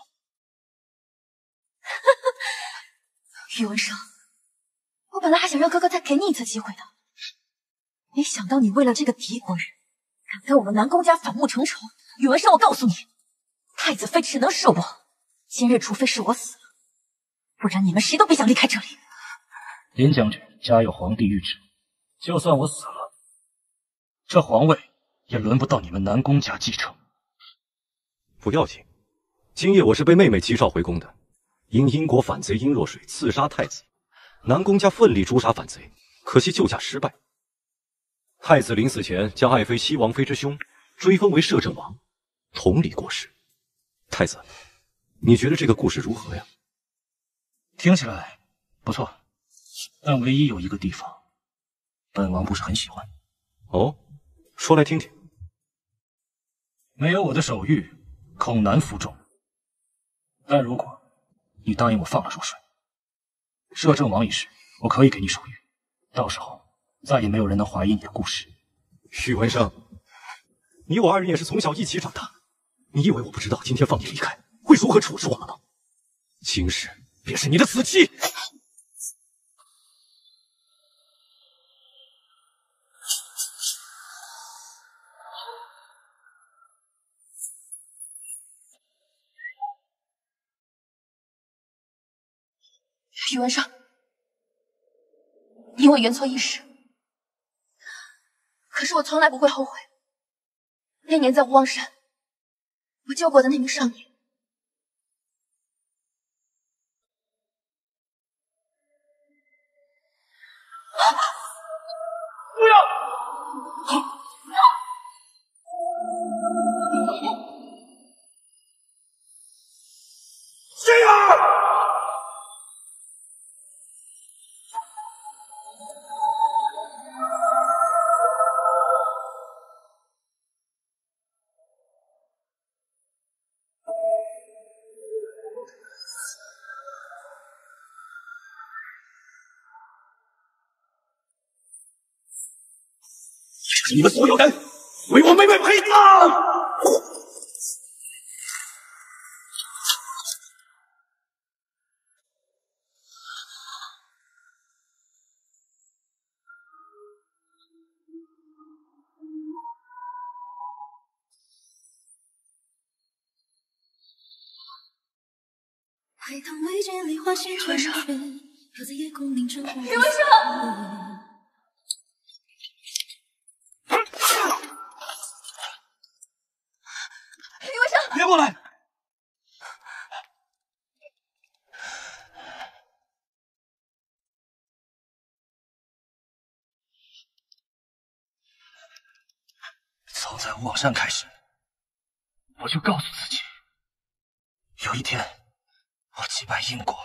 宇文生，我本来还想让哥哥再给你一次机会的，没想到你为了这个敌国人，敢在我们南宫家反目成仇。宇文生，我告诉你，太子妃只能是我。今日除非是我死了，不然你们谁都别想离开这里。 林将军家有皇帝御旨，就算我死了，这皇位也轮不到你们南宫家继承。 不要紧，今夜我是被妹妹急召回宫的。因英国反贼殷若水刺杀太子，南宫家奋力诛杀反贼，可惜救驾失败。太子临死前将爱妃西王妃之兄追封为摄政王，同理国事。太子，你觉得这个故事如何呀？ 听起来不错，但唯一有一个地方，本王不是很喜欢。 哦，说来听听。 没有我的手谕，恐难服众。但如果你答应我放了若水，摄政王一事我可以给你手谕，到时候再也没有人能怀疑你的故事。 许文生，你我二人也是从小一起长大，你以为我不知道今天放你离开会如何处置我们吗？今日便是你的死期。 宇文尚，你我原错一时，可是我从来不会后悔。那年在无望山，我救过的那名少年， 不要！这样。 你们所有人为我妹妹陪葬！ 海棠未见梨花先成雪，飘在夜空凌晨红。 宇文尚。 别过来！早在无望山开始，我就告诉自己，有一天我击败殷国，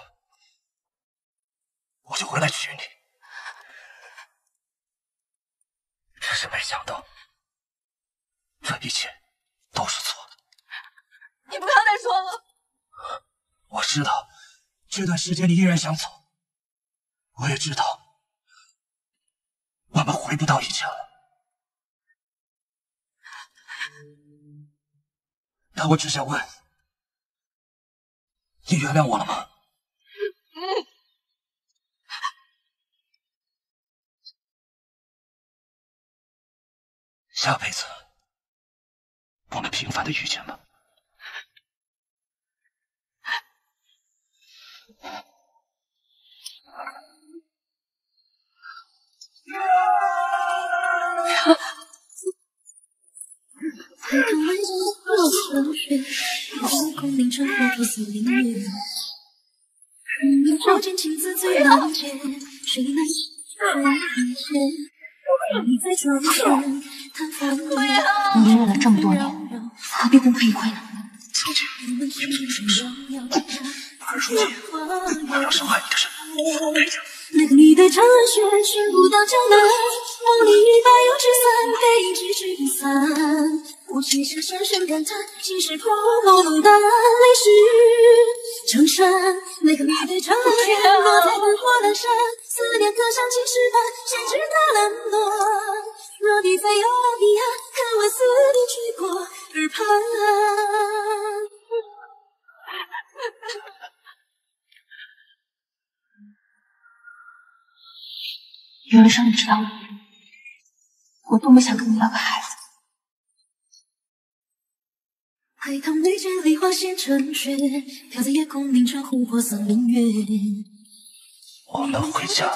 我就回来娶你。只是没想到，这一切都是错的。 你不要再说了。 我知道这段时间你依然想走，我也知道我们回不到以前了。但我只想问，你原谅我了吗？ 嗯。 下辈子我们平凡的遇见吧。 海棠未见落成雪，飘在夜空凌晨火烛似明月。明火间情字最难解，谁难解一切？你在窗前叹风雨。 你隐忍了这么多年，何必不可以归呢？ 书记，对不起，而书记，为了伤害你的身份，赔偿。 那个你的长雪寻不到江南，望你一把又纸伞，背影只纸不散。我写下深深感叹，心事破落浓淡，泪湿江山。那个你的长雪落在灯火阑珊，思念刻上青石板，谁知它冷暖？若你非有彼岸，可为思念去过耳畔。 宇文尚，你知道吗？我多么想跟你要个孩子。 海棠未见梨花先成雪，飘在夜空凌晨琥珀色明月。 我们回家。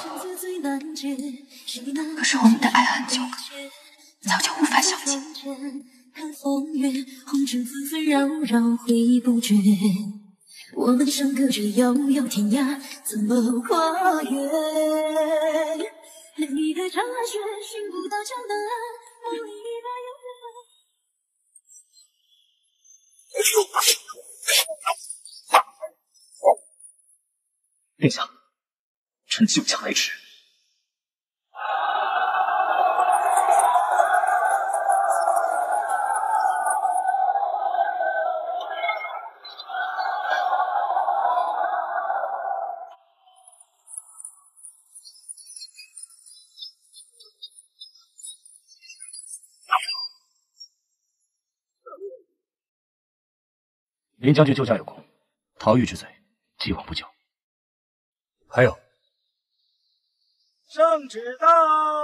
可是我们的爱恨纠葛，早就无法相见。 看风月，红尘纷纷扰扰，回忆不绝。我们相隔着遥遥天涯，怎么跨越？那你的长雪寻不到江南，梦里一把又一把。殿下，臣救驾来迟。林将军救驾有功，逃狱之罪既往不咎。 还有， 圣旨到。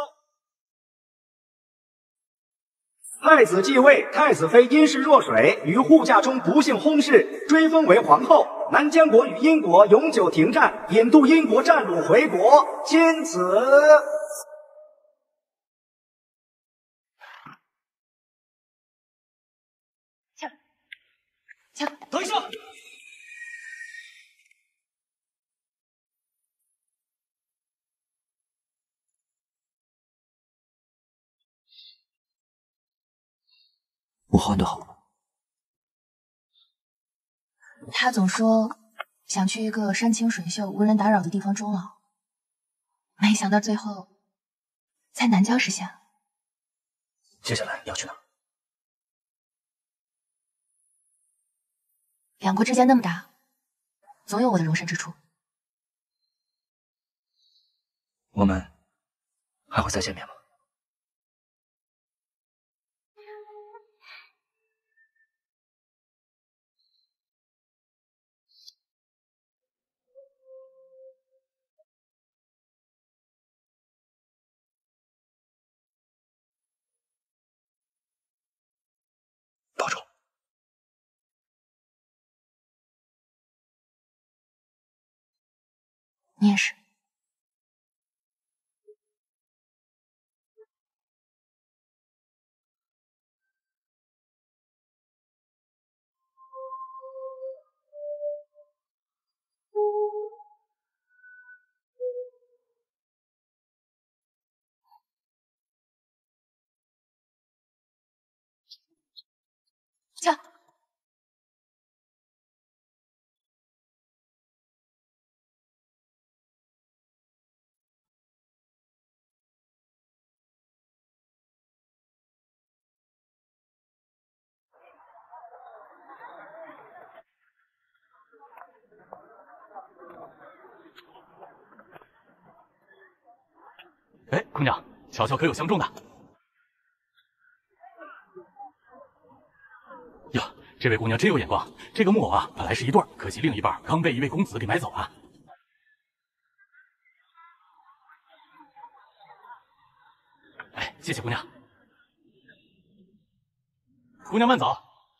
太子继位，太子妃因事若水，于护驾中不幸薨逝，追封为皇后。南疆国与殷国永久停战，引渡殷国战虏回国，钦此。 下来，下来， 等一下。 我换的好吗？ 他总说想去一个山清水秀、无人打扰的地方终老，没想到最后在南郊实现了。 接下来要去哪？ 两国之间那么大，总有我的容身之处。 我们还会再见面吗？ 保重。 你也是。驾。 哎，姑娘，瞧瞧可有相中的？哟，这位姑娘真有眼光。这个木偶啊，本来是一对儿，可惜另一半刚被一位公子给买走了。哎，谢谢姑娘。姑娘慢走。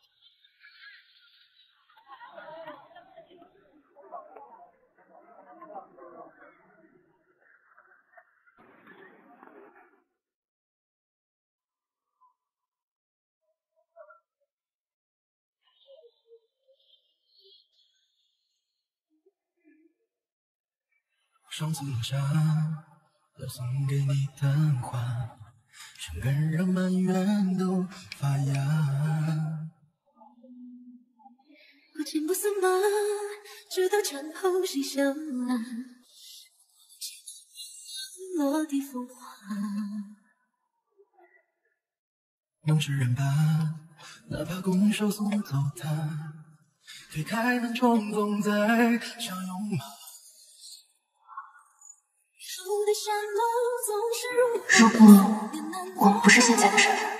上次落下要送给你的花，生根让满园都发芽。 不见不散吗？直到战后谁相爱？落地风花。 用诗人吧，哪怕拱手送走他，推开门重逢再相拥吗？ 如果我们不是现在的身份，